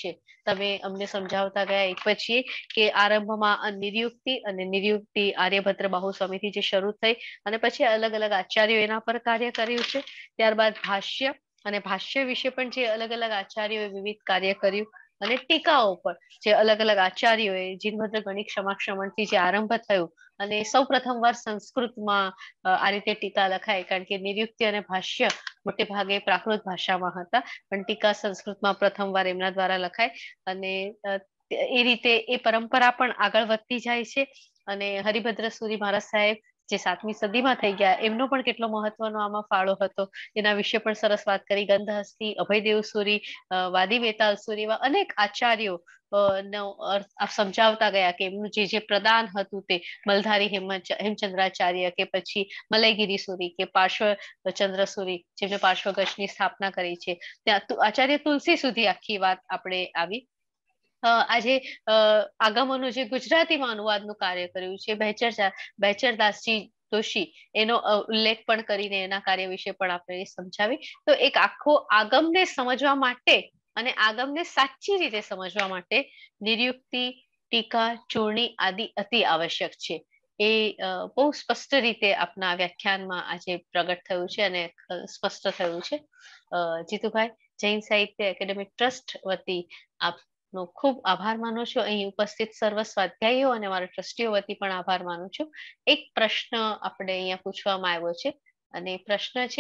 તમે અમને સમજાવતા ગયા એક પછી કે આરંભમાં નિર્યુક્તિ અને નિર્યુક્તિ આર્યભદ્ર બાહુસ્વામીથી જે શરૂ થઈ અને પછી અલગ અલગ આચાર્યો એના પર કાર્ય કર્યું છે. ત્યારબાદ ભાષ્ય અને ભાષ્ય વિશે પણ જે અલગ અલગ આચાર્યોએ વિવિધ કાર્ય કર્યું અને ટીકાઓ પર જે અલગ અલગ આચાર્યોએ જીનભદ્ર ગણિત ક્ષમાક્ષમણથી જે આરંભ થયું અને સૌ પ્રથમવાર સંસ્કૃતમાં આ રીતે ટીકા લખાય, કારણ કે નિર્યુક્તિ અને ભાષ્ય મોટે ભાગે પ્રાકૃત ભાષામાં હતા, પણ ટીકા સંસ્કૃતમાં પ્રથમવાર એમના દ્વારા લખાય અને એ રીતે એ પરંપરા પણ આગળ વધતી જાય છે. અને હરિભદ્ર સુરી મહારાજ સાહેબ જે 7મી સદીમાં થઈ ગયા, એમનો પણ કેટલો મહત્વનો આમાં ફાળો હતો એના વિશે પણ સરસ વાત કરી. ગંધહસ્તી, અભયદેવ સુરી, વાદી વેતાલ સુરી એવા અનેક આચાર્યો નો અર્થ સમજાવતા ગયા કે એમનું જે પ્રદાન હતું તે મલધારી હેમચંદ્રાચાર્ય કે પછી મલયગીરી સુરી કે પાર્શ્વચંદ્ર સુરી જેમને પાર્શ્વગશની સ્થાપના કરી છે, ત્યાં આચાર્ય તુલસી સુધી આખી વાત આપણે આવી. આજે આગમોનું જે ગુજરાતીમાં અનુવાદનું કાર્ય કર્યું છે બહેચરદાસજી જોશી, એનો ઉલ્લેખ પણ કરીને એના કાર્ય વિશે પણ આપણે સમજાવી. તો એક આખો આગમને સમજવા માટે અને આગમને સાચી રીતે સમજવા માટે નિર્યુક્તિ, ટીકા, ચોરણી આદિ અતિ આવશ્યક છે. એ બહુ સ્પષ્ટ રીતે આપના વ્યાખ્યાનમાં આજે પ્રગટ થયું છે અને સ્પષ્ટ થયું છે. જીતુભાઈ, જૈન સાહિત્ય એકેડેમિક ટ્રસ્ટ વતી આપનો ખૂબ આભાર માનું છું. અહીં ઉપસ્થિત સર્વ સ્વાધ્યાયીઓ અને મારા ટ્રસ્ટીઓ વતી પણ આભાર માનું છું. એક પ્રશ્ન આપણે અહીંયા પૂછવામાં આવ્યો છે અને પ્રશ્ન છે,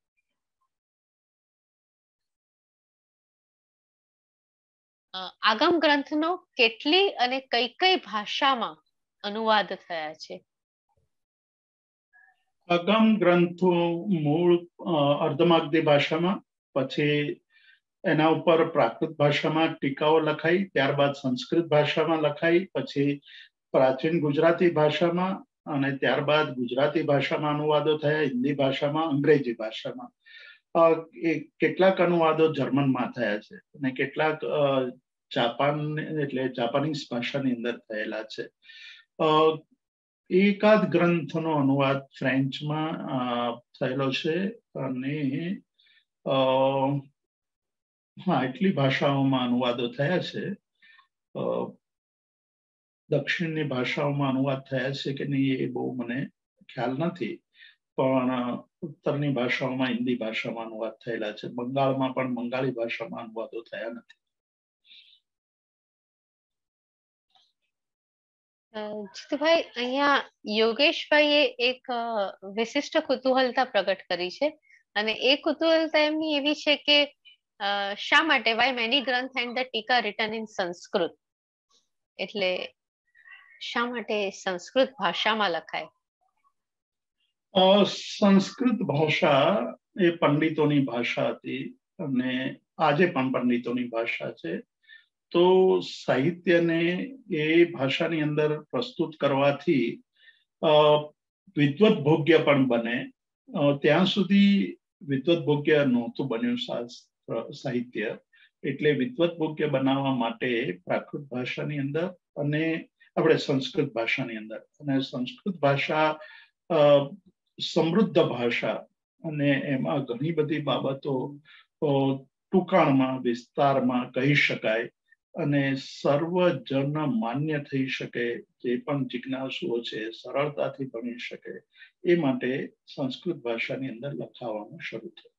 આગમ ગ્રંથનો કેટલી અને કઈ કઈ ભાષામાં અનુવાદ થયા છે? આગમ ગ્રંથો મૂળ અર્ધમાગધી ભાષામાં, પછી એના ઉપર પ્રાકૃત ભાષામાં ટીકાઓ લખાઈ, ત્યારબાદ સંસ્કૃત ભાષામાં લખાઈ, પછી પ્રાચીન ગુજરાતી ભાષામાં અને ત્યારબાદ ગુજરાતી ભાષામાં અનુવાદો થયા, હિન્દી ભાષામાં, અંગ્રેજી ભાષામાં. કેટલાક અનુવાદો જર્મનમાં થયા છે અને કેટલાક જાપાન એટલે જાપાનીઝ ભાષાની અંદર થયેલા છે. એકાદ ગ્રંથનો અનુવાદ ફ્રેન્ચમાં થયેલો છે અને એટલી ભાષાઓમાં અનુવાદો થયા છે. દક્ષિણની ભાષાઓમાં અનુવાદ થયા છે કે નહીં એ બહુ મને ખ્યાલ નથી, પણ ઉત્તરની ભાષાઓમાં હિન્દી ભાષામાં અનુવાદ થયેલા છે. બંગાળમાં પણ બંગાળી ભાષામાં અનુવાદો થયા નથી. જીતુભાઈ, અહીંયા યોગેશભાઈએ એક વિશિષ્ટ કુતૂહલતા પ્રગટ કરી છે અને એ કુતૂહલતા એમની એવી છે કે શા માટે વાય મેની ગ્રંથ એન્ડ ધ ટીકા રિટન ઇન સંસ્કૃત, એટલે શા માટે સંસ્કૃત ભાષામાં લખાય? સંસ્કૃત ભાષા એ પંડિતોની ભાષા હતી અને આજે પણ પંડિતોની ભાષા છે. તો સાહિત્યને એ ભાષાની અંદર પ્રસ્તુત કરવાથી વિદ્વત ભોગ્ય પણ બને. ત્યાં સુધી વિદ્વત ભોગ્ય નહોતું બન્યું સાહિત્ય, એટલે વિદ્વત ભોગ્ય બનાવવા માટે પ્રાકૃત ભાષાની અંદર અને આપણે સંસ્કૃત ભાષાની અંદર, અને સંસ્કૃત ભાષા સમૃદ્ધ ભાષા અને એમાં ઘણી બધી બાબતો ટૂંકાણમાં વિસ્તારમાં કહી શકાય અને સર્વજન માન્ય થઈ શકે, જે પણ જિજ્ઞાસુઓ છે સરળતાથી ભણી શકે, એ માટે સંસ્કૃત ભાષાની અંદર લખાવાનું શરૂ થયું.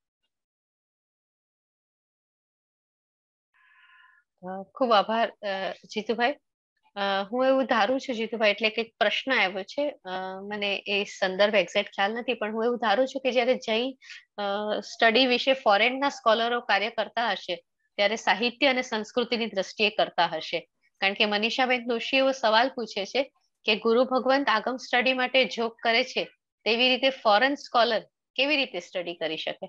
ખૂબ આભાર જીતુભાઈ. હું એવું ધારું છું જીતુભાઈ, એટલે કે પ્રશ્ન આવ્યો છે, મને એ સંદર્ભ એક્ઝેક્ટ ખ્યાલ નથી, પણ હું એવું ધારું છું કે જ્યારે જૈન સ્ટડી વિશે ફોરેનના સ્કોલરો કાર્ય કરતા હશે ત્યારે સાહિત્ય અને સંસ્કૃતિની દ્રષ્ટિએ કરતા હશે. કારણ કે મનીષાબેન દોશી એવો સવાલ પૂછે છે કે ગુરુ ભગવંત આગમ સ્ટડી માટે જોગ કરે છે, તેવી રીતે ફોરેન સ્કોલર કેવી રીતે સ્ટડી કરી શકે?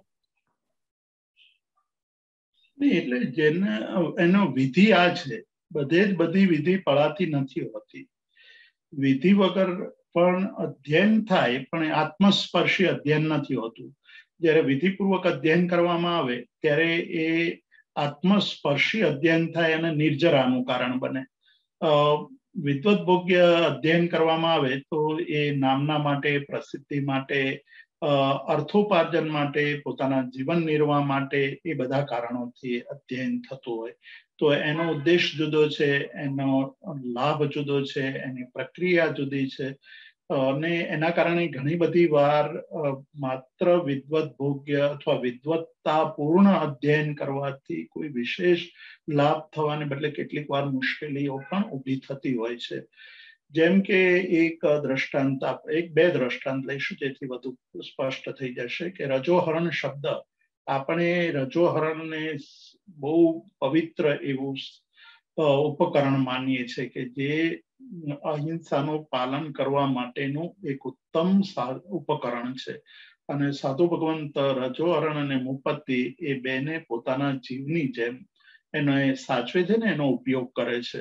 એટલે જેને એનો વિધિ આ છે, બધી વિધિ પળાતી નથી હોતી. વિધિ વગર પણ અધ્યયન થાય, પણ આત્મસ્પર્શી અધ્યયન નથી હોતું. જ્યારે વિધિપૂર્વક અધ્યયન કરવામાં આવે ત્યારે એ આત્મસ્પર્શી અધ્યયન થાય અને નિર્જરાનું કારણ બને. વિદ્વત ભોગ્ય અધ્યયન કરવામાં આવે તો એ નામના માટે, પ્રસિદ્ધિ માટે, અર્થોપાર્જન માટે, પોતાના જીવન નિર્વાહ માટે એ બધા કારણોથી અધ્યયન થતું હોય તો એનો ઉદ્દેશ જુદો છે, એનો લાભ જુદો છે, એની પ્રક્રિયા જુદી છે અને એના કારણે ઘણી બધી વાર માત્ર વિદવત ભોગ્ય અથવા વિદવત્તાપૂર્ણ અધ્યયન કરવાથી કોઈ વિશેષ લાભ થવાને બદલે કેટલીક વાર મુશ્કેલીઓ પણ ઊભી થતી હોય છે. જેમ કે એક દ્રષ્ટાંત એક બે દ્રષ્ટાંત લઈશું જેથી વધુ સ્પષ્ટ થઈ જશે કે રજોહરણ શબ્દ આપણે રજોહરણને બહુ પવિત્ર એવું ઉપકરણ માનીએ છીએ કે જે અહિંસાનું પાલન કરવા માટેનું એક ઉત્તમ ઉપકરણ છે અને સાધુ ભગવંત રજોહરણ અને મુપત્તિ એ બેને પોતાના જીવની જેમ એને સાચવે છે ને એનો ઉપયોગ કરે છે.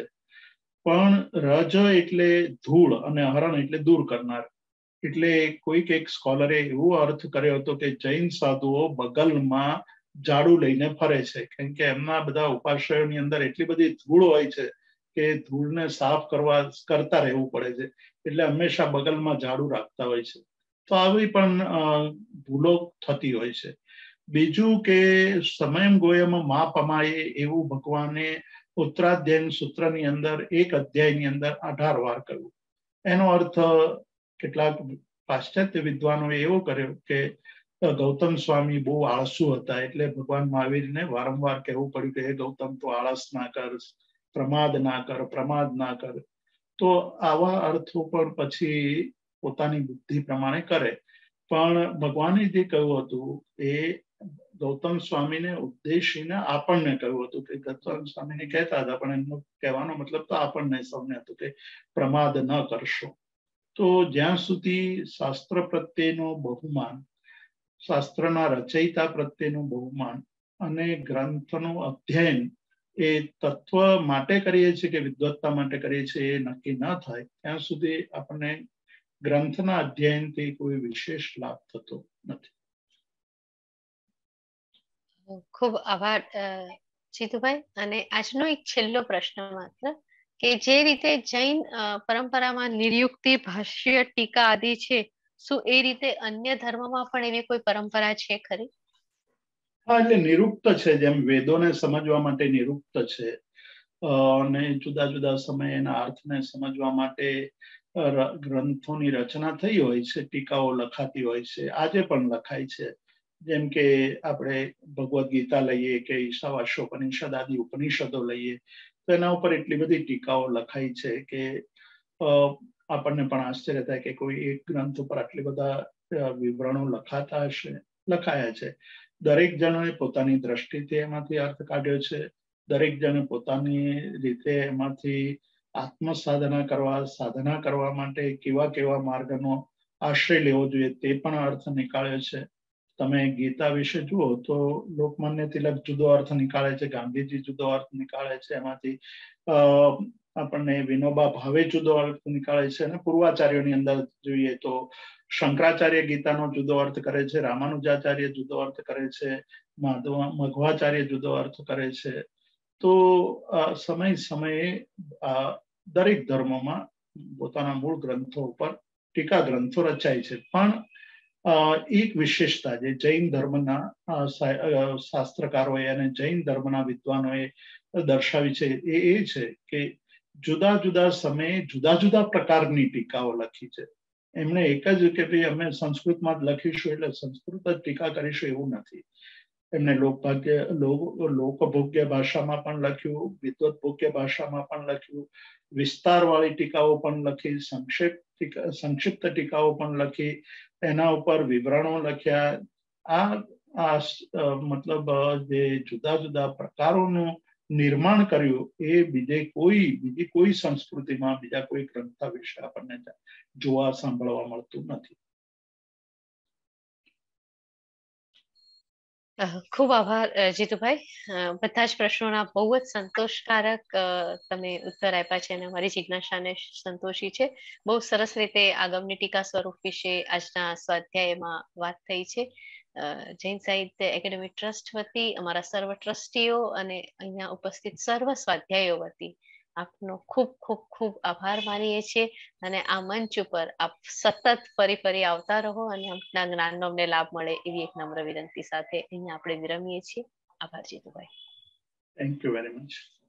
પણ રજ એટલે ધૂળ અને હરણ એટલે દૂર કરનાર. એટલે કોઈક એક સ્કોલરે એવો અર્થ કર્યો હતો કે જૈન સાધુઓ બગલમાં ઝાડુ લઈને ફરે છે, કેમ કે એમના બધા ઉપાશ્રયોની અંદર એટલી બધી ધૂળ હોય છે કે ધૂળને સાફ કરતા રહેવું પડે છે, એટલે હંમેશા બગલમાં ઝાડુ રાખતા હોય છે. તો આવી પણ ભૂલો થતી હોય છે. બીજું કે સમયમ ગોયમ મા પમાયે એવું ભગવાને ઉત્તરાધ્યાય સૂત્રની અંદર એક અધ્યાયની અંદર 18 વાર કહ્યું. એનો અર્થ કેટલાક પાશ્ચાત્ય વિદ્વાનોએ એવો કર્યો કે ગૌતમ સ્વામી બહુ આળસુ હતા એટલે ભગવાન મહાવીરને વારંવાર કહેવું પડ્યું કે હે ગૌતમ તો આળસ ના કર, પ્રમાદ ના કર, પ્રમાદ ના કર. તો આવા અર્થો પણ પછી પોતાની બુદ્ધિ પ્રમાણે કરે. પણ ભગવાને જે કહ્યું હતું એ ગૌતમ સ્વામીને ઉદ્દેશીને આપણને કહ્યું હતું કે ગૌતમ સ્વામીને કહેતા હતા પણ એમનો કહેવાનો મતલબ તો આપણને સૌને હતું કે પ્રમાદ ન કરશો. તો જ્યાં સુધી શાસ્ત્ર પ્રત્યેનો બહુમાન, શાસ્ત્રના રચયિતા પ્રત્યેનું બહુમાન અને ગ્રંથનું અધ્યયન એ તત્વ માટે કરીએ છીએ કે વિદ્વત્તા માટે કરીએ છીએ એ નક્કી ન થાય ત્યાં સુધી આપણને ગ્રંથના અધ્યયનથી કોઈ વિશેષ લાભ થતો નથી. ખૂબ આભાર જીતુભાઈ. અને આજનો એક છેલ્લો પ્રશ્ન માત્ર કે જે રીતે જૈન પરંપરામાં નિર્યુક્તિ, ભાષ્ય, ટીકા આદિ છે, શું એ રીતે અન્ય ધર્મમાં પણ એવી કોઈ પરંપરા છે ખરી? હા, એટલે નિરુક્ત છે, જેમ વેદોને સમજવા માટે નિરુક્ત છે અને જુદા જુદા સમયે એના અર્થને સમજવા માટે ગ્રંથોની રચના થઈ હોય છે, ટીકાઓ લખાતી હોય છે, આજે પણ લખાય છે. જેમ કે આપણે ભગવદ્ ગીતા લઈએ કે ઈશાવાસ્યોપનિષદ આદિ ઉપનિષદો લઈએ તો એના ઉપર એટલી બધી ટીકાઓ લખાઈ છે કે આપણને પણ આશ્ચર્ય થાય કે કોઈ એક ગ્રંથ ઉપર આટલી બધા વિવરણો લખાતા હશે, લખાયા છે. દરેક જણોએ પોતાની દ્રષ્ટિથી એમાંથી અર્થ કાઢ્યો છે. દરેક જણે પોતાની રીતે એમાંથી આત્મ સાધના કરવા માટે કેવા કેવા માર્ગનો આશ્રય લેવો જોઈએ તે પણ અર્થ નીકાળ્યો છે. તમે ગીતા વિશે જુઓ તો લોકમાન્ય તિલક જુદો અર્થ નીકાળે છે, ગાંધીજી જુદો અર્થ નીકાળે છે, એમાંથી આપણને વિનોબા ભાવે જુદો અર્થ નીકાળે છે અને પૂર્વાચાર્યોની અંદર જોઈએ તો શંકરાચાર્ય ગીતાનો જુદો અર્થ કરે છે, રામાનુજાચાર્ય જુદો અર્થ કરે છે, મધ્વાચાર્ય જુદો અર્થ કરે છે. તો સમય સમયે દરેક ધર્મોમાં પોતાના મૂળ ગ્રંથો ઉપર ટીકા ગ્રંથો રચાય છે. પણ એક વિશેષતા જે જૈન ધર્મના શાસ્ત્રકારોએ અને જૈન ધર્મના વિદ્વાનોએ દર્શાવી છે એ છે કે જુદા જુદા સમયે જુદા જુદા પ્રકારની ટીકાઓ લખી છે. એમણે એક જ કે ભાઈ અમે સંસ્કૃતમાં જ લખીશું એટલે સંસ્કૃત જ ટીકા કરીશું એવું નથી. એમને લોકભોગ્ય ભાષામાં પણ લખ્યું, વિદ્વત ભોગ્ય ભાષામાં પણ લખ્યું, વિસ્તારવાળી ટીકાઓ પણ લખી, સંક્ષિપ્ત ટીકાઓ પણ લખી, એના ઉપર વિવરણો લખ્યા. આ મતલબ જે જુદા જુદા પ્રકારોનું નિર્માણ કર્યું એ બીજી કોઈ સંસ્કૃતિમાં બીજા કોઈ ગ્રંથ વિશે આપણને જોવા સાંભળવા મળતું નથી. ખૂબ આભાર જીતુભાઈ. બધા જ પ્રશ્નોના બહુ જ સંતોષકારક તમે ઉત્તર આપ્યા છે અને મારી જિજ્ઞાસાને સંતોષી છે. બહુ સરસ રીતે આગમની ટીકા સ્વરૂપ વિશે આજના સ્વાધ્યાયમાં વાત થઈ છે. જૈન સાહિત્ય એકેડેમી ટ્રસ્ટ વતી, અમારા સર્વ ટ્રસ્ટીઓ અને અહીંયા ઉપસ્થિત સર્વ સ્વાધ્યાયીઓ વતી આપનો ખૂબ ખૂબ ખૂબ આભાર માનીએ છીએ અને આ મંચ ઉપર આપ સતત ફરી આવતા રહો અને આપના જ્ઞાનનો અમને લાભ મળે એવી એક નમ્ર વિનંતી સાથે અહીંયા આપણે વિરમીએ છીએ. આભાર Jitubhai. Thank you very much.